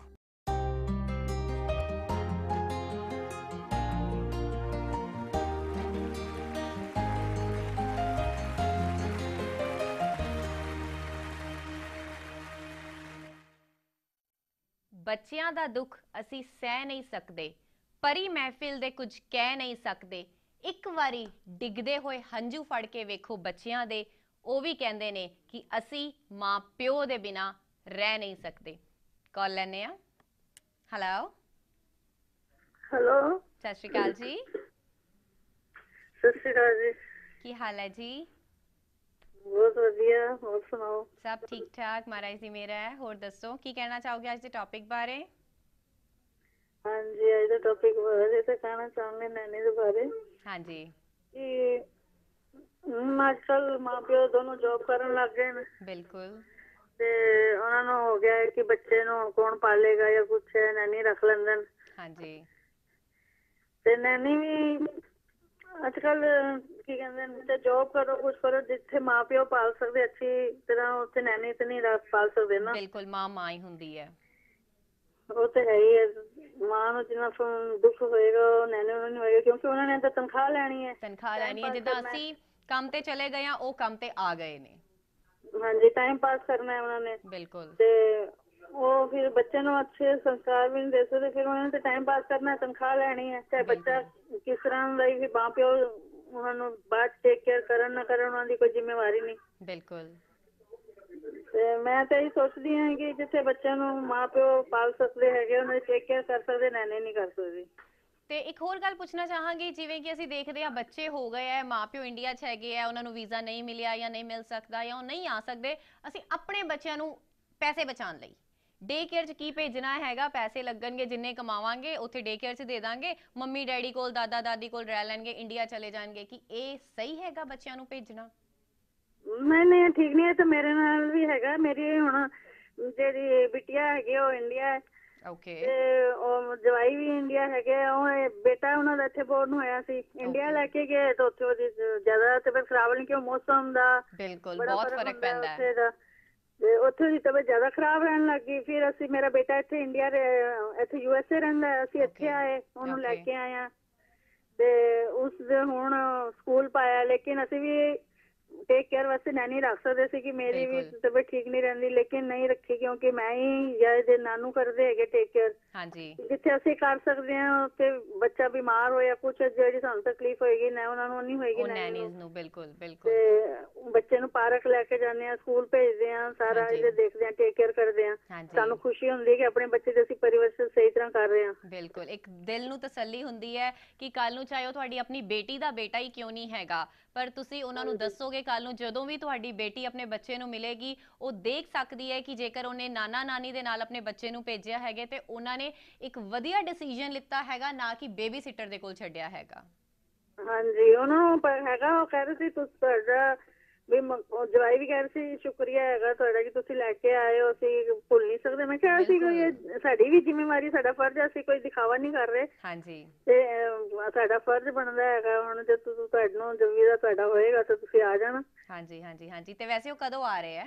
ਬੱਚਿਆਂ ਦਾ ਦੁੱਖ ਅਸੀਂ ਸਹਿ ਨਹੀਂ ਸਕਦੇ, ਪਰੀ ਮਹਿਫਿਲ ਦੇ ਕੁਝ ਕਹਿ ਨਹੀਂ ਸਕਦੇ। ਇੱਕ ਵਾਰੀ ਡਿੱਗਦੇ ਹੋਏ ਹੰਝੂ ਫੜ ਕੇ ਵੇਖੋ ਬੱਚਿਆਂ ਦੇ, ਉਹ ਵੀ ਕਹਿੰਦੇ ਨੇ ਕਿ ਅਸੀਂ ਮਾਂ ਪਿਓ ਦੇ ਬਿਨਾ ਰਹਿ ਨਹੀਂ ਸਕਦੇ। ਕਾਲ ਲੈਣੇ ਆ। ਹੈਲੋ ਹੈਲੋ, ਸਤਿ ਸ਼੍ਰੀ ਅਕਾਲ ਜੀ। ਸਤਿ ਸ਼੍ਰੀ ਅਕਾਲ ਜੀ। ਕੀ ਹਾਲ ਹੈ ਜੀ? ਬਹੁਤ ਵਧੀਆ, ਹੋਰ ਸੁਣਾਓ? ਸਭ ਠੀਕ ਠਾਕ, ਮਹਾਰਾਜ ਦੀ ਮਿਹਰ ਹੈ। ਹੋਰ ਦੱਸੋ ਕੀ ਕਹਿਣਾ ਚਾਹੋਗੇ ਅੱਜ ਦੇ ਟੌਪਿਕ ਬਾਰੇ? ਹਾਂਜੀ, ਅੱਜ ਦਾ ਟੌਪਿਕ ਬਾਰੇ ਤਾਂ ਕਹਿਣਾ ਚਾਹੁੰਦੇ ਨੈਣੀ ਦੇ ਬਾਰੇ। ਹਾਂਜੀ, ਕਿ ਅੱਜ ਕੱਲ ਮਾਂ ਪਿਓ ਦੋਨੋਂ ਜੌਬ ਕਰਨ ਲੱਗ ਗਏ ਨੇ। ਬਿਲਕੁਲ। ਤੇ ਉਹਨਾਂ ਨੂੰ ਹੋ ਗਿਆ ਕਿ ਬੱਚੇ ਨੂੰ ਕੌਣ ਪਾਲੇਗਾ ਜਾਂ ਕੁਛ, ਨੈਣੀ ਰੱਖ ਲੈਂਦੇ ਨੇ। ਹਾਂਜੀ। ਤੇ ਨੈਣੀ ਵੀ ਅੱਜ ਕੱਲ ਕੀ ਕਹਿੰਦੇ ਨੇ, ਤੇ ਜੌਬ ਕਰੋ ਕੁਛ ਕਰੋ, ਜਿੱਥੇ ਮਾਂ ਪਿਓ ਪਾਲ ਸਕਦੇ ਅੱਛੀ ਤਰ੍ਹਾਂ, ਉੱਥੇ ਨੈਣੀ ਤੇ ਨਹੀਂ ਪਾਲ ਸਕਦੇ ਨਾ। ਬਿਲਕੁਲ, ਮਾਂ ਹੀ ਹੁੰਦੀ ਹੈ। ਉਹ ਤੇ ਹੈ ਹੀ ਹੈ। ਮਾਂ ਨੂੰ ਜਿੰਨਾ ਦੁੱਖ ਹੋਏਗਾ ਉਹ ਨੈਣੇ ਨੂੰ ਨਹੀਂ ਹੋਏਗਾ, ਕਿਉਂਕਿ ਉਹਨਾਂ ਨੇ ਤਾਂ ਤਨਖਾਹ ਲੈਣੀ ਹੈ। ਤਨਖਾਹ ਲੈਣੀ ਹੈ। ਜਿੱਦਾਂ ਅਸੀਂ ਕੰਮ ਤੇ ਚਲੇ ਗਏ ਆ, ਉਹ ਕੰਮ ਤੇ ਆ ਗਏ ਨੇ। ਹਾਂਜੀ, ਟਾਈਮ ਪਾਸ ਕਰਨਾ ਹੈ ਉਹਨਾਂ ਨੇ। ਬਿਲਕੁਲ। ਤੇ ਉਹ ਫਿਰ ਬੱਚੇ ਨੂੰ ਅੱਛੇ ਸੰਸਕਾਰ ਵੀ ਨਹੀਂ ਦੇ ਸਕਦੇ, ਫਿਰ ਉਹਨਾਂ ਨੇ ਤਾਂ ਟਾਈਮ ਪਾਸ ਕਰਨਾ, ਤਨਖਾਹ ਲੈਣੀ ਹੈ। ਚਾਹੇ ਬੱਚਾ ਕਿਸ ਤਰ੍ਹਾਂ ਦਾ ਵੀ ਮਾਂ ਪਿਓ ਉਹਨਾਂ ਨੂੰ ਬਾਅਦ ਟੇਕ ਕੇਅਰ ਕਰਨ ਨਾ ਕਰਨ, ਉਹਨਾਂ ਦੀ ਕੋਈ ਜ਼ਿੰਮੇਵਾਰੀ ਨਹੀਂ। ਬਿਲਕੁਲ। ਤੇ ਮੈਂ ਤਾਂ ਇਹ ਸੋਚਦੀ ਹਾਂ ਕਿ ਜਿੱਥੇ ਬੱਚਿਆਂ ਨੂੰ ਮਾਂ ਪਿਓ ਪਾਲ ਸਕਦੇ ਹੈਗੇ, ਉਹਨਾਂ ਦੀ ਟੇਕ ਕੇਅਰ ਕਰ ਸਕਦੇ, ਨੈਣੇ ਨਹੀਂ ਕਰ ਸਕਦੇ। ਤੇ ਇੱਕ ਹੋਰ ਗੱਲ ਪੁੱਛਣਾ ਚਾਹਾਂਗੀ, ਜਿਵੇਂ ਕਿ ਅਸੀਂ ਦੇਖਦੇ ਹਾਂ ਬੱਚੇ ਹੋ ਗਏ ਆ, ਮਾਂ ਪਿਓ ਇੰਡੀਆ 'ਚ ਹੈਗੇ ਆ, ਉਹਨਾਂ ਨੂੰ ਵੀਜ਼ਾ ਨਹੀਂ ਮਿਲਿਆ ਜਾਂ ਨਹੀਂ ਮਿਲ ਸਕਦਾ ਜਾਂ ਉਹ ਨਹੀਂ ਆ ਸਕਦੇ, ਅਸੀਂ ਆਪਣੇ ਬੱਚਿਆਂ ਨੂੰ ਪੈਸੇ ਬਚਾਉਣ ਲਈ ਡੇ ਕੇਅਰ 'ਚ ਕੀ ਭੇਜਣਾ ਹੈਗਾ? ਪੈਸੇ ਲੱਗਣਗੇ, ਜਿੰਨੇ ਕਮਾਵਾਂਗੇ ਉੱਥੇ ਡੇ ਕੇਅਰ 'ਚ ਦੇ ਦਾਂਗੇ, ਮੰਮੀ ਡੈਡੀ ਕੋਲ, ਦਾਦਾ ਦਾਦੀ ਕੋਲ ਰਹਿ ਲੈਣਗੇ, ਇੰਡੀਆ ਚਲੇ ਜਾਣਗੇ। ਕਿ ਇਹ ਸਹੀ ਹੈਗਾ ਬੱਚਿਆਂ ਨੂੰ ਭੇਜਣਾ? ਨਹੀਂ, ਠੀਕ ਨਹੀਂ ਹੈ। ਤਾਂ ਮੇਰੇ ਨਾਲ ਵੀ ਹੈਗਾ। ਮੇਰੀ ਹੁਣ ਜਿਹੜੀ ਬਿਟੀਆ ਹੈਗੀ ਉਹ ਇੰਡੀਆ ਹੈ। ਓਕੇ। ਤੇ ਉਹ ਜਵਾਈ ਵੀ ਇੰਡੀਆ ਹੈਗੇ। ਉਹ ਬੇਟਾ ਉਹਨਾਂ ਦਾ ਇੱਥੇ ਬੋਰਨ ਹੋਇਆ ਸੀ, ਇੰਡੀਆ ਲੈ ਕੇ ਗਏ ਤਾਂ ਉੱਥੇ ਉਹਦੀ ਜ਼ਿਆਦਾ ਤਬੀਅਤ ਖਰਾਬ ਨਹੀਂ, ਕਿਉਂ ਮੌਸਮ ਦਾ ਬਿਲਕੁਲ ਬਹੁਤ ਫਰਕ ਪੈਂਦਾ ਹੈ। ਤੇ ਉੱਥੇ ਦੀ ਤਬੀਅਤ ਜ਼ਿਆਦਾ ਖਰਾਬ ਰਹਿਣ ਲੱਗ ਗਈ। ਫਿਰ ਅਸੀਂ, ਮੇਰਾ ਬੇਟਾ ਇੱਥੇ ਇੰਡੀਆ ਇੱਥੇ USA ਰਹਿੰਦਾ, ਅਸੀਂ ਇੱਥੇ ਆਏ, ਉਹਨੂੰ ਲੈ ਕੇ ਆਏ ਆ। ਤੇ ਉਸ ਦੇ ਹੁਣ ਸਕੂਲ ਪਾਇਆ, ਲੇਕਿਨ ਅਸੀਂ ਵੀ ਟੇਕ ਕੇਅਰ ਵਾਸਤੇ ਨੈਣੀ ਰੱਖ ਸਕਦੇ ਸੀ ਕਿ ਮੇਰੀ ਵੀ ਤਬੀਅਤ ਠੀਕ ਨਹੀਂ ਰਹਿੰਦੀ, ਲੇਕਿਨ ਨਹੀਂ ਰੱਖੀ, ਕਿਉਂਕਿ ਮੈਂ ਹੀ ਜਾਂ ਇਹਦੇ ਨਾਨੂ ਕਰਦੇ ਹੈਗੇ ਟੇਕ ਕੇਅਰ। ਹਾਂਜੀ। ਜਿੱਥੇ ਅਸੀਂ ਕਰ ਸਕਦੇ ਹਾਂ ਉੱਥੇ ਬੱਚਾ ਬਿਮਾਰ ਹੋਇਆ ਕੁਛ, ਜਿਹੜੀ ਸਾਨੂੰ ਤਕਲੀਫ ਹੋਏਗੀ ਨਾ ਉਹਨਾਂ ਨੂੰ ਨਹੀਂ ਹੋਏਗੀ ਨੈਨੀਜ਼ ਨੂੰ। ਬਿਲਕੁਲ ਬਿਲਕੁਲ। ਤੇ ਬੱਚੇ ਨੂੰ ਪਾਰਕ ਲੈ ਕੇ ਜਾਂਦੇ ਆ, ਸਕੂਲ ਭੇਜਦੇ ਆ, ਸਾਰਾ ਇਹਦੇ ਦੇਖਦੇ ਆ, ਟੇਕ ਕੇਅਰ ਕਰਦੇ ਆ। ਸਾਨੂੰ ਖੁਸ਼ੀ ਹੁੰਦੀ ਹੈ ਕਿ ਆਪਣੇ ਬੱਚੇ ਦੇ ਅਸੀਂ ਪਰਿਵਰਤਨ ਸਹੀ ਤਰ੍ਹਾਂ ਕਰ ਰਹੇ ਹਾਂ। ਬਿਲਕੁਲ, ਇੱਕ ਦਿਲ ਨੂੰ ਤਸੱਲੀ ਹੁੰਦੀ ਹੈ ਕਿ ਕੱਲ ਨੂੰ ਚਾਹੇ ਉਹ ਤੁਹਾਡੀ ਆਪਣੀ ਬੇਟੀ ਦਾ ਬੇਟਾ ਹੀ ਕਿਉਂ ਨਹੀਂ ਹੈਗਾ, ਪਰ ਤੁਸੀਂ ਉਹਨਾਂ ਨੂੰ ਦੱਸੋਗੇ, ਕੱਲ ਨੂੰ ਜਦੋਂ ਵੀ ਤੁਹਾਡੀ ਬੇਟੀ ਆਪਣੇ ਬੱਚੇ ਨੂੰ ਮਿਲੇਗੀ, ਉਹ ਦੇਖ ਸਕਦੀ ਹੈ ਕਿ ਜੇਕਰ ਉਹਨੇ ਨਾਨਾ ਨਾਨੀ ਦੇ ਨਾਲ ਆਪਣੇ ਬੱਚੇ ਨੂੰ ਭੇਜਿਆ ਹੈਗਾ ਤੇ ਉਹਨਾਂ ਨੇ ਇੱਕ ਵਧੀਆ ਡਿਸੀਜਨ ਲਿੱਤਾ ਹੈਗਾ, ਨਾ ਕਿ ਬੇਬੀ ਸਿਟਰ ਦੇ ਕੋਲ ਛੱਡਿਆ ਹੈਗਾ। ਹਾਂਜੀ, ਉਹਨਾਂ ਨੂੰ ਹੈਗਾ। ਉਹ ਕਹਿ ਰਹੇ ਸੀ ਤੁਹਾਡਾ ਵੀ, ਜਵਾਈ ਵੀ ਕਹਿ ਰਹੇ ਸੀ ਸ਼ੁਕਰੀਆ ਹੈਗਾ ਤੁਹਾਡਾ ਕਿ ਤੁਸੀਂ ਲੈ ਕੇ ਆਏ ਹੋ, ਅਸੀਂ ਭੁੱਲ ਨਹੀਂ ਸਕਦੇ। ਮੈਂ ਕਿਹਾ ਸੀ ਕੋਈ ਸਾਡੀ ਵੀ ਜ਼ਿੰਮੇਵਾਰੀ, ਸਾਡਾ ਫਰਜ਼ ਹੈ, ਅਸੀਂ ਕੋਈ ਦਿਖਾਵਾ ਨਹੀਂ ਕਰ ਰਹੇ। ਹਾਂਜੀ। ਤੇ ਸਾਡਾ ਫਰਜ਼ ਬਣਦਾ ਹੈਗਾ ਹੁਣ, ਜੇ ਤੁਹਾਨੂੰ ਜਦ ਵੀਜ਼ਾ ਤੁਹਾਡਾ ਹੋਏਗਾ ਤਾਂ ਤੁਸੀਂ ਆ ਜਾਣਾ। ਹਾਂਜੀ ਹਾਂਜੀ ਹਾਂਜੀ। ਤੇ ਵੈਸੇ ਉਹ ਕਦੋਂ ਆ ਰਹੇ ਹੈ?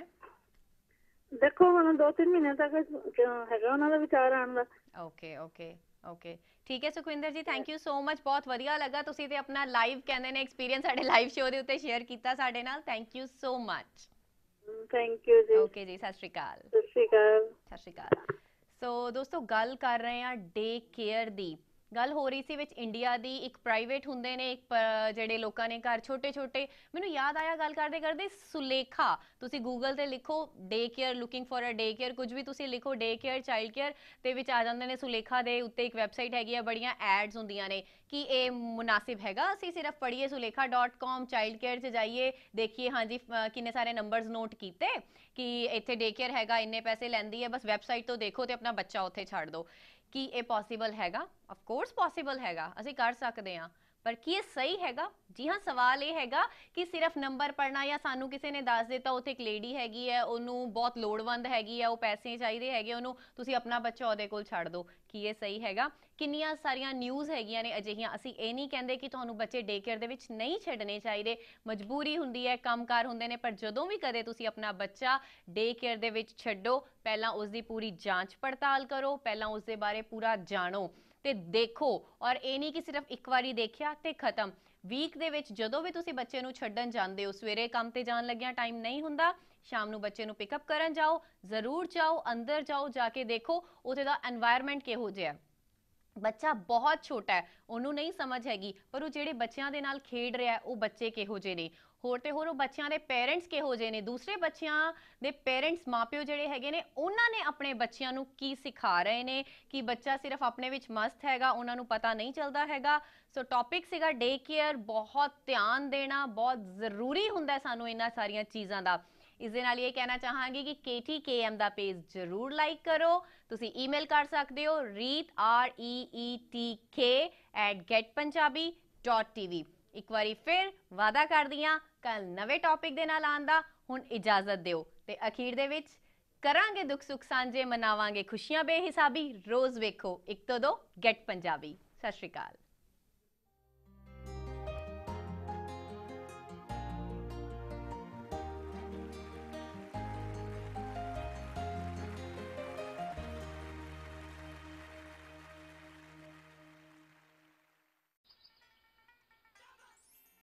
ਦੇਖੋ ਹੁਣ 2-3 ਮਹੀਨੇ ਤੱਕ ਹੈਗਾ ਉਹਨਾਂ ਦਾ ਵਿਚਾਰ ਆਉਣ ਦਾ। ਓਕੇ ਓਕੇ ਓਕੇ, ਠੀਕ ਹੈ ਸੁਖਵਿੰਦਰ ਜੀ, ਥੈਂਕ ਯੂ ਸੋ ਮਚ। ਬਹੁਤ ਵਧੀਆ ਲੱਗਾ, ਤੁਸੀਂ ਤੇ ਆਪਣਾ ਲਾਈਵ ਕਹਿੰਦੇ ਨੇ ਐਕਸਪੀਰੀਅੰਸ ਸਾਡੇ ਲਾਈਵ ਸ਼ੋਅ ਦੇ ਉੱਤੇ ਸ਼ੇਅਰ ਕੀਤਾ ਸਾਡੇ ਨਾਲ। Thank you so much. Thank you ਜੀ। ਓਕੇ ਜੀ, ਸਤਿ ਸ਼੍ਰੀ ਅਕਾਲ। ਸਤਿ ਸ਼੍ਰੀ ਅਕਾਲ। ਸਤਿ ਸ਼੍ਰੀ ਅਕਾਲ। ਸੋ ਦੋਸਤੋ, ਗੱਲ ਕਰ ਰਹੇ ਹਾਂ ਡੇ ਕੇਅਰ ਦੀ। ਗੱਲ ਹੋ ਰਹੀ ਸੀ ਵਿੱਚ ਇੰਡੀਆ ਦੀ, ਇੱਕ ਪ੍ਰਾਈਵੇਟ ਹੁੰਦੇ ਨੇ, ਇੱਕ ਜਿਹੜੇ ਲੋਕਾਂ ਨੇ ਘਰ ਛੋਟੇ ਛੋਟੇ। ਮੈਨੂੰ ਯਾਦ ਆਇਆ ਗੱਲ ਕਰਦੇ ਕਰਦੇ, ਸੁਲੇਖਾ, ਤੁਸੀਂ ਗੂਗਲ ਤੇ ਲਿਖੋ day care, looking for a day care, ਕੁਝ ਵੀ ਤੁਸੀਂ ਲਿਖੋ ਡੇ ਕੇਅਰ, ਚਾਈਲਡ ਕੇਅਰ, ਤੇ ਵਿੱਚ ਆ ਜਾਂਦੇ ਨੇ ਸੁਲੇਖਾ ਦੇ ਉੱਤੇ ਇੱਕ ਵੈਬਸਾਈਟ ਹੈਗੀ ਆ, ਬੜੀਆਂ ਐਡਸ ਹੁੰਦੀਆਂ ਨੇ ਕਿ ਇਹ ਮੁਨਾਸਿਬ ਹੈਗਾ ਅਸੀਂ ਸਿਰਫ ਪੜ੍ਹੀਏ sulekha.com, ਚਾਈਲਡ ਕੇਅਰ 'ਚ ਜਾਈਏ, ਦੇਖੀਏ ਹਾਂਜੀ ਕਿੰਨੇ ਸਾਰੇ ਨੰਬਰਸ ਨੋਟ ਕੀਤੇ ਕਿ ਇੱਥੇ ਡੇ ਕੇਅਰ ਹੈਗਾ, ਇੰਨੇ ਪੈਸੇ ਲੈਂਦੀ ਹੈ, ਬਸ ਵੈਬਸਾਈਟ ਤੋਂ ਦੇਖੋ ਤੇ ਆਪਣਾ ਬੱਚਾ ਉੱਥੇ ਛੱਡ ਦਿਓ। ਕੀ ਇਹ ਪੋਸੀਬਲ ਹੈਗਾ? ਆਫ ਕੋਰਸ ਪੋਸੀਬਲ ਹੈਗਾ, ਅਸੀਂ ਕਰ ਸਕਦੇ ਹਾਂ, ਪਰ ਕੀ ਇਹ ਸਹੀ ਹੈਗਾ? ਜੀ ਹਾਂ, ਸਵਾਲ ਇਹ ਹੈਗਾ ਕਿ ਸਿਰਫ ਨੰਬਰ ਪੜ੍ਹਨਾ, ਜਾਂ ਸਾਨੂੰ ਕਿਸੇ ਨੇ ਦੱਸ ਦਿੱਤਾ ਉੱਥੇ ਇੱਕ ਲੇਡੀ ਹੈਗੀ ਹੈ, ਉਹਨੂੰ ਬਹੁਤ ਲੋੜਵੰਦ ਹੈਗੀ ਹੈ, ਉਹ ਪੈਸੇ ਚਾਹੀਦੇ ਹੈਗੇ ਉਹਨੂੰ, ਤੁਸੀਂ ਆਪਣਾ ਬੱਚਾ ਉਹਦੇ ਕੋਲ ਛੱਡ ਦਿਓ, ਕੀ ਇਹ ਸਹੀ ਹੈਗਾ? ਕਿੰਨੀਆਂ ਸਾਰੀਆਂ ਨਿਊਜ਼ ਹੈਗੀਆਂ ਨੇ ਅਜਿਹੀਆਂ। ਅਸੀਂ ਇਹ ਨਹੀਂ ਕਹਿੰਦੇ ਕਿ ਤੁਹਾਨੂੰ ਬੱਚੇ ਡੇ ਕੇਅਰ ਦੇ ਵਿੱਚ ਨਹੀਂ ਛੱਡਣੇ ਚਾਹੀਦੇ, ਮਜਬੂਰੀ ਹੁੰਦੀ ਹੈ, ਕੰਮਕਾਰ ਹੁੰਦੇ ਨੇ, ਪਰ ਜਦੋਂ ਵੀ ਕਦੇ ਤੁਸੀਂ ਆਪਣਾ ਬੱਚਾ ਡੇ ਕੇਅਰ ਦੇ ਵਿੱਚ ਛੱਡੋ, ਪਹਿਲਾਂ ਉਸਦੀ ਪੂਰੀ ਜਾਂਚ ਪੜਤਾਲ ਕਰੋ, ਪਹਿਲਾਂ ਉਸਦੇ ਬਾਰੇ ਪੂਰਾ ਜਾਣੋ ਤੇ ਦੇਖੋ। ਔਰ ਇਹ ਨਹੀਂ ਕਿ ਸਿਰਫ ਇੱਕ ਵਾਰੀ ਦੇਖਿਆ ਤੇ ਖਤਮ। ਵੀਕ ਦੇ ਵਿੱਚ ਜਦੋਂ ਵੀ ਤੁਸੀਂ ਬੱਚੇ ਨੂੰ ਛੱਡਣ ਜਾਂਦੇ ਹੋ, ਸਵੇਰੇ ਕੰਮ ਤੇ ਜਾਣ ਲੱਗਿਆਂ ਟਾਈਮ ਨਹੀਂ ਹੁੰਦਾ, ਸ਼ਾਮ ਨੂੰ ਬੱਚੇ ਨੂੰ ਪਿਕਅਪ ਕਰਨ ਜਾਓ, ਜ਼ਰੂਰ ਜਾਓ, ਅੰਦਰ ਜਾਓ, ਜਾ ਕੇ ਦੇਖੋ ਉੱਥੇ ਦਾ এনवायरमेंट ਕਿਹੋ ਜਿਹਾ। ਬੱਚਾ ਬਹੁਤ ਛੋਟਾ ਹੈ, ਉਹਨੂੰ ਨਹੀਂ ਸਮਝ ਹੈਗੀ, ਪਰ ਉਹ ਜਿਹੜੇ ਬੱਚਿਆਂ ਦੇ ਨਾਲ ਖੇਡ ਰਿਹਾ ਉਹ ਬੱਚੇ ਕਿਹੋ ਜਿਹੇ ਨੇ, ਹੋਰ ਤੇ ਹੋਰ ਉਹ ਬੱਚਿਆਂ ਦੇ ਪੇਰੈਂਟਸ ਕਿਹੋ ਜਿਹੇ ਨੇ, ਦੂਸਰੇ ਬੱਚਿਆਂ ਦੇ ਪੇਰੈਂਟਸ, ਮਾਪਿਓ ਜਿਹੜੇ ਹੈਗੇ ਨੇ, ਉਹਨਾਂ ਨੇ ਆਪਣੇ ਬੱਚਿਆਂ ਨੂੰ ਕੀ ਸਿਖਾ ਰਹੇ ਨੇ, ਕਿ ਬੱਚਾ ਸਿਰਫ ਆਪਣੇ ਵਿੱਚ ਮਸਤ ਹੈਗਾ, ਉਹਨਾਂ ਨੂੰ ਪਤਾ ਨਹੀਂ ਚੱਲਦਾ ਹੈਗਾ। ਸੋ ਟੌਪਿਕ ਸੀਗਾ ਡੇ ਕੇਅਰ। ਬਹੁਤ ਧਿਆਨ ਦੇਣਾ ਬਹੁਤ ਜ਼ਰੂਰੀ ਹੁੰਦਾ ਸਾਨੂੰ ਇਹਨਾਂ ਸਾਰੀਆਂ ਚੀਜ਼ਾਂ ਦਾ। ਇਸ ਦੇ ਨਾਲ ਇਹ ਕਹਿਣਾ ਚਾਹਾਂਗੀ ਕਿ KTKM ਦਾ ਪੇਜ ਜ਼ਰੂਰ ਲਾਈਕ ਕਰੋ। ਤੁਸੀਂ ਈਮੇਲ ਕਰ ਸਕਦੇ ਹੋ reetk@getpunjabi.tv। ਇੱਕ ਵਾਰੀ ਫਿਰ ਵਾਅਦਾ ਕਰਦੀ ਹਾਂ ਕੱਲ ਨਵੇਂ ਟੌਪਿਕ ਦੇ ਨਾਲ ਆਉਣ ਦਾ। ਹੁਣ ਇਜਾਜ਼ਤ ਦਿਓ ਤੇ ਅਖੀਰ ਦੇ ਵਿੱਚ ਕਰਾਂਗੇ ਦੁੱਖ ਸੁੱਖ ਸਾਂਝੇ, ਮਨਾਵਾਂਗੇ ਖੁਸ਼ੀਆਂ ਬੇਹਿਸਾਬੀ। ਰੋਜ਼ ਵੇਖੋ 1 ਤੋਂ 2 ਗੈਟ ਪੰਜਾਬੀ। ਸਤਿ ਸ਼੍ਰੀ ਅਕਾਲ।